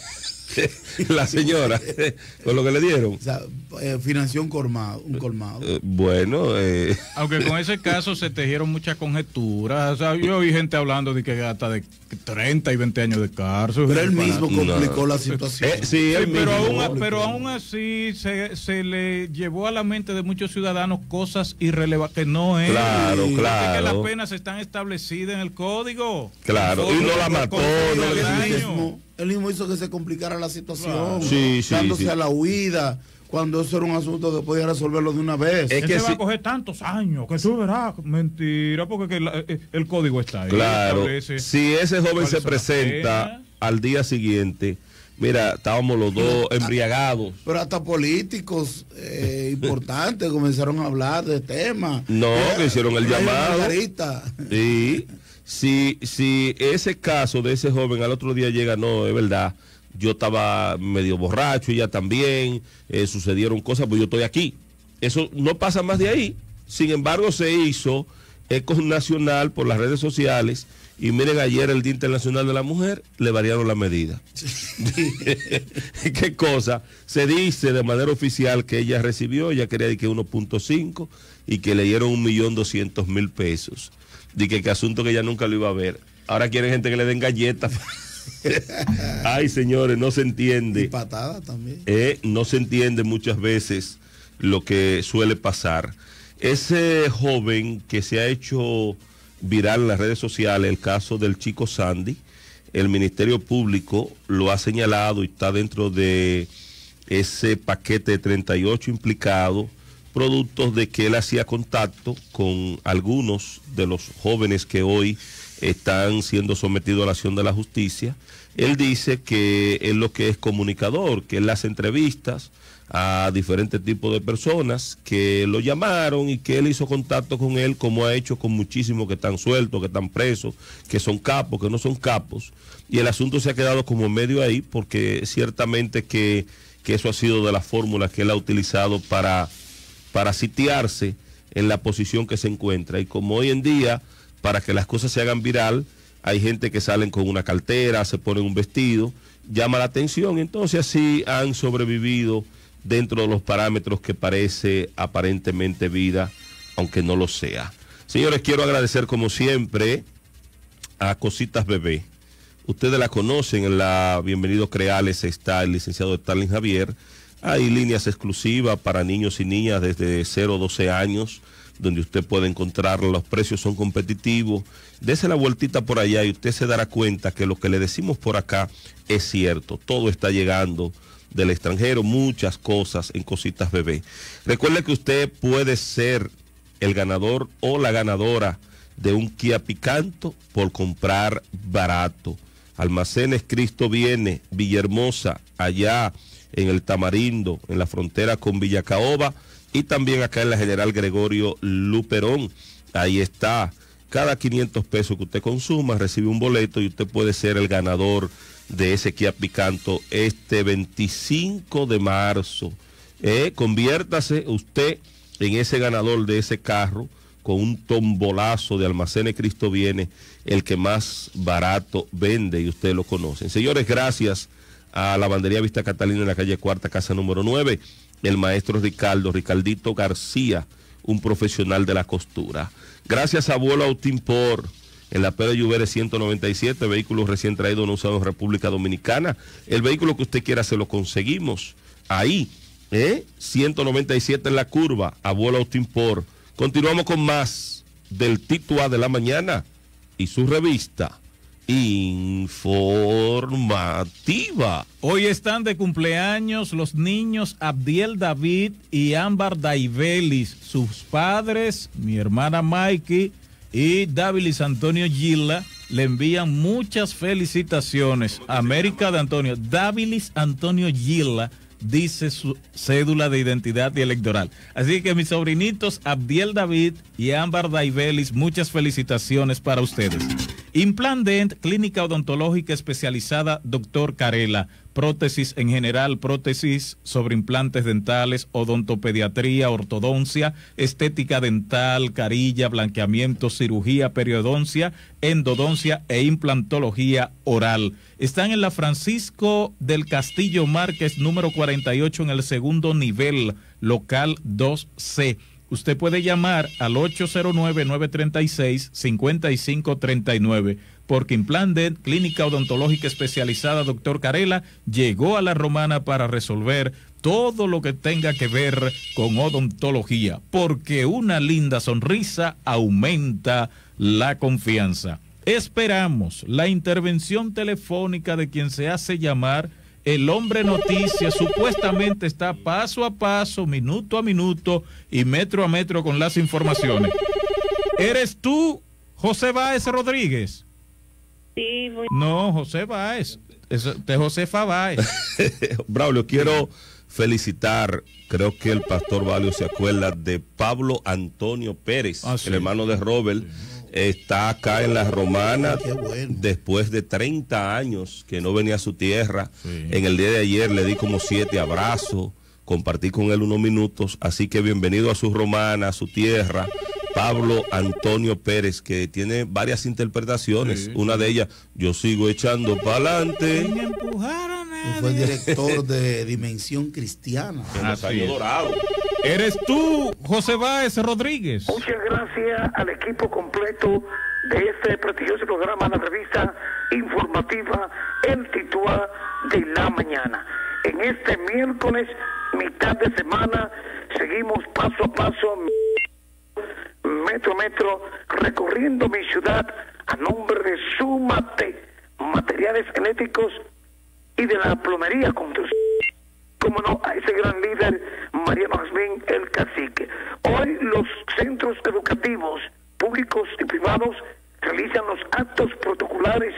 La señora, con lo que le dieron. O sea, eh, financió un colmado. Un colmado. Eh, bueno, eh, Aunque con ese caso se tejieron muchas conjeturas. O sea, yo oí gente hablando de que hasta de treinta y veinte años de cárcel. Pero él mismo No. complicó la situación. eh, sí, Sí, él pero, mismo. aún, pero aún así se, se le llevó a la mente de muchos ciudadanos cosas irrelevantes que no es. Claro, Porque claro. Es que las penas están establecidas en el código. Claro, y no la mató, no Él le daño. mismo, él mismo hizo que se complicara la situación. Sí, sí, dándose sí. a la huida, cuando eso era un asunto que podía resolverlo de una vez. Es Es que que va sí. a coger tantos años, que tú verás. Mentira, porque que la- eh, el código está ahí. Claro, establece si ese joven cuáles se son las presenta penas. al día siguiente, mira, estábamos los dos embriagados. Pero hasta políticos eh, importantes comenzaron a hablar de temas. No, Eh, que hicieron el Rayo llamado. Margarita. Y si, si ese caso de ese joven al otro día llega, no, es verdad, yo estaba medio borracho, ella también, eh, sucedieron cosas, pues yo estoy aquí. Eso no pasa más de ahí. Sin embargo, se hizo eco nacional por las redes sociales. Y miren, ayer el Día Internacional de la Mujer, le variaron la medida. ¿Qué cosa? Se dice de manera oficial que ella recibió, ella quería que uno punto cinco y que le dieron un millón doscientos mil pesos. De que, que asunto que ella nunca lo iba a ver. Ahora quieren gente que le den galletas. Ay, señores, no se entiende. Y patada también. Eh, no se entiende muchas veces lo que suele pasar. Ese joven que se ha hecho viral en las redes sociales, el caso del chico Sandy, el Ministerio Público lo ha señalado y está dentro de ese paquete de treinta y ocho implicados, productos de que él hacía contacto con algunos de los jóvenes que hoy están siendo sometidos a la acción de la justicia. Él dice que él lo que es comunicador, que él hace entrevistas a diferentes tipos de personas que lo llamaron y que él hizo contacto con él, como ha hecho con muchísimos que están sueltos, que están presos, que son capos, que no son capos, y el asunto se ha quedado como medio ahí, porque ciertamente que, que eso ha sido de las fórmulas que él ha utilizado para, para sitiarse en la posición que se encuentra. Y como hoy en día, para que las cosas se hagan viral, hay gente que salen con una cartera, se ponen un vestido, llama la atención, entonces así han sobrevivido dentro de los parámetros que parece aparentemente vida, aunque no lo sea. Señores, quiero agradecer como siempre a Cositas Bebé. Ustedes la conocen, en la Bienvenido Creales está el licenciado Stalin Javier. Hay líneas exclusivas para niños y niñas desde cero a doce años, donde usted puede encontrarlo. Los precios son competitivos. Dese la vueltita por allá y usted se dará cuenta que lo que le decimos por acá es cierto. Todo está llegando del extranjero, muchas cosas en Cositas Bebé. Recuerde que usted puede ser el ganador o la ganadora de un Kia Picanto por comprar barato. Almacenes Cristo Viene, Villahermosa, allá en el Tamarindo, en la frontera con Villacaoba, y también acá en la General Gregorio Luperón. Ahí está. Cada quinientos pesos que usted consuma recibe un boleto y usted puede ser el ganador de ese Kia Picanto este veinticinco de marzo. Eh, conviértase usted en ese ganador de ese carro con un tombolazo de Almacenes Cristo Viene, el que más barato vende, y usted lo conoce. Señores, gracias a Lavandería Vista Catalina en la calle Cuarta, casa número nueve, el maestro Ricardo, Ricardito García, un profesional de la costura. Gracias a Abuelo Autimpor, en la Pedro Lluvere ciento noventa y siete, vehículos recién traídos, no usados en República Dominicana. El vehículo que usted quiera se lo conseguimos ahí, ¿eh? ciento noventa y siete en la curva, Abuelo Autimpor. Continuamos con más del Tituá de la Mañana y su revista informativa. Hoy están de cumpleaños los niños Abdiel David y Ámbar Daivelis, sus padres, mi hermana Mikey y Dávilis Antonio Gila, le envían muchas felicitaciones. América de Antonio, Dávilis Antonio Gila, dice su cédula de identidad y electoral. Así que mis sobrinitos Abdiel David y Ámbar Daivelis, muchas felicitaciones para ustedes. Implant Clínica Odontológica Especializada Doctor Carela, prótesis en general, prótesis sobre implantes dentales, odontopediatría, ortodoncia, estética dental, carilla, blanqueamiento, cirugía, periodoncia, endodoncia e implantología oral. Están en la Francisco del Castillo Márquez, número cuarenta y ocho, en el segundo nivel, local dos C. Usted puede llamar al ocho cero nueve, nueve tres seis, cinco cinco tres nueve, porque Implant Dent, Clínica Odontológica Especializada Doctor Carela, llegó a La Romana para resolver todo lo que tenga que ver con odontología, porque una linda sonrisa aumenta la confianza. Esperamos la intervención telefónica de quien se hace llamar el hombre noticia. Supuestamente está paso a paso, minuto a minuto y metro a metro con las informaciones. ¿Eres tú, José Báez Rodríguez? Sí, muy... No, José Báez, es de Josefa Báez. Braulio, quiero felicitar, creo que el pastor Valio se acuerda de Pablo Antonio Pérez, ah, sí, el hermano de Robert. Sí. Está acá en La Romana, bueno, después de treinta años que no venía a su tierra. Sí. En el día de ayer le di como siete abrazos, compartí con él unos minutos, así que bienvenido a su Romana, a su tierra, Pablo Antonio Pérez, que tiene varias interpretaciones. Sí, una sí. de ellas, yo sigo echando para adelante. Fue director de Dimensión Cristiana. Así es. Dorado. Eres tú, José Báez Rodríguez. Muchas gracias al equipo completo de este prestigioso programa, la revista informativa El Tituá de la Mañana. En este miércoles, mitad de semana, seguimos paso a paso, metro a metro, recorriendo mi ciudad a nombre de Súmate, materiales eléctricos y de la plomería construcción. Como no, a ese gran líder, Mariano Jazmín, el cacique. Hoy los centros educativos, públicos y privados, realizan los actos protocolares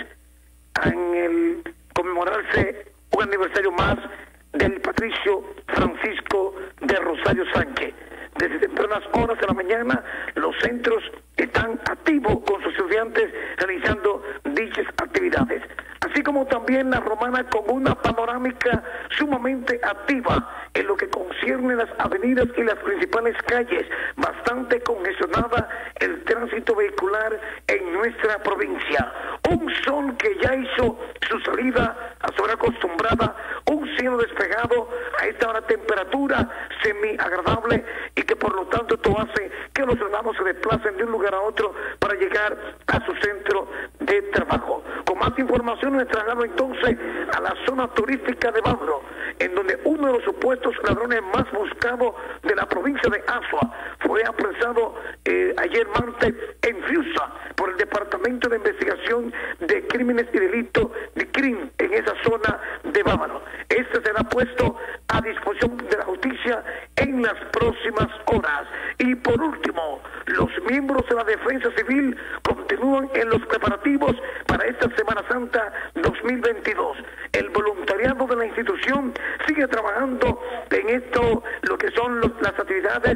en el conmemorarse un aniversario más del patricio Francisco de Rosario Sánchez. Desde tempranas horas de la mañana, los centros están activos con sus estudiantes realizando dichas actividades. Así como también la Romana con una panorámica sumamente activa en lo que concierne las avenidas y las principales calles, bastante congestionada el tránsito vehicular en nuestra provincia. Un sol que ya hizo su salida a su hora acostumbrada, un cielo despejado, a esta hora temperatura semi agradable y que por lo tanto esto hace que los ciudadanos se desplacen de un lugar a otro para llegar a su centro de trabajo. Con más información nos traslado entonces a la zona turística de Bávaro, en donde uno de los supuestos ladrones más buscados de la provincia de Azua fue apresado eh, ayer martes en Fiusa por el Departamento de Investigación de Crímenes y Delitos de C R I M en esa zona de Bávaro. Este será puesto a disposición de la justicia en las próximas horas. Y por último, los miembros de la Defensa Civil continúan en los preparativos para esta Semana Santa dos mil veintidós. El voluntariado de la institución sigue trabajando en esto, lo que son los, las actividades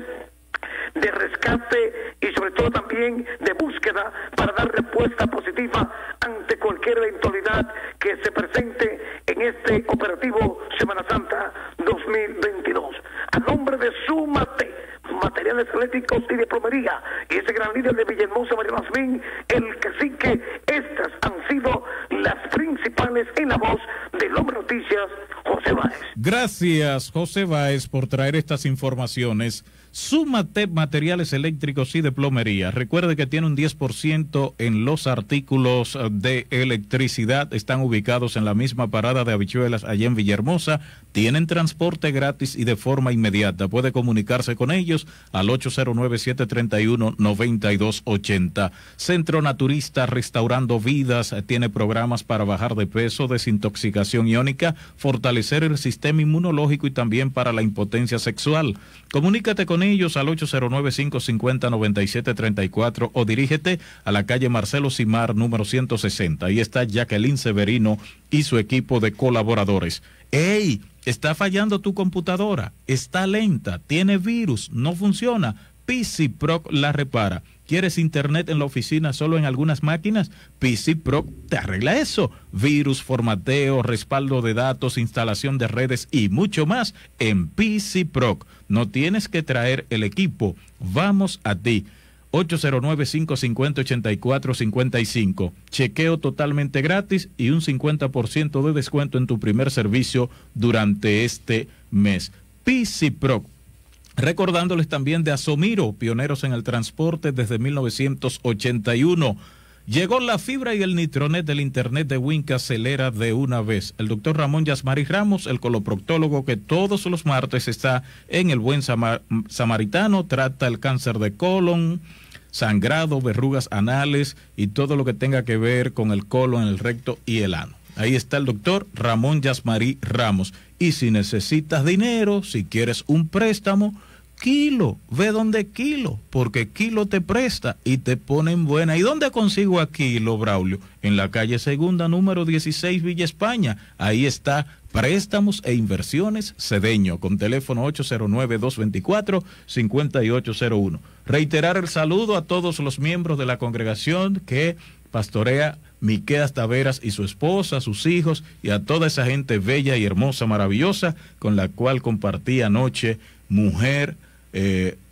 de rescate y sobre todo también de búsqueda para dar respuesta positiva ante cualquier eventualidad que se presente en este operativo Semana Santa dos mil veintidós. A nombre de Súmate, materiales eléctricos y de plomería, y ese gran líder de Villahermosa, Mariano Jazmín, el cacique, estas han sido las principales en la voz del Hombre Noticias, José Báez. Gracias, José Báez, por traer estas informaciones. Súmate materiales eléctricos y de plomería. Recuerde que tiene un diez por ciento en los artículos de electricidad. Están ubicados en la misma parada de Habichuelas allá en Villahermosa. Tienen transporte gratis y de forma inmediata. Puede comunicarse con ellos al ocho cero nueve, siete tres uno, nueve dos ocho cero. Centro Naturista Restaurando Vidas tiene programas para bajar de peso, desintoxicación iónica, fortalecer el sistema inmunológico y también para la impotencia sexual. Comunícate con ellos al ocho cero nueve, cinco cinco cero, nueve siete tres cuatro o dirígete a la calle Marcelo Simar número ciento sesenta. Ahí está Jacqueline Severino y su equipo de colaboradores. ¡Ey! Está fallando tu computadora, está lenta, tiene virus, no funciona. P C Proc la repara. ¿Quieres internet en la oficina solo en algunas máquinas? P C Proc te arregla eso. Virus, formateo, respaldo de datos, instalación de redes y mucho más en P C Proc. No tienes que traer el equipo, vamos a ti. ocho cero nueve, cinco cinco cero, ocho cuatro cinco cinco. Chequeo totalmente gratis y un cincuenta por ciento de descuento en tu primer servicio durante este mes. P C Proc. Recordándoles también de Asomiro, pioneros en el transporte desde mil novecientos ochenta y uno. Llegó la fibra y el nitronet del internet de Winca, acelera de una vez. El doctor Ramón Yasmari Ramos, el coloproctólogo que todos los martes está en el Buen Samar- Samaritano, trata el cáncer de colon, sangrado, verrugas anales y todo lo que tenga que ver con el colon, el recto y el ano. Ahí está el doctor Ramón Yasmari Ramos. Y si necesitas dinero, si quieres un préstamo, Kilo, ve donde Kilo, porque Kilo te presta y te ponen buena. ¿Y dónde consigo a Kilo, Braulio? En la calle Segunda, número dieciséis, Villa España. Ahí está, préstamos e inversiones Cedeño, con teléfono ocho cero nueve, dos dos cuatro, cinco ocho cero uno. Reiterar el saludo a todos los miembros de la congregación que pastorea Miqueas Taveras y su esposa, sus hijos y a toda esa gente bella y hermosa, maravillosa, con la cual compartí anoche, mujer, eh,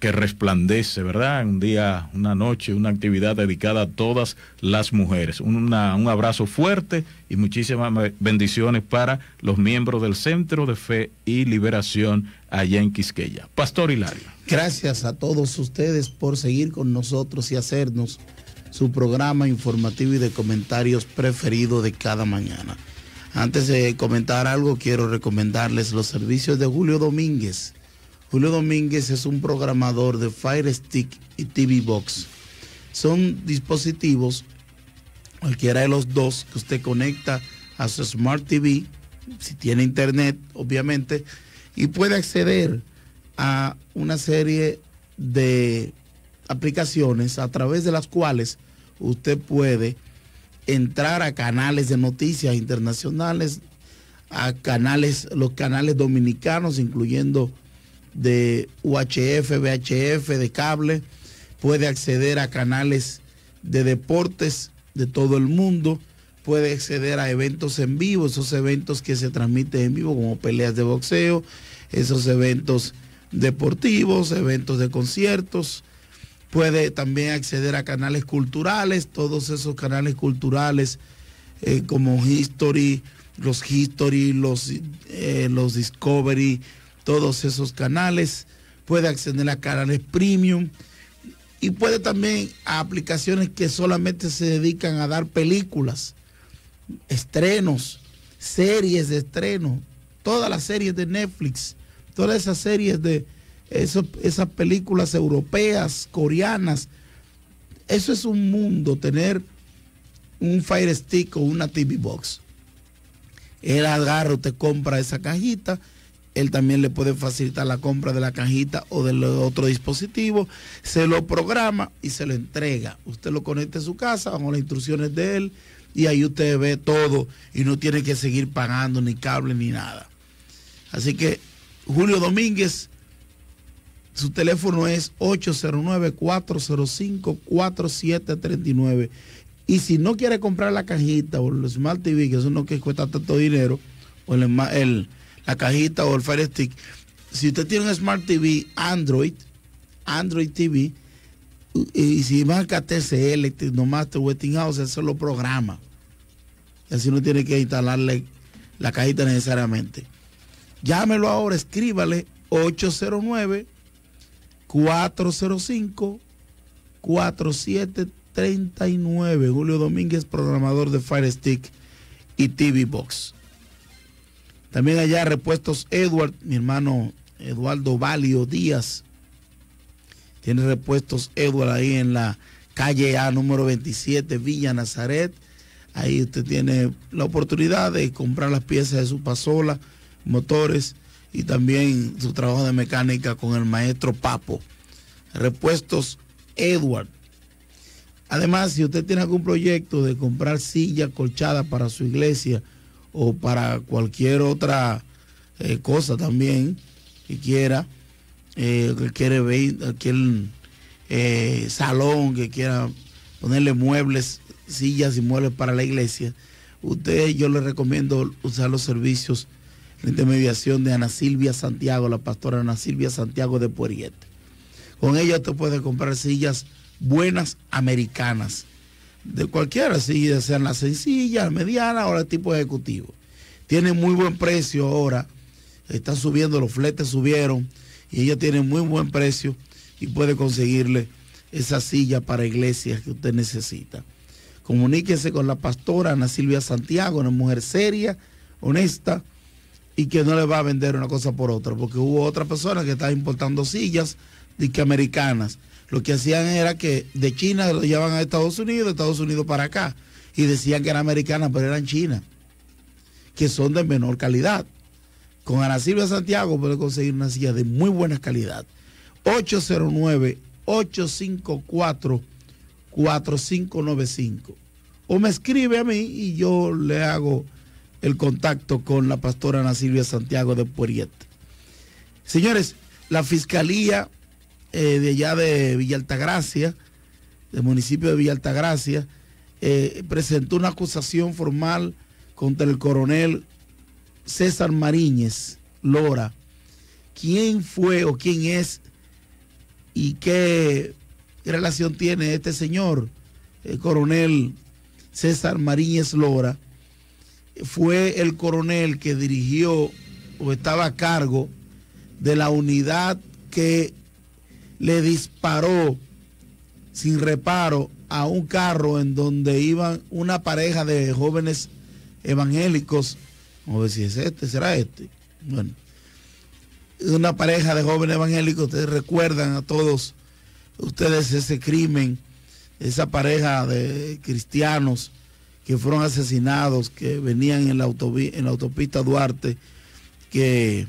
que resplandece, ¿verdad? Un día, una noche, una actividad dedicada a todas las mujeres. Una, un abrazo fuerte y muchísimas bendiciones para los miembros del Centro de Fe y Liberación allá en Quisqueya. Pastor Hilario. Gracias a todos ustedes por seguir con nosotros y hacernos su programa informativo y de comentarios preferido de cada mañana. Antes de comentar algo, quiero recomendarles los servicios de Julio Domínguez. Julio Domínguez es un programador de Fire Stick y T V Box. Son dispositivos, cualquiera de los dos, que usted conecta a su Smart T V, si tiene internet, obviamente, y puede acceder a una serie de aplicaciones a través de las cuales usted puede entrar a canales de noticias internacionales, a canales, los canales dominicanos, incluyendo de U H F, V H F, de cable, puede acceder a canales de deportes de todo el mundo, puede acceder a eventos en vivo, esos eventos que se transmiten en vivo como peleas de boxeo, esos eventos deportivos, eventos de conciertos, puede también acceder a canales culturales, todos esos canales culturales eh, como History, los History, los, eh, los Discovery, todos esos canales, puede acceder a canales premium y puede también a aplicaciones que solamente se dedican a dar películas, estrenos, series de estreno, todas las series de Netflix, todas esas series de eso, esas películas europeas, coreanas. Eso es un mundo, tener un Fire Stick o una T V Box. Él agarra, usted compra esa cajita, él también le puede facilitar la compra de la cajita o del otro dispositivo, se lo programa y se lo entrega. Usted lo conecta en su casa con las instrucciones de él y ahí usted ve todo y no tiene que seguir pagando ni cable ni nada. Así que Julio Domínguez, su teléfono es ocho cero nueve, cuatro cero cinco, cuatro siete tres nueve. Y si no quiere comprar la cajita o el Smart T V, que eso no que cuesta tanto dinero, o el, el, la cajita o el Fire Stick, si usted tiene un Smart T V Android, Android T V, y si marca T C L, Tecnomaster, Westinghouse, eso lo programa. Y así no tiene que instalarle la cajita necesariamente. Llámelo ahora, escríbale ocho cero nueve, cuatro cero cinco, cuatro siete tres nueve. Julio Domínguez, programador de Fire Stick y T V Box. También allá Repuestos Edward, mi hermano Eduardo Valio Díaz. Tiene Repuestos Edward ahí en la calle A número veintisiete, Villa Nazaret. Ahí usted tiene la oportunidad de comprar las piezas de su pasola, motores y también su trabajo de mecánica con el maestro Papo. Repuestos Edward. Además, si usted tiene algún proyecto de comprar silla colchada para su iglesia o para cualquier otra eh, cosa también que quiera, eh, que quiere ver, cualquier eh, salón, que quiera ponerle muebles, sillas y muebles para la iglesia, usted, yo le recomiendo usar los servicios de intermediación de Ana Silvia Santiago, la pastora Ana Silvia Santiago de Pueriete. Con ella usted puede comprar sillas buenas americanas, de cualquiera, silla, sean las sencillas, medianas o el tipo ejecutivo. Tiene muy buen precio ahora, están subiendo, los fletes subieron y ella tiene muy buen precio y puede conseguirle esa silla para iglesias que usted necesita. Comuníquese con la pastora Ana Silvia Santiago, una mujer seria, honesta y que no le va a vender una cosa por otra, porque hubo otra persona que estaba importando sillas de que americanas. Lo que hacían era que de China lo llevaban a Estados Unidos, de Estados Unidos para acá, y decían que eran americanas, pero eran chinas, que son de menor calidad. Con Ana Silvia Santiago puede conseguir una silla de muy buena calidad. ocho cero nueve, ocho cinco cuatro, cuatro cinco nueve cinco. O me escribe a mí y yo le hago el contacto con la pastora Ana Silvia Santiago de Pueriete. Señores, la Fiscalía eh, de allá de Villa Altagracia, del municipio de Villa Altagracia, eh, presentó una acusación formal contra el coronel César Mariñez Lora. ¿Quién fue o quién es ¿Y qué relación tiene este señor, el coronel César Mariñez Lora? Fue el coronel que dirigió o estaba a cargo de la unidad que le disparó sin reparo a un carro en donde iban una pareja de jóvenes evangélicos. Vamos a ver si es este, será este. Bueno, una pareja de jóvenes evangélicos, ustedes recuerdan a todos ustedes ese crimen, esa pareja de cristianos que fueron asesinados, que venían en la, autovi- en la autopista Duarte, que,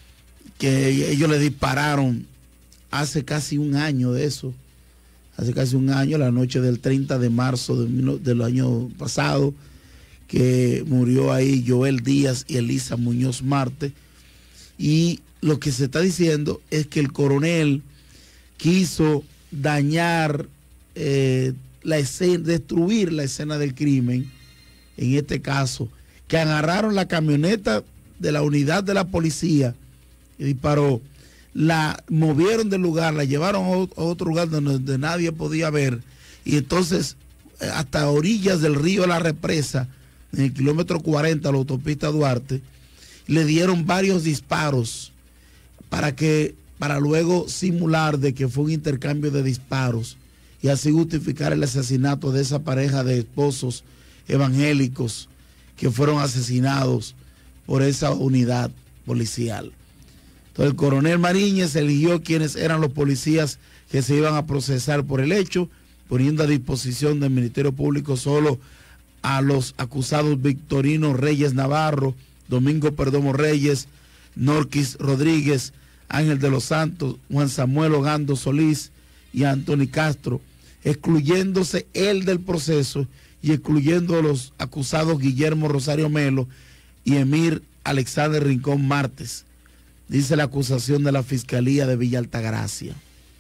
que ellos le dispararon hace casi un año de eso, hace casi un año, la noche del treinta de marzo de, del año pasado, que murió ahí Joel Díaz y Elisa Muñoz Marte. Y lo que se está diciendo es que el coronel quiso dañar eh, la escena, destruir la escena del crimen, en este caso, que agarraron la camioneta de la unidad de la policía y disparó, la movieron del lugar, la llevaron a otro lugar donde, donde nadie podía ver, y entonces hasta orillas del río La Represa, en el kilómetro cuarenta, la autopista Duarte, le dieron varios disparos para que, para luego simular de que fue un intercambio de disparos y así justificar el asesinato de esa pareja de esposos evangélicos que fueron asesinados por esa unidad policial. Entonces el coronel Mariñez eligió quienes eran los policías que se iban a procesar por el hecho, poniendo a disposición del Ministerio Público solo a los acusados Victorino Reyes Navarro, Domingo Perdomo Reyes, Norquis Rodríguez, Ángel de los Santos, Juan Samuel Ogando Solís y Anthony Castro, excluyéndose él del proceso y excluyendo a los acusados Guillermo Rosario Melo y Emir Alexander Rincón Martes, dice la acusación de la Fiscalía de Villa Altagracia.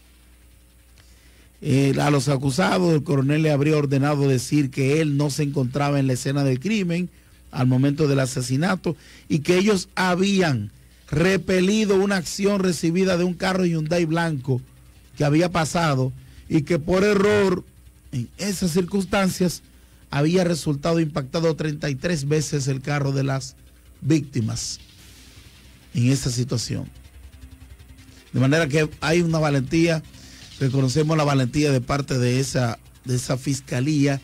Eh, a los acusados, el coronel le habría ordenado decir que él no se encontraba en la escena del crimen al momento del asesinato y que ellos habían repelido una acción recibida de un carro Hyundai blanco que había pasado y que por error en esas circunstancias había resultado impactado treinta y tres veces el carro de las víctimas en esa situación. De manera que hay una valentía, reconocemos la valentía de parte de esa, de esa fiscalía,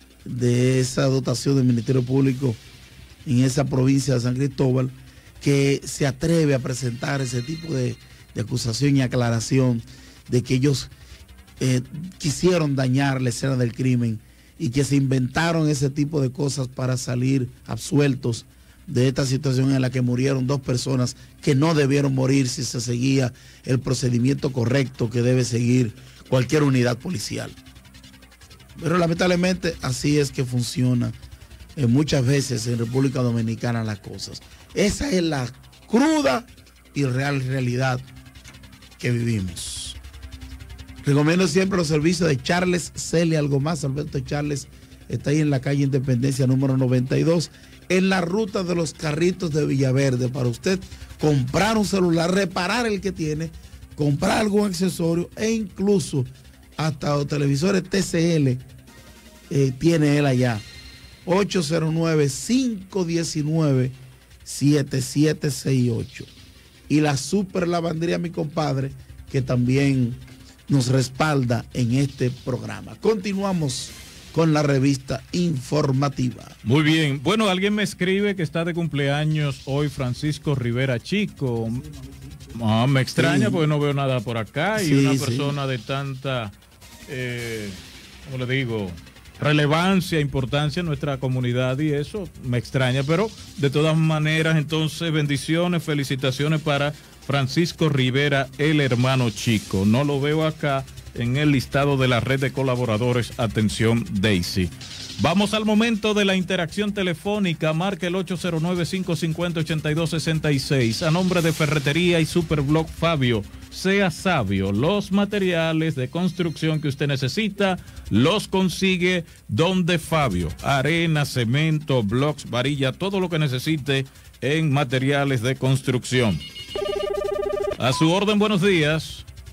de esa dotación del Ministerio Público en esa provincia de San Cristóbal, que se atreve a presentar ese tipo de, de acusación y aclaración de que ellos eh, quisieron dañar la escena del crimen y que se inventaron ese tipo de cosas para salir absueltos de esta situación en la que murieron dos personas que no debieron morir si se seguía el procedimiento correcto que debe seguir cualquier unidad policial. Pero lamentablemente así es que funciona eh, muchas veces en República Dominicana las cosas. Esa es la cruda y real realidad que vivimos. Recomiendo siempre los servicios de Charles Celia, algo más. Alberto Charles está ahí en la calle Independencia número noventa y dos, en la ruta de los carritos de Villaverde, para usted comprar un celular, reparar el que tiene, comprar algún accesorio e incluso hasta los televisores T C L eh, tiene él allá. ocho cero nueve, cinco uno nueve, siete siete seis ocho. Y la super lavandería Mi Compadre, que también nos respalda en este programa. Continuamos con la revista informativa. Muy bien. Bueno, alguien me escribe que está de cumpleaños hoy Francisco Rivera Chico. Ah, me extraña sí. porque no veo nada por acá y sí, una persona sí. de tanta, eh, ¿cómo le digo? Relevancia, importancia en nuestra comunidad y eso me extraña, pero de todas maneras, entonces, bendiciones, felicitaciones para Francisco Rivera, el hermano Chico. No lo veo acá en el listado de la red de colaboradores. Atención, Daisy. Vamos al momento de la interacción telefónica. Marca el ocho cero nueve, cinco cinco cero, ocho dos seis seis. A nombre de Ferretería y Superblock Fabio. Sea sabio, los materiales de construcción que usted necesita los consigue donde Fabio. Arena, cemento, blocks, varilla, todo lo que necesite en materiales de construcción. A su orden, buenos días.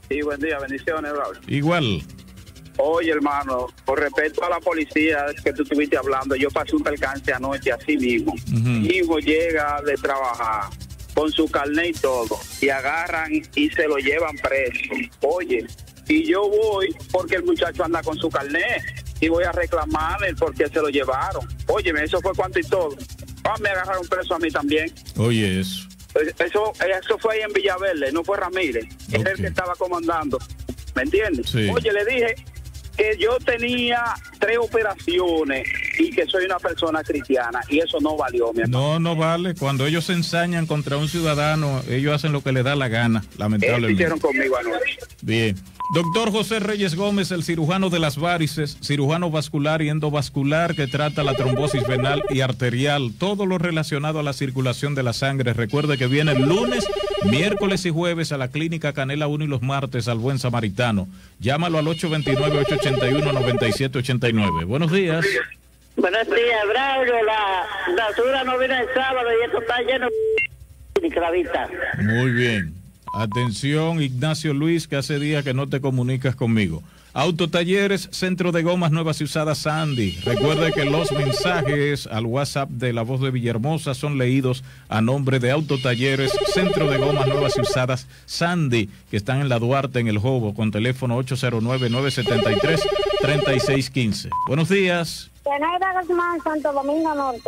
Sí, buen día, bendiciones, Raúl. Igual. Oye, hermano, con respecto a la policía que tú estuviste hablando, yo pasé un percance anoche así mismo. Uh-huh. Mi hijo llega de trabajar con su carnet y todo, y agarran y se lo llevan preso. Oye, y yo voy porque el muchacho anda con su carnet y voy a reclamarle porque se lo llevaron. Oye, eso fue cuanto y todo. Ah, me agarraron preso a mí también. Oye, eso. Eso, eso fue ahí en Villaverde, no fue Ramírez. Okay. Es el que estaba comandando. ¿Me entiendes? Sí. Oye, le dije que yo tenía tres operaciones y que soy una persona cristiana y eso no valió, mi hermano. No, no vale. Cuando ellos se ensañan contra un ciudadano, ellos hacen lo que les da la gana, lamentablemente. Eso hicieron conmigo anoche. Bien. Doctor José Reyes Gómez, el cirujano de las varices, cirujano vascular y endovascular que trata la trombosis venal y arterial, todo lo relacionado a la circulación de la sangre. Recuerde que viene el lunes, miércoles y jueves a la Clínica Canela uno y los martes al Buen Samaritano. Llámalo al ocho dos nueve, ocho ocho uno, nueve siete ocho nueve. Buenos días. Buenos días, Braulio. La basura no viene el sábado y esto está lleno de clavita. Muy bien. Atención, Ignacio Luis, que hace días que no te comunicas conmigo. Autotalleres, Centro de Gomas Nuevas y Usadas Sandy. Recuerde que los mensajes al WhatsApp de La Voz de Villahermosa son leídos a nombre de Autotalleres, Centro de Gomas Nuevas y Usadas Sandy, que están en la Duarte, en El Jobo, con teléfono ocho cero nueve, nueve siete tres, tres seis uno cinco. Buenos días. Tenaida Guzmán, Santo Domingo Norte.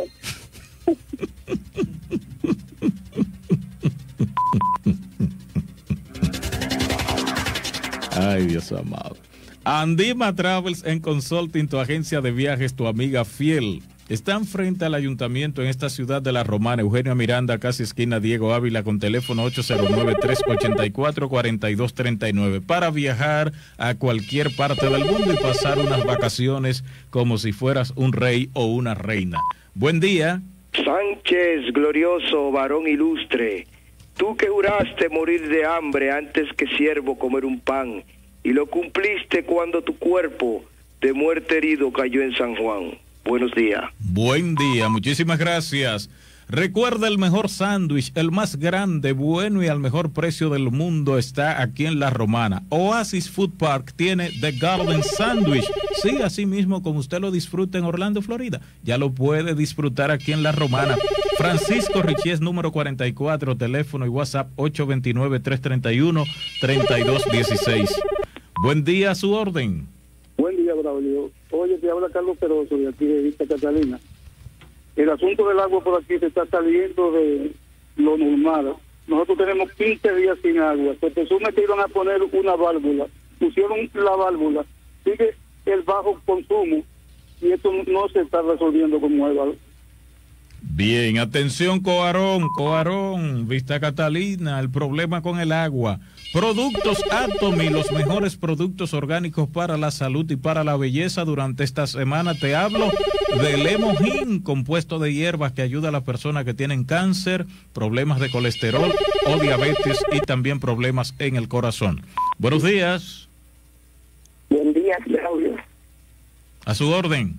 Ay, Dios amado. Andima Travels en Consulting, tu agencia de viajes, tu amiga fiel. Están frente al ayuntamiento en esta ciudad de La Romana. Eugenio Miranda, casi esquina Diego Ávila, con teléfono ocho cero nueve, tres ocho cuatro, cuatro dos tres nueve, para viajar a cualquier parte del mundo y pasar unas vacaciones como si fueras un rey o una reina. Buen día. Sánchez, glorioso, varón ilustre, tú que juraste morir de hambre antes que siervo comer un pan, y lo cumpliste cuando tu cuerpo de muerte herido cayó en San Juan. Buenos días. Buen día, muchísimas gracias. Recuerda, el mejor sándwich, el más grande, bueno y al mejor precio del mundo está aquí en La Romana. Oasis Food Park tiene The Garden Sandwich. Sí, así mismo como usted lo disfruta en Orlando, Florida, ya lo puede disfrutar aquí en La Romana. Francisco Richies, número cuarenta y cuatro, teléfono y WhatsApp ocho dos nueve, tres tres uno, tres dos uno seis. Buen día, a su orden. Buen día, Braulio. Oye, te habla Carlos Peroso de aquí de Vista Catalina. El asunto del agua por aquí se está saliendo de lo normal. Nosotros tenemos quince días sin agua. Se presume que iban a poner una válvula. Pusieron la válvula. Sigue el bajo consumo y esto no se está resolviendo como es. Bien, atención, Coarón, Coarón, Vista Catalina, el problema con el agua. Productos Atomy, los mejores productos orgánicos para la salud y para la belleza. Durante esta semana te hablo del Hemohin, compuesto de hierbas que ayuda a las personas que tienen cáncer, problemas de colesterol o diabetes y también problemas en el corazón. Buenos días. Buen día, Claudio. A su orden.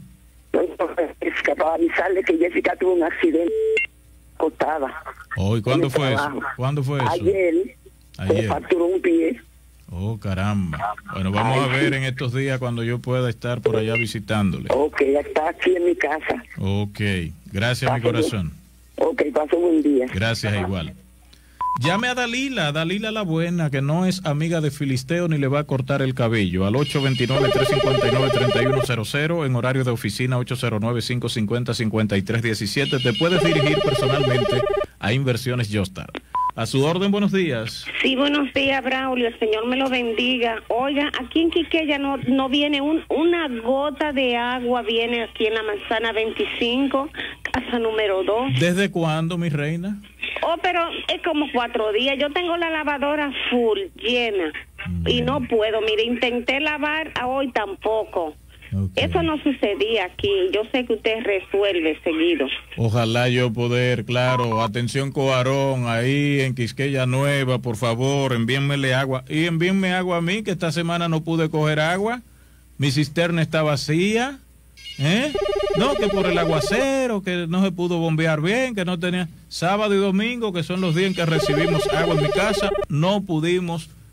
Para avisarle que Jessica tuvo un accidente cortada. Hoy, ¿cuándo fue eso? ¿Cuándo fue eso? Ayer. Ayer. Se fracturó un pie. Oh, caramba. Bueno, vamos Ay, a ver sí. en estos días cuando yo pueda estar por allá visitándole. Ok, está aquí en mi casa. Ok, gracias, pase mi corazón. Bien. Ok, pase un buen día. Gracias, igual. Llame a Dalila, Dalila la buena, que no es amiga de Filisteo ni le va a cortar el cabello, al ocho dos nueve, tres cinco nueve, tres uno cero cero, en horario de oficina ocho cero nueve, cinco cinco cero, cinco tres uno siete. Te puedes dirigir personalmente a Inversiones Yostar. A su orden, buenos días. Sí, buenos días, Braulio, el Señor me lo bendiga. Oiga, aquí en Quiqueya no, no viene un, una gota de agua, viene aquí en la manzana veinticinco, casa número dos. ¿Desde cuándo, mi reina? Oh, pero es como cuatro días. Yo tengo la lavadora full, llena, mm. y no puedo. Mire, intenté lavar, a hoy tampoco. Okay. Eso no sucedía aquí. Yo sé que usted resuelve seguido. Ojalá yo poder, claro. Atención, Coarón, ahí en Quisqueya Nueva, por favor, envíenmele agua. Y envíenme agua a mí, que esta semana no pude coger agua. Mi cisterna está vacía. ¿Eh? No, que por el aguacero, que no se pudo bombear bien, que no tenía. Sábado y domingo, que son los días en que recibimos agua en mi casa, no pudimos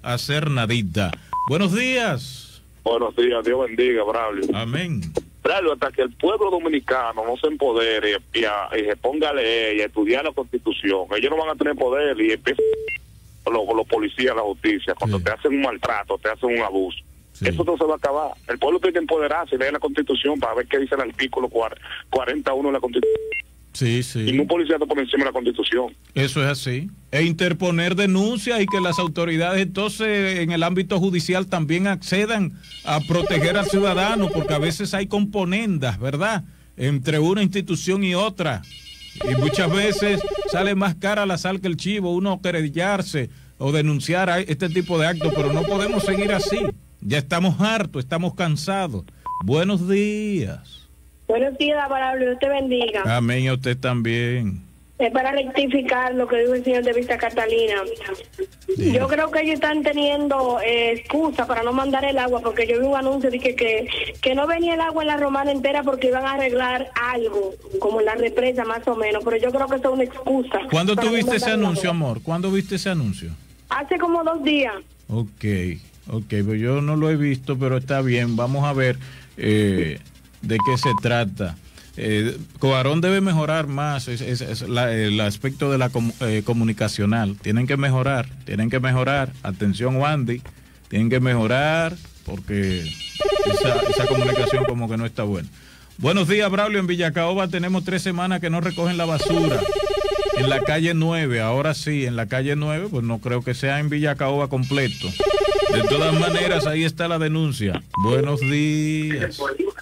hacer nadita. Buenos días. Buenos días, Dios bendiga, Braulio. Amén. Braulio, hasta que el pueblo dominicano no se empodere y, a, y se ponga a leer y a estudiar la Constitución, ellos no van a tener poder y empiezan los, los policías, la justicia, cuando sí. te hacen un maltrato, te hacen un abuso. Sí. Eso no se va a acabar. El pueblo tiene que empoderarse y leer la Constitución para ver qué dice el artículo cuarenta y uno de la Constitución. Sí, sí. Y un policía está por encima de la Constitución. Eso es así. E interponer denuncias y que las autoridades entonces en el ámbito judicial también accedan a proteger al ciudadano, porque a veces hay componendas, ¿verdad?, entre una institución y otra. Y muchas veces sale más cara la sal que el chivo, uno querellarse o denunciar a este tipo de actos, pero no podemos seguir así. Ya estamos hartos, estamos cansados. Buenos días. Buenos días, Braulio, Dios te bendiga. Amén, a usted también. Es para rectificar lo que dijo el señor de Vista Catalina. Sí. Yo creo que ellos están teniendo eh, excusa para no mandar el agua, porque yo vi un anuncio de que, que, que no venía el agua en la Romana entera porque iban a arreglar algo, como en la represa más o menos, pero yo creo que eso es una excusa. ¿Cuándo tú viste ese anuncio, amor? ¿Cuándo viste ese anuncio? Hace como dos días. Ok, ok, pues yo no lo he visto, pero está bien, vamos a ver eh, de qué se trata. Eh, Coarón debe mejorar más es, es, es la, el aspecto de la com, eh, comunicacional. Tienen que mejorar, tienen que mejorar. Atención, Wandy, tienen que mejorar porque esa, esa comunicación como que no está buena. Buenos días, Braulio. En Villacaoba tenemos tres semanas que no recogen la basura. En la calle nueve, ahora sí, en la calle nueve, pues no creo que sea en Villacaoba completo. De todas maneras, ahí está la denuncia. Buenos días.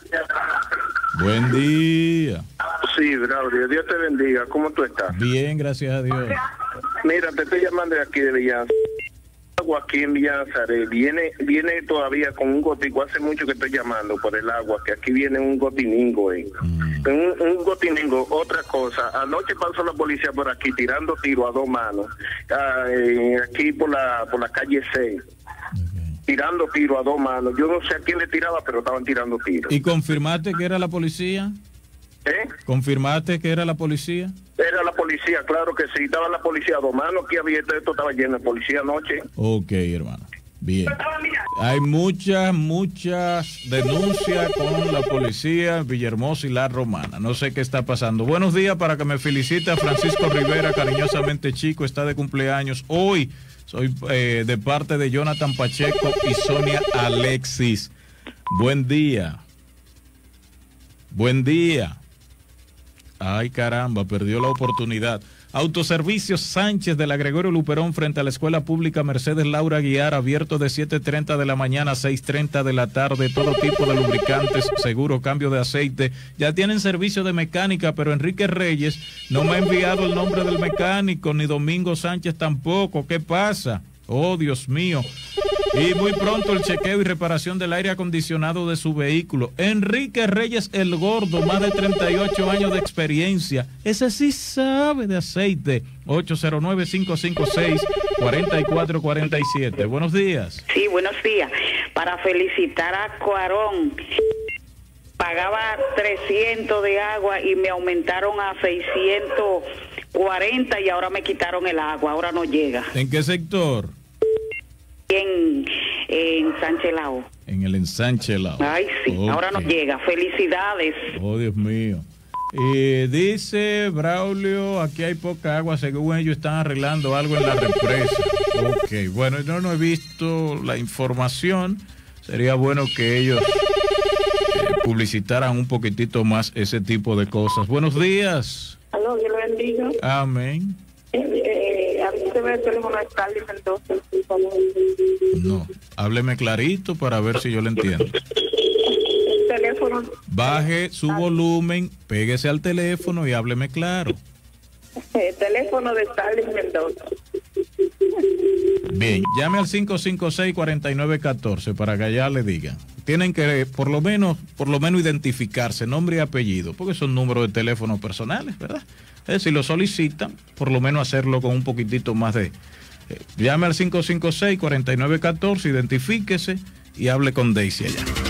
Buen día. Sí, Braulio, Dios te bendiga. ¿Cómo tú estás? Bien, gracias a Dios. Mira, te estoy llamando de aquí de Villa agua aquí en Villa Nazaret. Viene, viene todavía con un gotico. Hace mucho que estoy llamando por el agua, que aquí viene un gotiningo. Eh. Mm. Un, un gotiningo. Otra cosa, anoche pasó la policía por aquí tirando tiro a dos manos. Ah, eh, aquí por la, por la calle seis. Tirando tiro a dos manos. Yo no sé a quién le tiraba, pero estaban tirando tiro. ¿Y confirmaste que era la policía? ¿Eh? ¿Confirmaste que era la policía? Era la policía, claro que sí. Estaba la policía a dos manos. Aquí había esto, estaba lleno de policía anoche. Ok, hermano. Bien. Hay muchas, muchas denuncias con la policía en Villahermosa y La Romana. No sé qué está pasando. Buenos días, para que me felicite a Francisco Rivera, cariñosamente Chico, está de cumpleaños hoy. Soy eh, de parte de Jonathan Pacheco y Sonia Alexis. Buen día. Buen día. Ay, caramba, perdió la oportunidad. Autoservicios Sánchez de la Gregorio Luperón frente a la Escuela Pública Mercedes Laura Guiar, abierto de siete treinta de la mañana a seis treinta de la tarde. Todo tipo de lubricantes, seguro, cambio de aceite. Ya tienen servicio de mecánica, pero Enrique Reyes no me ha enviado el nombre del mecánico, ni Domingo Sánchez tampoco. ¿Qué pasa? Oh, Dios mío. Y muy pronto el chequeo y reparación del aire acondicionado de su vehículo. Enrique Reyes el Gordo, más de treinta y ocho años de experiencia. Ese sí sabe de aceite. ocho cero nueve, cinco cinco seis, cuatro cuatro cuatro siete. Buenos días. Sí, buenos días. Para felicitar a Cuarón. Pagaba trescientos de agua y me aumentaron a seiscientos cuarenta y ahora me quitaron el agua. Ahora no llega. ¿En qué sector? En, en Sánchez Lao. En el ensanche Lao. Ay, sí, okay. Ahora no llega. Felicidades. Oh, Dios mío. Y dice Braulio, aquí hay poca agua, según ellos están arreglando algo en la represa. Ok, bueno, yo no he visto la información. Sería bueno que ellos eh, publicitaran un poquitito más ese tipo de cosas. Buenos días. Aló, Dios lo bendiga. Amén. Eh, eh, a mí se ve el teléfono de Starling, entonces. No, hábleme clarito para ver si yo le entiendo. El teléfono. Baje su volumen, péguese al teléfono y hábleme claro. El teléfono de Starling Mendoza. Bien, llame al cinco cinco seis, cuatro nueve uno cuatro para que allá le digan. Tienen que por lo menos, por lo menos identificarse, nombre y apellido, porque son números de teléfono personales, ¿verdad? Eh, si lo solicitan, por lo menos hacerlo con un poquitito más de... Eh, llame al cinco cinco seis, cuatro nueve uno cuatro, identifíquese y hable con Daisy allá.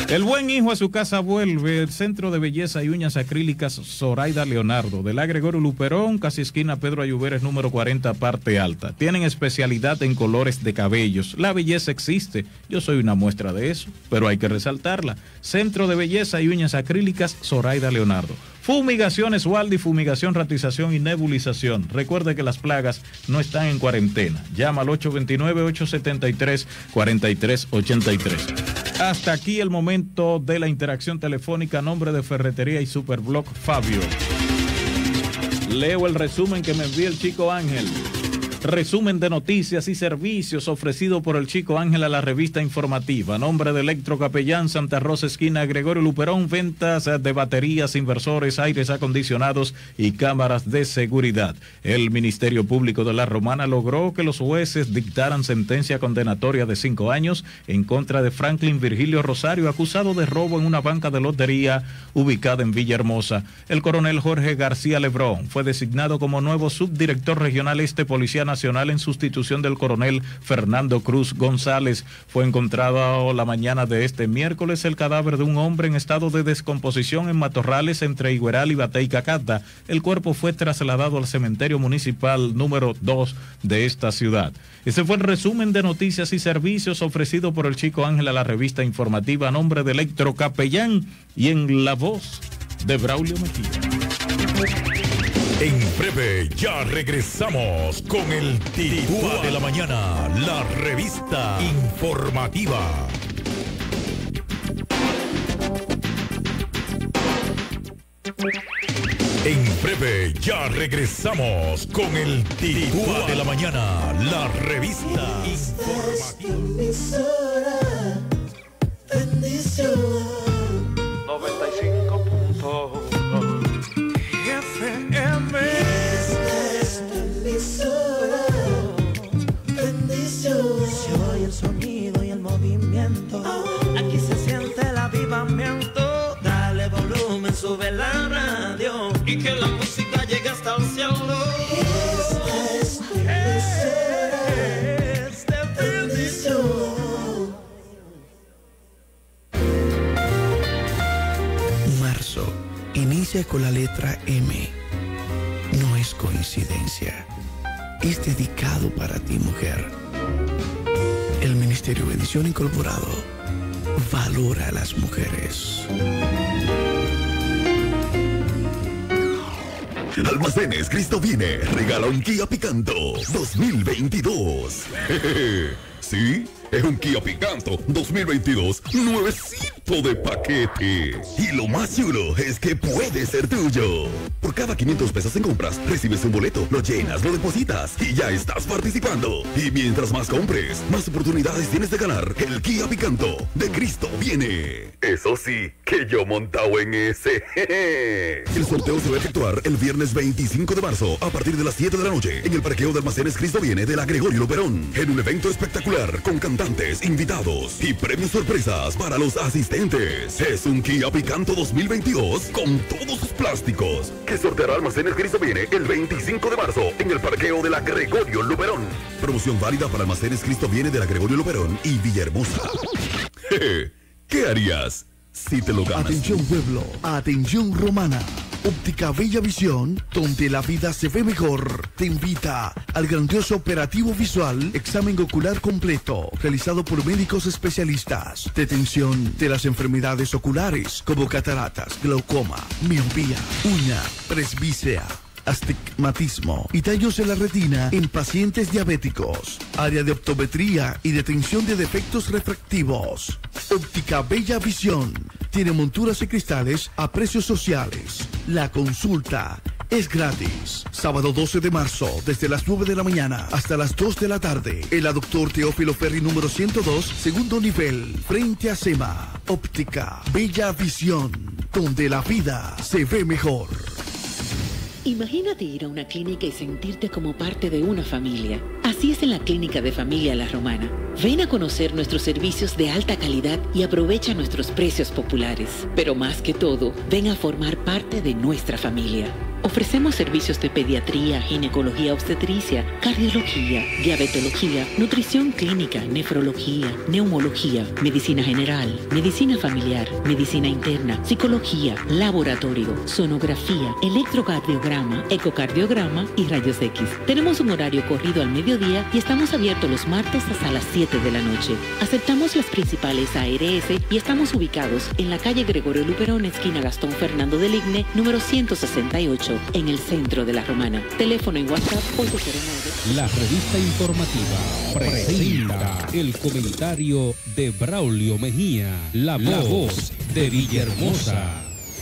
El buen hijo a su casa vuelve. El Centro de Belleza y Uñas Acrílicas Zoraida Leonardo, de la Gregorio Luperón, casi esquina Pedro Ayuberes, número cuarenta, parte alta. Tienen especialidad en colores de cabellos. La belleza existe. Yo soy una muestra de eso, pero hay que resaltarla. Centro de Belleza y Uñas Acrílicas Zoraida Leonardo. Fumigaciones Waldi, fumigación, ratización y nebulización. Recuerde que las plagas no están en cuarentena. Llama al ocho dos nueve, ocho siete tres, cuatro tres ocho tres. Hasta aquí el momento de la interacción telefónica a nombre de Ferretería y Superblog Fabio. Leo el resumen que me envía el Chico Ángel. Resumen de noticias y servicios ofrecido por el Chico Ángel a la revista informativa. A nombre de Electro Capellán, Santa Rosa esquina Gregorio Luperón, ventas de baterías, inversores, aires acondicionados y cámaras de seguridad. El Ministerio Público de la Romana logró que los jueces dictaran sentencia condenatoria de cinco años en contra de Franklin Virgilio Rosario, acusado de robo en una banca de lotería ubicada en Villahermosa. El coronel Jorge García Lebrón fue designado como nuevo subdirector regional este Policía Nacional en sustitución del coronel Fernando Cruz González. Fue encontrado la mañana de este miércoles el cadáver de un hombre en estado de descomposición en matorrales entre Igueral y Batey Cacata. El cuerpo fue trasladado al cementerio municipal número dos de esta ciudad. Ese fue el resumen de noticias y servicios ofrecido por el Chico Ángel a la revista informativa a nombre de Electro Capellán y en la voz de Braulio Mejía. En breve ya regresamos con el Titúa de la Mañana, la revista informativa. En breve ya regresamos con el Titúa de la Mañana, la revista informativa. noventa y cinco punto uno F M. Esta es tu emisora. Bendición. Se oye el sonido y el movimiento. Aquí se siente el avivamiento. Dale volumen, sube la radio y que la música llegue hasta el cielo. Esta es tu emisora. Esta bendición. Marzo inicia con la letra M. No es coincidencia. Es dedicado para ti, mujer. El Ministerio de Edición Incorporado valora a las mujeres. Almacenes Cristo viene, regala un Kia Picanto dos mil veintidós. ¿Sí? Es un Kia Picanto dos mil veintidós nuevecito de paquete. Y lo más chulo es que puede ser tuyo. Por cada quinientos pesos en compras, recibes un boleto, lo llenas, lo depositas y ya estás participando. Y mientras más compres, más oportunidades tienes de ganar el Kia Picanto de Cristo viene. Eso sí, que yo montado en ese. El sorteo se va a efectuar el viernes veinticinco de marzo a partir de las siete de la noche en el parqueo de Almacenes Cristo viene de la Gregorio Luperón, en un evento espectacular con cantantes, invitados y premios sorpresas para los asistentes. Es un Kia Picanto dos mil veintidós con todos sus plásticos que sorteará Almacenes Cristo viene el veinticinco de marzo en el parqueo de la Gregorio Luperón. Promoción válida para Almacenes Cristo viene de la Gregorio Luperón y Villahermosa. ¿Qué harías si te lo ganas? Atención pueblo, atención romana. Óptica Bella Visión, donde la vida se ve mejor, te invita al grandioso operativo visual Examen Ocular Completo, realizado por médicos especialistas. Detención de las enfermedades oculares como cataratas, glaucoma, miopía, uña, presbicia, astigmatismo y tallos en la retina en pacientes diabéticos. Área de optometría y detención de defectos refractivos. Óptica Bella Visión tiene monturas y cristales a precios sociales. La consulta es gratis. Sábado doce de marzo, desde las nueve de la mañana hasta las dos de la tarde, en la Doctor Teófilo Ferri número ciento dos, segundo nivel, frente a SEMA. Óptica Bella Visión, donde la vida se ve mejor. Imagínate ir a una clínica y sentirte como parte de una familia. Así es en la Clínica de Familia La Romana. Ven a conocer nuestros servicios de alta calidad y aprovecha nuestros precios populares. Pero más que todo, ven a formar parte de nuestra familia. Ofrecemos servicios de pediatría, ginecología obstetricia, cardiología, diabetología, nutrición clínica, nefrología, neumología, medicina general, medicina familiar, medicina interna, psicología, laboratorio, sonografía, electrocardiograma, ecocardiograma y rayos X. Tenemos un horario corrido al mediodía y estamos abiertos los martes hasta las siete de la noche. Aceptamos las principales A R S y estamos ubicados en la calle Gregorio Luperón, esquina Gastón Fernando del Igne, número ciento sesenta y ocho, en el centro de La Romana. Teléfono en WhatsApp ocho cero nueve. La revista informativa presenta el comentario de Braulio Mejía, la voz, la voz de Villahermosa.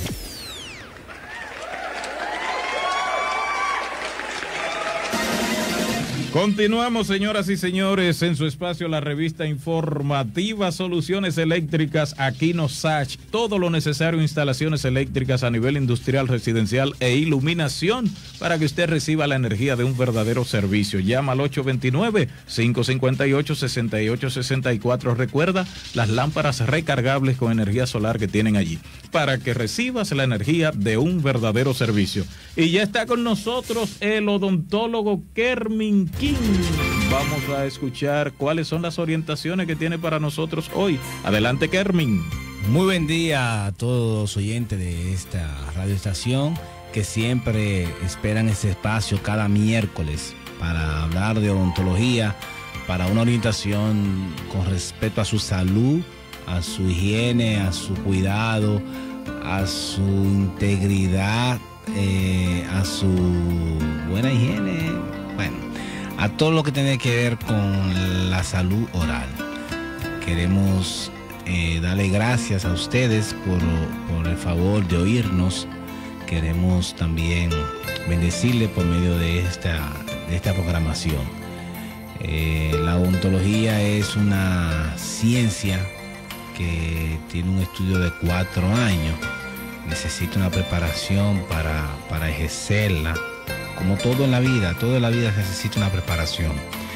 Continuamos, señoras y señores, en su espacio la revista informativa Soluciones Eléctricas Aquino Sach. Todo lo necesario, instalaciones eléctricas a nivel industrial, residencial e iluminación para que usted reciba la energía de un verdadero servicio. Llama al ocho dos nueve, cinco cinco ocho, seis ocho seis cuatro. Recuerda las lámparas recargables con energía solar que tienen allí para que recibas la energía de un verdadero servicio. Y ya está con nosotros el odontólogo Kermin King. Vamos a escuchar cuáles son las orientaciones que tiene para nosotros hoy. Adelante, Kermin. Muy buen día a todos los oyentes de esta radioestación que siempre esperan este espacio cada miércoles para hablar de odontología, para una orientación con respecto a su salud, a su higiene, a su cuidado, a su integridad, eh, a su buena higiene, bueno, a todo lo que tiene que ver con la salud oral. Queremos eh, darle gracias a ustedes por, por el favor de oírnos. Queremos también bendecirle por medio de esta, de esta programación. Eh, la odontología es una ciencia que tiene un estudio de cuatro años. Necesita una preparación para, para ejercerla. Como todo en la vida, todo en la vida necesita una preparación.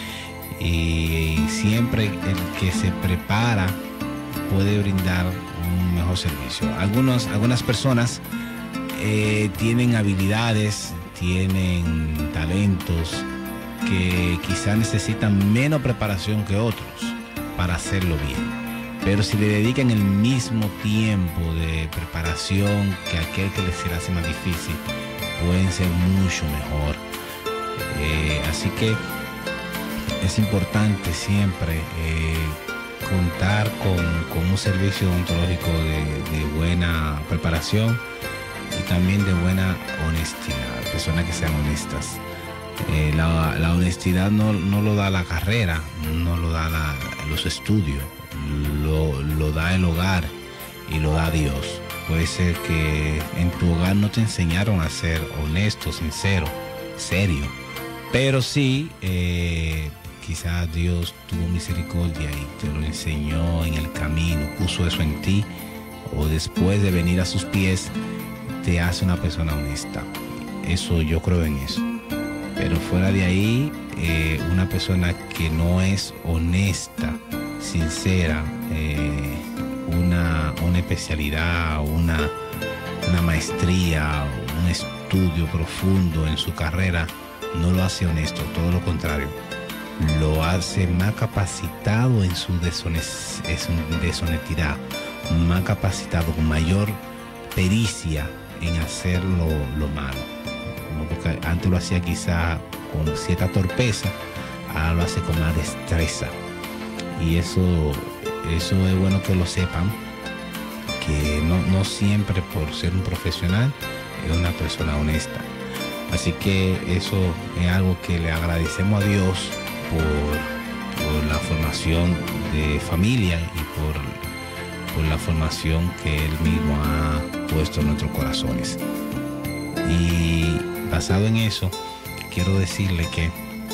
Y siempre el que se prepara puede brindar un mejor servicio. Algunos, algunas personas eh, tienen habilidades, tienen talentos que quizás necesitan menos preparación que otros para hacerlo bien. Pero si le dedican el mismo tiempo de preparación que aquel que les se le hace más difícil, pueden ser mucho mejor. Eh, así que es importante siempre eh, contar con, con un servicio odontológico de, de buena preparación y también de buena honestidad, personas que sean honestas. Eh, la, la honestidad no, no lo da la carrera, no lo da la, los estudios, lo, lo da el hogar y lo da Dios. Puede ser que en tu hogar no te enseñaron a ser honesto, sincero, serio, pero sí, eh, quizás Dios tuvo misericordia y te lo enseñó en el camino, puso eso en ti, o después de venir a sus pies, te hace una persona honesta. Eso, yo creo en eso. Pero fuera de ahí, eh, una persona que no es honesta, sincera, eh, una, una especialidad, una, una maestría, un estudio profundo en su carrera, no lo hace honesto, todo lo contrario, lo hace más capacitado en su deshones- en su deshonestidad, más capacitado, con mayor pericia en hacer lo, lo malo. ¿No? Porque antes lo hacía quizá con cierta torpeza, ahora lo hace con más destreza. Y eso, eso es bueno que lo sepan, que no, no siempre por ser un profesional es una persona honesta. Así que eso es algo que le agradecemos a Dios por, por la formación de familia y por, por la formación que Él mismo ha puesto en nuestros corazones. Y basado en eso, quiero decirle que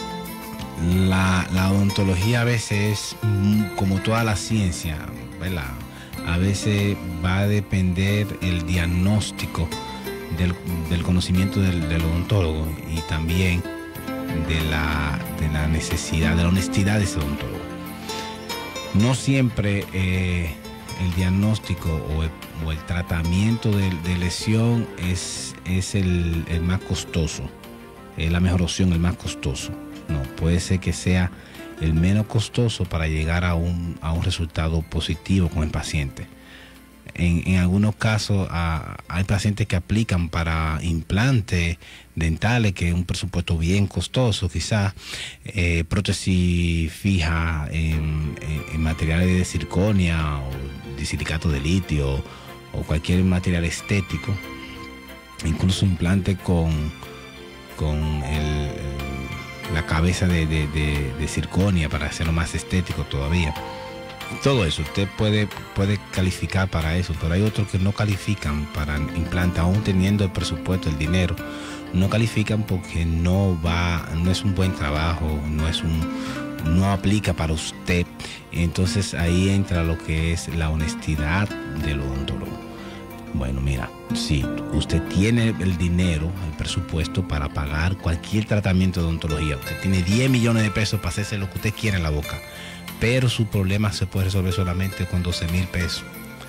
la, la odontología a veces es como toda la ciencia, ¿verdad? A veces va a depender el diagnóstico del, del conocimiento del, del odontólogo y también de la, de la necesidad, de la honestidad de ese odontólogo. No siempre eh, el diagnóstico o el, o el tratamiento de, de lesión es, es el, el más costoso, es la mejor opción, el más costoso. No, puede ser que sea el menos costoso para llegar a un, a un resultado positivo con el paciente. En, en algunos casos a, hay pacientes que aplican para implantes dentales, que es un presupuesto bien costoso, quizás eh, prótesis fija en, en, en materiales de circonia o de silicato de litio o cualquier material estético, incluso implante con, con el, el, la cabeza de, de, de, de circonia para hacerlo más estético todavía. Todo eso, usted puede, puede calificar para eso, pero hay otros que no califican para implante, aún teniendo el presupuesto, el dinero. No califican porque no va, no es un buen trabajo, no es un, no aplica para usted. Entonces ahí entra lo que es la honestidad del odontólogo. Bueno, mira, si usted tiene el dinero, el presupuesto para pagar cualquier tratamiento de odontología, usted tiene diez millones de pesos para hacerse lo que usted quiera en la boca, pero su problema se puede resolver solamente con doce mil pesos.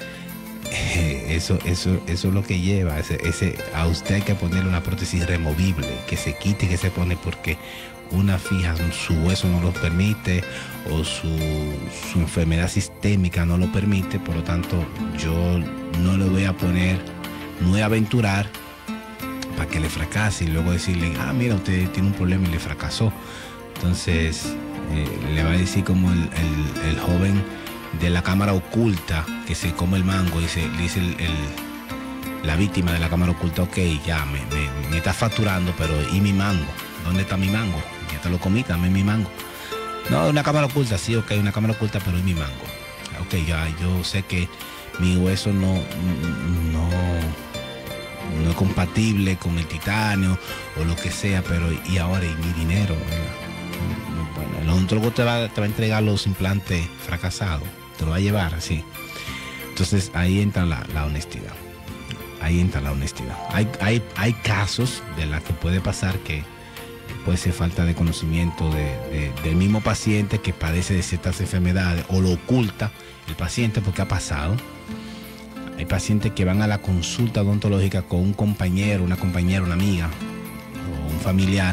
Eso, eso, eso es lo que lleva. Ese, ese, a usted hay que ponerle una prótesis removible, que se quite y que se pone porque una fija, su hueso no lo permite o su, su enfermedad sistémica no lo permite. Por lo tanto, yo no le voy a poner, no voy a aventurar para que le fracase y luego decirle, ah, mira, usted tiene un problema y le fracasó. Entonces, Eh, le va a decir como el, el, el joven de la cámara oculta que se come el mango y se, le dice el, el, la víctima de la cámara oculta, ok, ya me, me, me está facturando, pero ¿y mi mango? ¿Dónde está mi mango? Ya te lo comí, dame mi mango. No, una cámara oculta, sí, ok, una cámara oculta, pero ¿y mi mango? Ok, ya yo sé que mi hueso no, no, no es compatible con el titanio o lo que sea, pero ¿y ahora y mi dinero? Bueno, el odontólogo te va, te va a entregar los implantes fracasados, te lo va a llevar así. Entonces ahí entra la, la honestidad. Ahí entra la honestidad. Hay, hay, hay casos de las que puede pasar que puede ser falta de conocimiento de, de, del mismo paciente que padece de ciertas enfermedades o lo oculta el paciente porque ha pasado. Hay pacientes que van a la consulta odontológica con un compañero, una compañera, una amiga o un familiar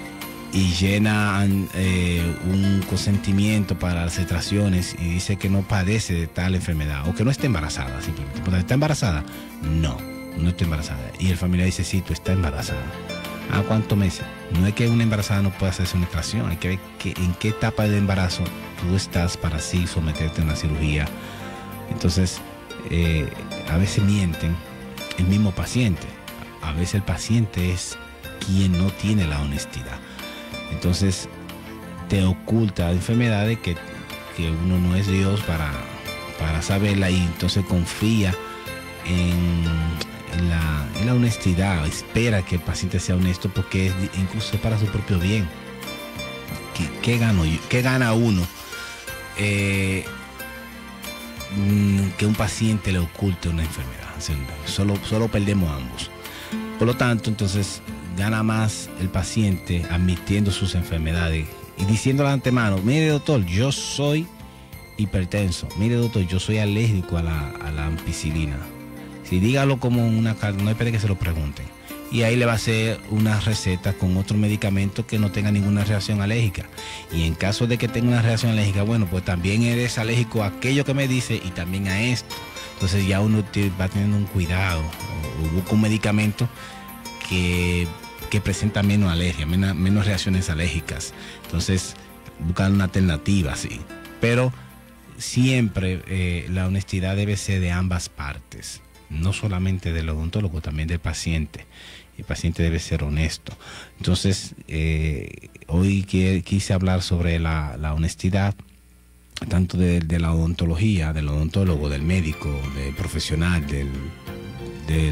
y llenan eh, un consentimiento para las extracciones y dice que no padece de tal enfermedad o que no está embarazada simplemente. ¿Está embarazada? No, no está embarazada. Y el familiar dice, sí, tú estás embarazada. ¿A cuántos meses? No es que una embarazada no pueda hacerse una extracción, hay que ver que, en qué etapa del embarazo tú estás para así someterte a una cirugía. Entonces, eh, a veces mienten el mismo paciente. A veces el paciente es quien no tiene la honestidad. Entonces te oculta enfermedades que, que uno no es Dios para, para saberla y entonces confía en, en, la, en la honestidad, espera que el paciente sea honesto porque es incluso para su propio bien. ¿Qué, qué, gano yo? ¿Qué gana uno? Eh, que un paciente le oculte una enfermedad. Solo, solo perdemos ambos. Por lo tanto, entonces gana más el paciente admitiendo sus enfermedades y diciéndole de antemano, mire doctor, yo soy hipertenso, mire doctor, yo soy alérgico a la, a la ampicilina. Si dígalo como una carta, no espere que se lo pregunten. Y ahí le va a hacer una receta con otro medicamento que no tenga ninguna reacción alérgica. Y en caso de que tenga una reacción alérgica, bueno, pues también eres alérgico a aquello que me dice y también a esto. Entonces ya uno va teniendo un cuidado o, o busca un medicamento que que presenta menos alergia, menos, menos reacciones alérgicas. Entonces, buscar una alternativa, sí. Pero siempre eh, la honestidad debe ser de ambas partes, no solamente del odontólogo, también del paciente. El paciente debe ser honesto. Entonces, eh, hoy que, quise hablar sobre la, la honestidad, tanto de, de la odontología, del odontólogo, del médico, del profesional, del... del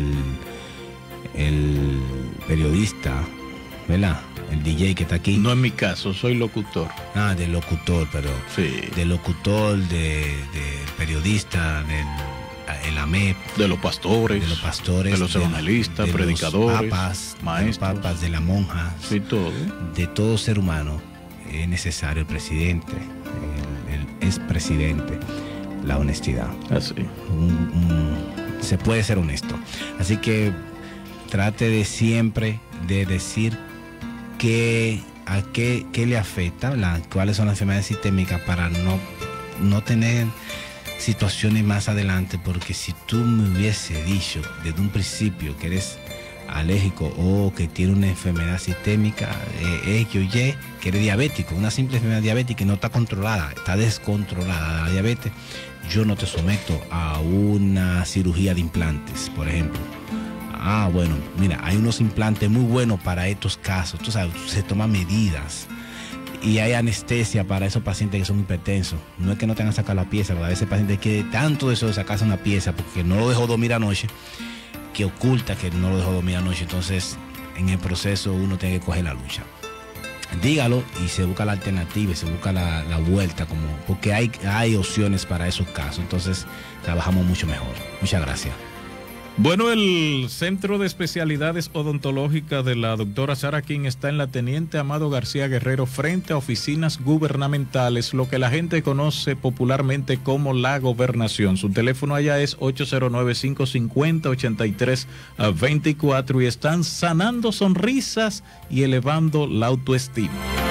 el periodista, ¿verdad? El D J que está aquí. No es mi caso, soy locutor. Ah, del locutor, pero sí. Del locutor, de, del periodista, del el A M E P, de los pastores, de los pastores, de los evangelistas, de, de predicadores, los papas, maestros, de los papas, de las monjas, sí, todo. De todo ser humano es necesario el presidente, el, el expresidente, la honestidad. Así. Un- un- se puede ser honesto. Así que trate de siempre de decir qué, a qué, qué le afecta, ¿verdad? Cuáles son las enfermedades sistémicas para no, no tener situaciones más adelante, porque si tú me hubiese dicho desde un principio que eres alérgico o que tiene una enfermedad sistémica, eh, X o Y, que eres diabético, una simple enfermedad diabética que no está controlada, está descontrolada la diabetes, yo no te someto a una cirugía de implantes, por ejemplo. Ah, bueno, mira, hay unos implantes muy buenos para estos casos, tú sabes, se toman medidas y hay anestesia para esos pacientes que son hipertensos. No es que no tengan que sacar la pieza, pero a veces el paciente quiere tanto deseo de sacarse una pieza porque no lo dejó dormir anoche, que oculta que no lo dejó dormir anoche. Entonces, en el proceso uno tiene que coger la lucha. Dígalo y se busca la alternativa, y se busca la, la vuelta, como porque hay, hay opciones para esos casos. Entonces, trabajamos mucho mejor. Muchas gracias. Bueno, el Centro de Especialidades Odontológicas de la doctora Sara King está en la Teniente Amado García Guerrero, frente a oficinas gubernamentales, lo que la gente conoce popularmente como la gobernación. Su teléfono allá es ocho cero nueve, cinco cinco cero, ocho tres dos cuatro y están sanando sonrisas y elevando la autoestima.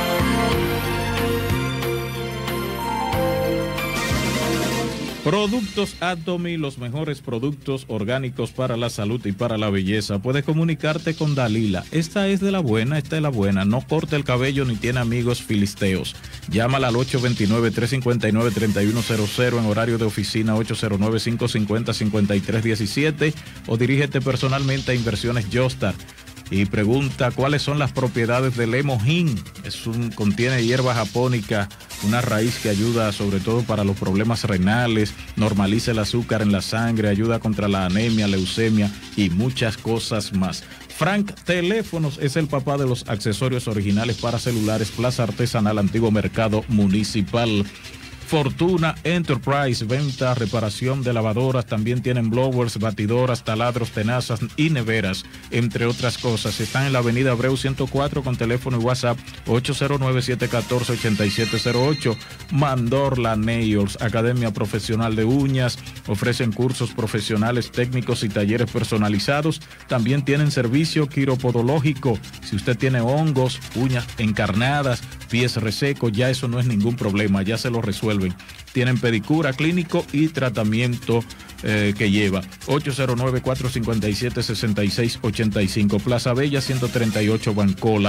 Productos Atomy, los mejores productos orgánicos para la salud y para la belleza. Puedes comunicarte con Dalila. Esta es de la buena, esta es la buena. No corta el cabello ni tiene amigos filisteos. Llámala al ocho dos nueve, tres cinco nueve, tres uno cero cero en horario de oficina ocho cero nueve, cinco cinco cero, cinco tres uno siete o dirígete personalmente a Inversiones Jostar y pregunta cuáles son las propiedades del Emohin. Es un, contiene hierba japónica, una raíz que ayuda sobre todo para los problemas renales, normaliza el azúcar en la sangre, ayuda contra la anemia, leucemia y muchas cosas más. Frank Teléfonos es el papá de los accesorios originales para celulares, Plaza Artesanal, Antiguo Mercado Municipal. Fortuna Enterprise, venta, reparación de lavadoras, también tienen blowers, batidoras, taladros, tenazas y neveras, entre otras cosas. Están en la avenida Abreu ciento cuatro con teléfono y WhatsApp ocho cero nueve, siete uno cuatro, ocho siete cero ocho. Mandorla Nails, academia profesional de uñas, ofrecen cursos profesionales, técnicos y talleres personalizados. También tienen servicio quiropodológico. Si usted tiene hongos, uñas encarnadas, pies resecos, ya eso no es ningún problema, ya se lo resuelven. Tienen pedicura clínico y tratamiento eh, que lleva ocho cero nueve, cuatro cinco siete, seis seis ocho cinco, Plaza Bella ciento treinta y ocho, Bancola.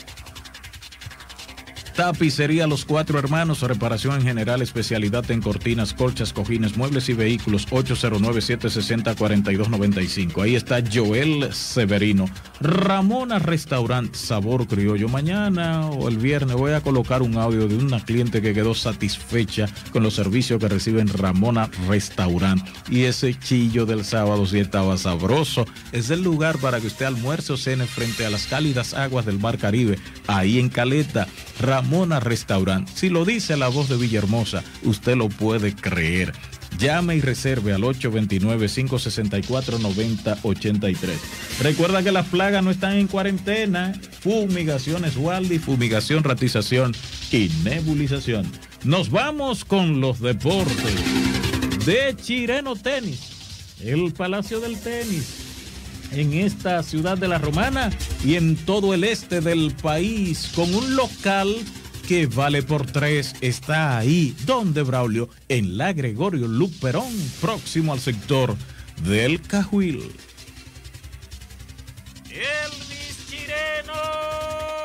Tapicería Los Cuatro Hermanos, reparación en general, especialidad en cortinas, colchas, cojines, muebles y vehículos, ocho cero nueve, siete seis cero, cuatro dos nueve cinco. Ahí está Joel Severino. Ramona Restaurant, sabor criollo. Mañana o el viernes voy a colocar un audio de una cliente que quedó satisfecha con los servicios que recibe en Ramona Restaurant. Y ese chillo del sábado sí estaba sabroso. Es el lugar para que usted almuerce o cene frente a las cálidas aguas del Mar Caribe, ahí en Caleta. Ramona Restaurant. Si lo dice la voz de Villahermosa, usted lo puede creer. Llame y reserve al ocho dos nueve, cinco seis cuatro, nueve cero ocho tres. Recuerda que las plagas no están en cuarentena. Fumigaciones Waldi, fumigación, ratización y nebulización. Nos vamos con los deportes de Chireno Tenis, el Palacio del Tenis, en esta ciudad de La Romana y en todo el este del país, con un local que vale por tres. Está ahí, donde Braulio, en la Gregorio Luperón, próximo al sector del Cajuil. El Miss Chireno.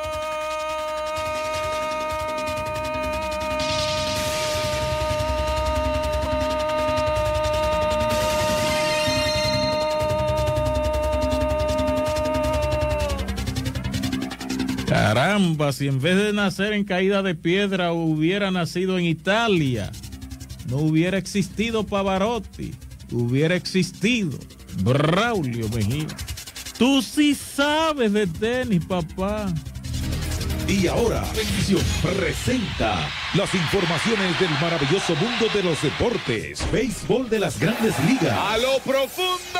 Caramba, si en vez de nacer en Caída de Piedra hubiera nacido en Italia, no hubiera existido Pavarotti, hubiera existido Braulio Mejía. Tú sí sabes de tenis, papá. Y ahora, Bendición presenta las informaciones del maravilloso mundo de los deportes. Béisbol de las Grandes Ligas. A lo profundo.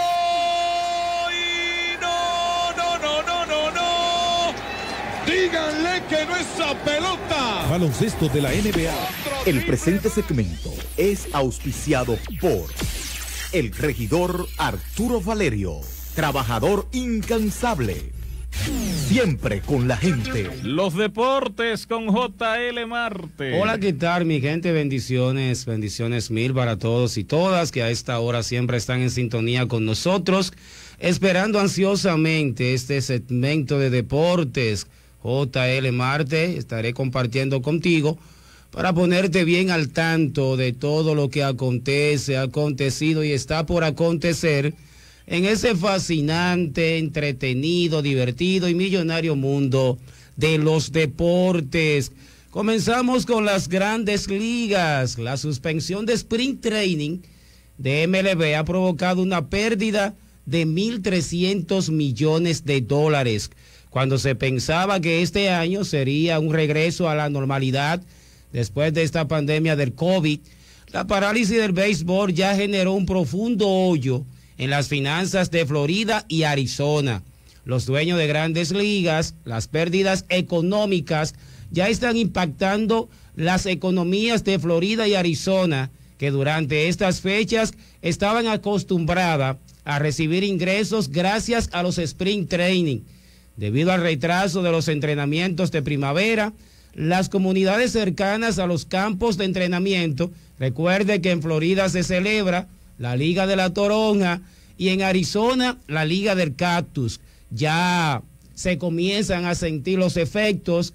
Y no, no, no, no, no, no. Díganle que no es esa pelota. Baloncesto de la N B A. Otro El presente segmento es auspiciado por el regidor Arturo Valerio, trabajador incansable, siempre con la gente. Los deportes con J L Marte. Hola, ¿qué tal, mi gente? Bendiciones, bendiciones mil para todos y todas que a esta hora siempre están en sintonía con nosotros, esperando ansiosamente este segmento de deportes. J L Marte, estaré compartiendo contigo para ponerte bien al tanto de todo lo que acontece, ha acontecido y está por acontecer en ese fascinante, entretenido, divertido y millonario mundo de los deportes. Comenzamos con las grandes ligas. La suspensión de Spring Training de M L B ha provocado una pérdida de mil trescientos millones de dólares, cuando se pensaba que este año sería un regreso a la normalidad después de esta pandemia del COVID. La parálisis del béisbol ya generó un profundo hoyo en las finanzas de Florida y Arizona. Los dueños de grandes ligas, las pérdidas económicas ya están impactando las economías de Florida y Arizona, que durante estas fechas estaban acostumbradas a recibir ingresos gracias a los Spring Training. Debido al retraso de los entrenamientos de primavera, las comunidades cercanas a los campos de entrenamiento, recuerde que en Florida se celebra la Liga de la Toronja y en Arizona la Liga del Cactus, ya se comienzan a sentir los efectos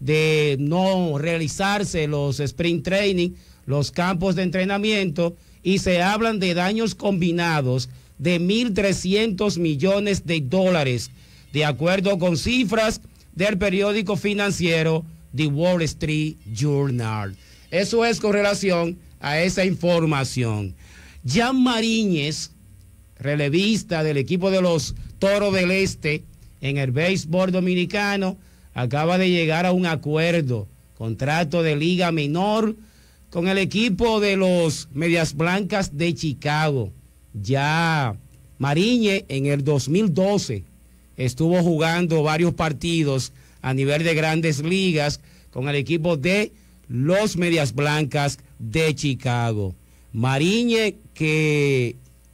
de no realizarse los sprint training, los campos de entrenamiento, y se hablan de daños combinados de mil trescientos millones de dólares, de acuerdo con cifras del periódico financiero The Wall Street Journal. Eso es con relación a esa información. Jan Mariñez, relevista del equipo de los Toros del Este en el béisbol dominicano, acaba de llegar a un acuerdo, contrato de liga menor con el equipo de los Medias Blancas de Chicago. Ya Mariñez en el dos mil doce estuvo jugando varios partidos a nivel de grandes ligas con el equipo de los Medias Blancas de Chicago. Mariñez, que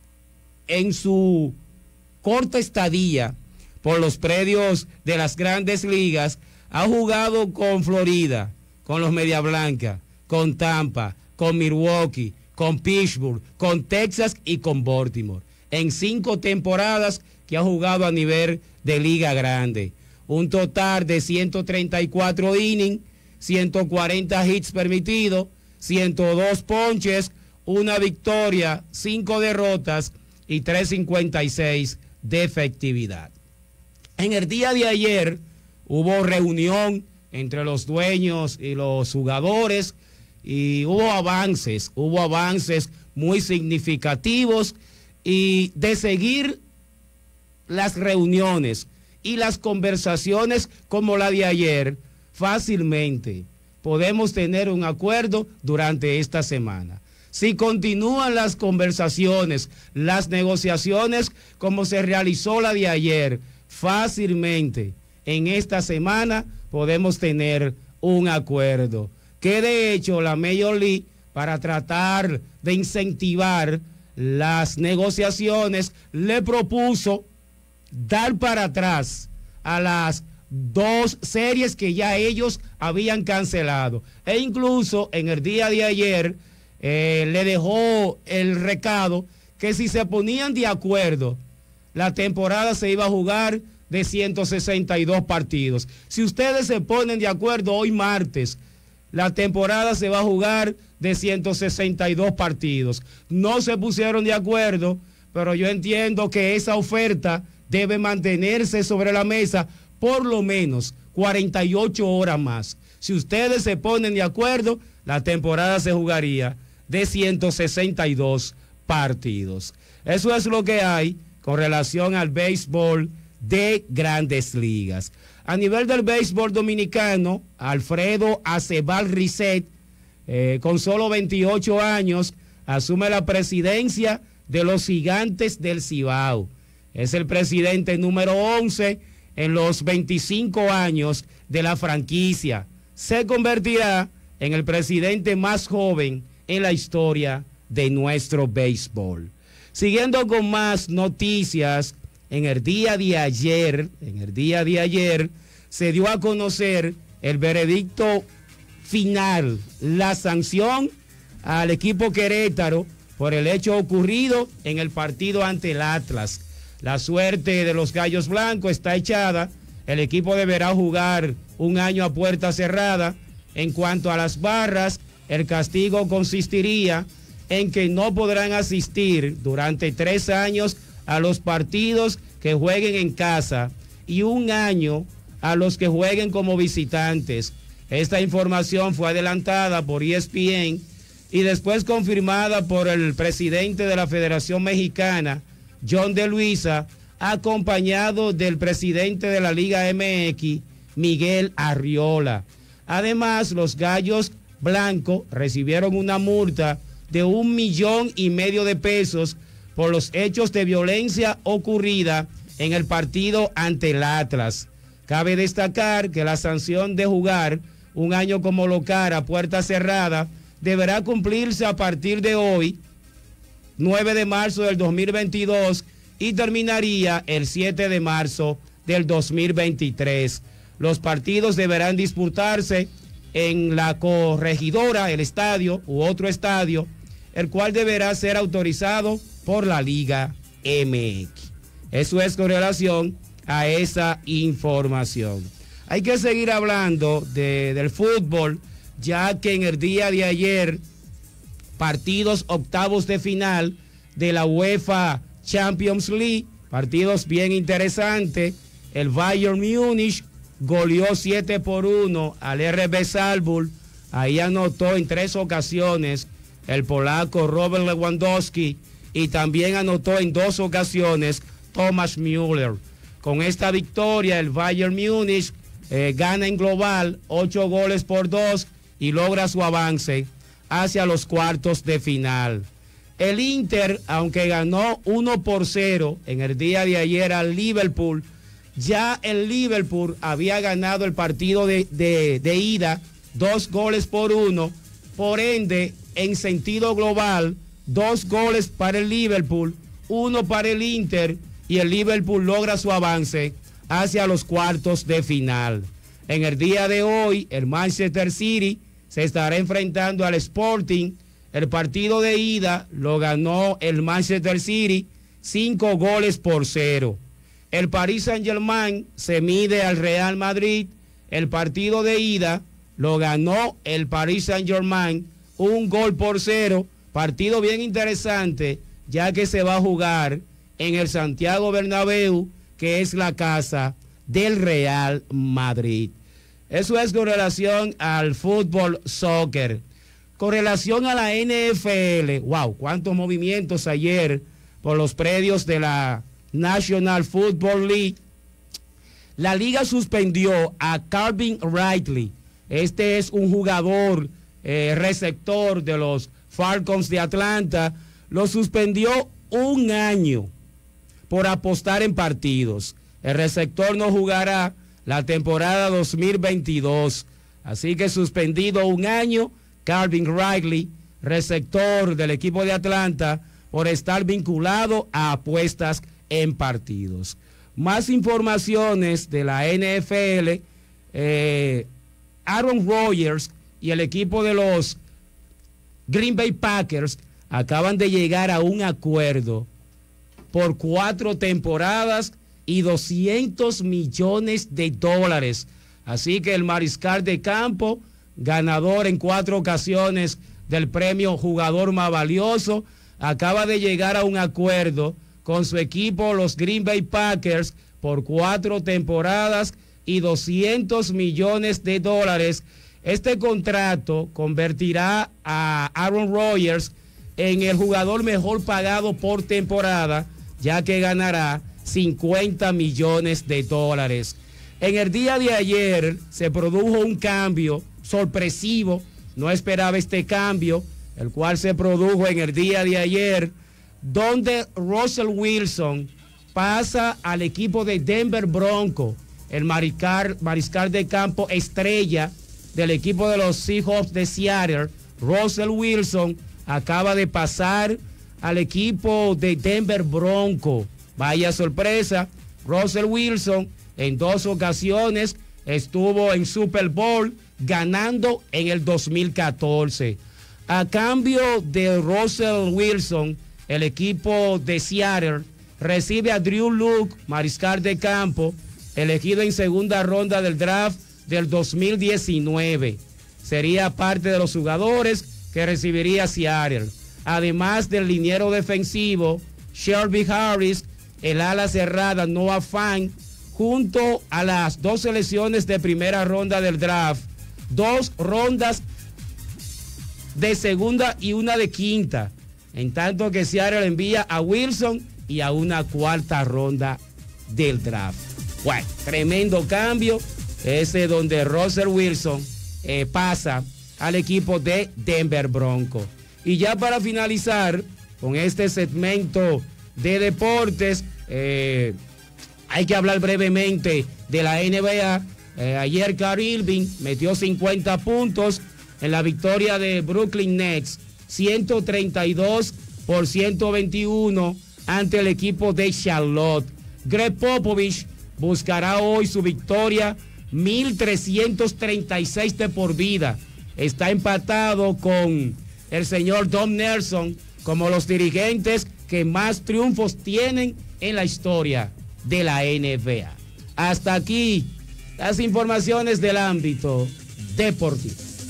en su corta estadía por los predios de las grandes ligas ha jugado con Florida, con los Medias Blancas, con Tampa, con Milwaukee, con Pittsburgh, con Texas y con Baltimore. En cinco temporadas que ha jugado a nivel de liga grande. Un total de ciento treinta y cuatro innings, ciento cuarenta hits permitidos, ciento dos ponches, una victoria, cinco derrotas y tres cincuenta y seis de efectividad. En el día de ayer hubo reunión entre los dueños y los jugadores y hubo avances, hubo avances muy significativos, y de seguir las reuniones y las conversaciones como la de ayer, fácilmente podemos tener un acuerdo durante esta semana. Si continúan las conversaciones, las negociaciones como se realizó la de ayer, fácilmente en esta semana podemos tener un acuerdo. Que de hecho la Major League, para tratar de incentivar las negociaciones, le propuso dar para atrás a las dos series que ya ellos habían cancelado, e incluso en el día de ayer eh, le dejó el recado que si se ponían de acuerdo, la temporada se iba a jugar de ciento sesenta y dos partidos. Si ustedes se ponen de acuerdo hoy martes, la temporada se va a jugar de ciento sesenta y dos partidos. No se pusieron de acuerdo, pero yo entiendo que esa oferta debe mantenerse sobre la mesa por lo menos cuarenta y ocho horas más. Si ustedes se ponen de acuerdo, la temporada se jugaría de ciento sesenta y dos partidos. Eso es lo que hay con relación al béisbol de grandes ligas. A nivel del béisbol dominicano, Alfredo Acebal Risset, eh, con solo veintiocho años, asume la presidencia de los Gigantes del Cibao. Es el presidente número once en los veinticinco años de la franquicia. Se convertirá en el presidente más joven en la historia de nuestro béisbol. Siguiendo con más noticias, en el día de ayer, en el día de ayer, se dio a conocer el veredicto final, la sanción al equipo Querétaro por el hecho ocurrido en el partido ante el Atlas. La suerte de los Gallos Blancos está echada, el equipo deberá jugar un año a puerta cerrada. En cuanto a las barras, el castigo consistiría en que no podrán asistir durante tres años a los partidos que jueguen en casa y un año a los que jueguen como visitantes. Esta información fue adelantada por E S P N y después confirmada por el presidente de la Federación Mexicana, John de Luisa, acompañado del presidente de la Liga M X, Miguel Arriola. Además, los Gallos Blancos recibieron una multa de un millón y medio de pesos por los hechos de violencia ocurrida en el partido ante el Atlas. Cabe destacar que la sanción de jugar un año como local a puerta cerrada deberá cumplirse a partir de hoy, nueve de marzo del dos mil veintidós, y terminaría el siete de marzo del dos mil veintitrés. Los partidos deberán disputarse en la corregidora, el estadio u otro estadio, el cual deberá ser autorizado por la Liga M X. Eso es con relación a esa información. Hay que seguir hablando de, del fútbol, ya que en el día de ayer, partidos octavos de final de la UEFA Champions League, partidos bien interesantes. El Bayern Múnich goleó siete por uno al R B Salzburg. Ahí anotó en tres ocasiones el polaco Robert Lewandowski y también anotó en dos ocasiones Thomas Müller. Con esta victoria el Bayern Múnich eh, gana en global ocho goles por dos y logra su avance hacia los cuartos de final. El Inter, aunque ganó uno por cero en el día de ayer al Liverpool, ya el Liverpool había ganado el partido de, de, de ida, dos goles por uno. Por ende, en sentido global, dos goles para el Liverpool, uno para el Inter, y el Liverpool logra su avance hacia los cuartos de final. En el día de hoy, el Manchester City se estará enfrentando al Sporting. El partido de ida lo ganó el Manchester City, cinco goles por cero. El Paris Saint-Germain se mide al Real Madrid. El partido de ida lo ganó el Paris Saint-Germain, un gol por cero. Partido bien interesante, ya que se va a jugar en el Santiago Bernabéu, que es la casa del Real Madrid. Eso es con relación al fútbol soccer. Con relación a la N F L, wow, cuántos movimientos ayer por los predios de la National Football League. La liga suspendió a Calvin Ridley. Este es un jugador eh, receptor de los Falcons de Atlanta. Lo suspendió un año por apostar en partidos. El receptor no jugará la temporada dos mil veintidós. Así que suspendido un año Calvin Ridley, receptor del equipo de Atlanta, por estar vinculado a apuestas en partidos. Más informaciones de la N F L. Eh, Aaron Rodgers y el equipo de los Green Bay Packers acaban de llegar a un acuerdo por cuatro temporadas y doscientos millones de dólares. Así que el mariscal de campo, ganador en cuatro ocasiones del premio Jugador Más Valioso, acaba de llegar a un acuerdo con su equipo, los Green Bay Packers, por cuatro temporadas y doscientos millones de dólares. Este contrato convertirá a Aaron Rodgers en el jugador mejor pagado por temporada, ya que ganará cincuenta millones de dólares. En el día de ayer se produjo un cambio sorpresivo, no esperaba este cambio, el cual se produjo en el día de ayer, donde Russell Wilson pasa al equipo de Denver Broncos, el mariscal, mariscal de campo estrella del equipo de los Seahawks de Seattle, Russell Wilson, acaba de pasar al equipo de Denver Broncos. Vaya sorpresa, Russell Wilson en dos ocasiones estuvo en Super Bowl ganando en el dos mil catorce. A cambio de Russell Wilson, el equipo de Seattle recibe a Drew Luck, mariscal de campo, elegido en segunda ronda del draft del dos mil diecinueve. Sería parte de los jugadores que recibiría Seattle. Además del liniero defensivo Shelby Harris, el ala cerrada Noah Fant, junto a las dos selecciones de primera ronda del draft, dos rondas de segunda y una de quinta, en tanto que Seattle envía a Wilson y a una cuarta ronda del draft. Bueno, tremendo cambio, ese donde Russell Wilson eh, pasa al equipo de Denver Broncos. Y ya para finalizar con este segmento de deportes, eh, hay que hablar brevemente de la N B A. Eh, ayer Kyrie Irving metió cincuenta puntos en la victoria de Brooklyn Nets, ciento treinta y dos por ciento veintiuno ante el equipo de Charlotte. Greg Popovich buscará hoy su victoria mil trescientos treinta y seis de por vida. Está empatado con el señor Don Nelson como los dirigentes que más triunfos tienen en la historia de la N B A. Hasta aquí las informaciones del ámbito deportivo.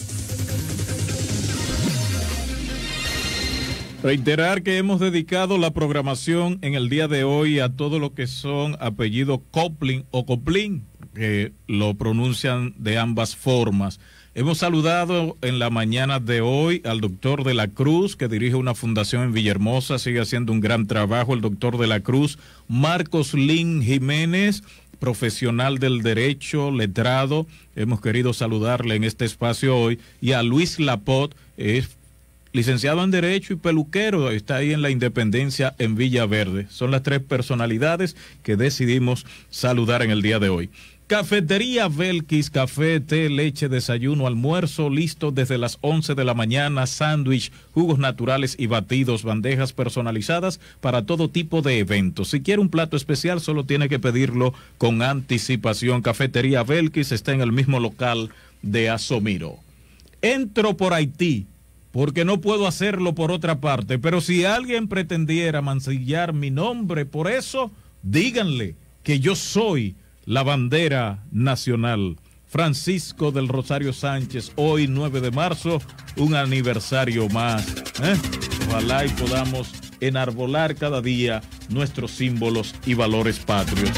Reiterar que hemos dedicado la programación en el día de hoy a todo lo que son apellidos Coplin o Coplin, que lo pronuncian de ambas formas. Hemos saludado en la mañana de hoy al doctor de la Cruz, que dirige una fundación en Villahermosa, sigue haciendo un gran trabajo el doctor de la Cruz. Marcos Lin Jiménez, profesional del derecho, letrado, hemos querido saludarle en este espacio hoy. Y a Luis Lapot, es licenciado en Derecho y peluquero, está ahí en la Independencia en Villaverde. Son las tres personalidades que decidimos saludar en el día de hoy. Cafetería Belkis, café, té, leche, desayuno, almuerzo, listo desde las once de la mañana, sándwich, jugos naturales y batidos, bandejas personalizadas para todo tipo de eventos. Si quiere un plato especial, solo tiene que pedirlo con anticipación. Cafetería Belkis está en el mismo local de Asomiro. Entro por Haití, porque no puedo hacerlo por otra parte, pero si alguien pretendiera mancillar mi nombre por eso, díganle que yo soy la bandera nacional. Francisco del Rosario Sánchez, hoy nueve de marzo, un aniversario más. ¿eh? Ojalá y podamos enarbolar cada día nuestros símbolos y valores patrios.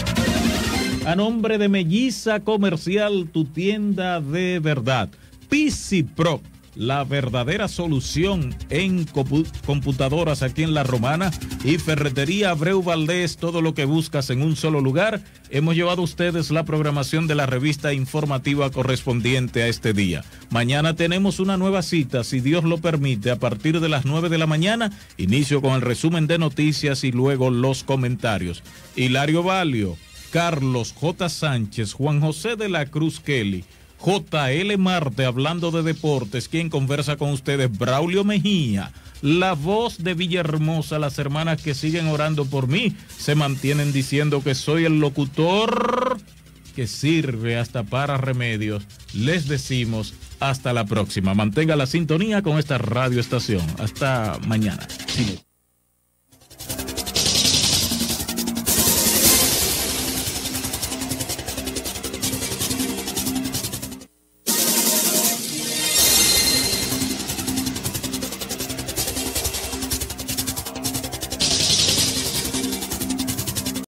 A nombre de Melliza Comercial, tu tienda de verdad. P C Pro, la verdadera solución en computadoras aquí en La Romana, y Ferretería Abreu Valdés, todo lo que buscas en un solo lugar. Hemos llevado a ustedes la programación de la revista informativa correspondiente a este día. Mañana tenemos una nueva cita, si Dios lo permite, a partir de las nueve de la mañana. Inicio con el resumen de noticias y luego los comentarios. Hilario Valio, Carlos J. Sánchez, Juan José de la Cruz Kelly, J L Marte, hablando de deportes. Quien conversa con ustedes, Braulio Mejía, la voz de Villahermosa. Las hermanas que siguen orando por mí se mantienen diciendo que soy el locutor que sirve hasta para remedios. Les decimos hasta la próxima. Mantenga la sintonía con esta radioestación. Hasta mañana. Sí.